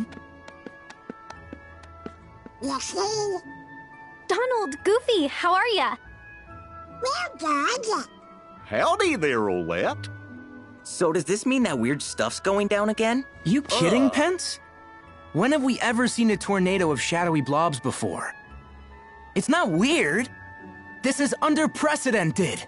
You see? Donald, Goofy, how are ya? We're good. Howdy there, Olette. So does this mean that weird stuff's going down again? You kidding, Pence? When have we ever seen a tornado of shadowy blobs before? It's not weird. This is unprecedented.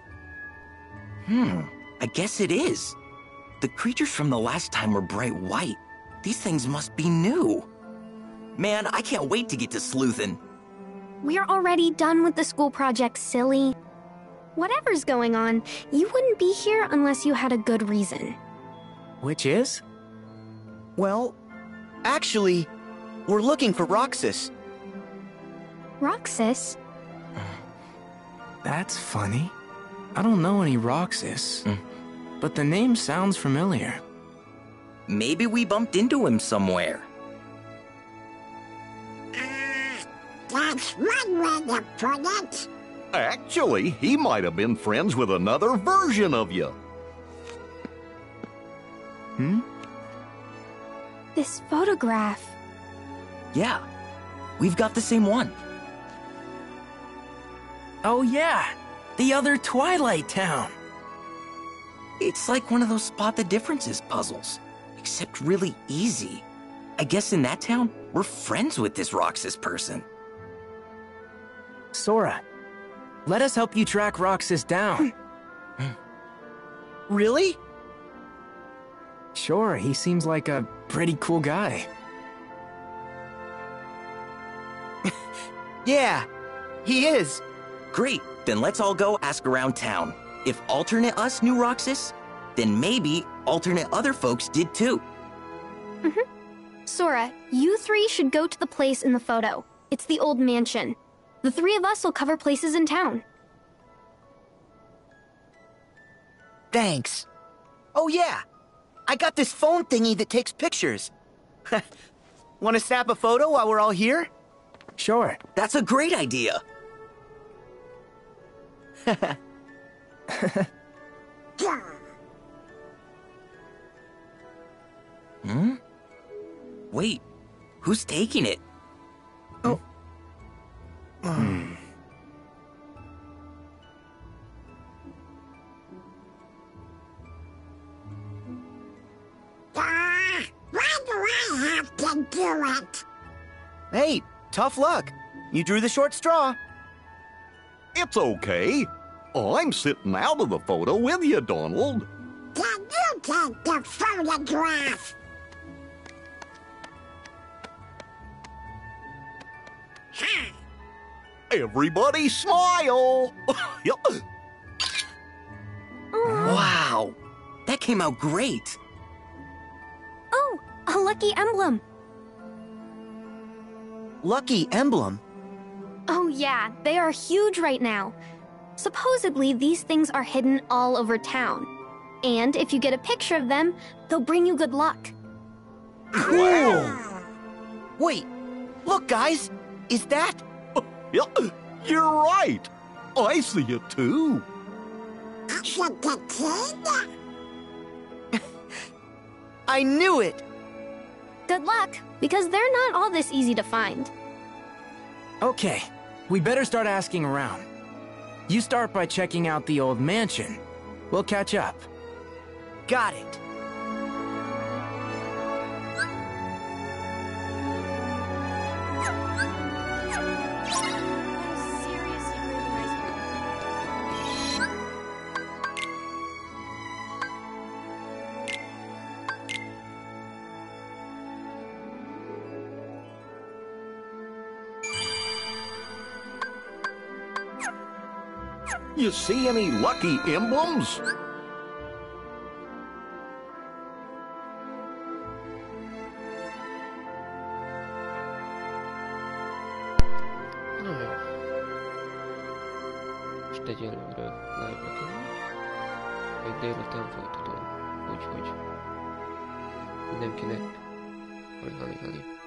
I guess it is. The creatures from the last time were bright white. These things must be new. Man, I can't wait to get to sleuthin'. We're already done with the school project, silly. Whatever's going on, you wouldn't be here unless you had a good reason. Which is? Well, actually, we're looking for Roxas. Roxas? That's funny. I don't know any Roxas, but the name sounds familiar. Maybe we bumped into him somewhere. That's one way to put it. Actually, he might have been friends with another version of you. This photograph. Yeah, we've got the same one. Oh yeah, the other Twilight Town. It's like one of those spot the differences puzzles, except really easy. I guess in that town, we're friends with this Roxas person. Sora, let us help you track Roxas down. Really? Sure, he seems like a pretty cool guy. Yeah, he is. Great, then let's all go ask around town. If alternate us knew Roxas, then maybe alternate other folks did too. Sora, you three should go to the place in the photo. It's the old mansion. The three of us will cover places in town. Thanks. Oh yeah, I got this phone thingy that takes pictures. Want to snap a photo while we're all here? Sure. That's a great idea. Hmm? Wait, who's taking it? Oh. Why do I have to do it? Hey, tough luck. You drew the short straw. It's okay. I'm sitting out of the photo with you, Donald. Can you take the photograph? Everybody smile! Wow, that came out great. Oh, a lucky emblem. Lucky emblem? Oh yeah, they are huge right now. Supposedly, these things are hidden all over town. And if you get a picture of them, they'll bring you good luck. Cool! Wait, look guys, is that? Yeah, you're right. I see it too. I knew it! Good luck, because they're not all this easy to find. Okay, we better start asking around. You start by checking out the old mansion. We'll catch up. Got it. You see any lucky emblems? Most egyelőre live-ra egy délután folytatom, úgyhogy mindenkinek alig-alig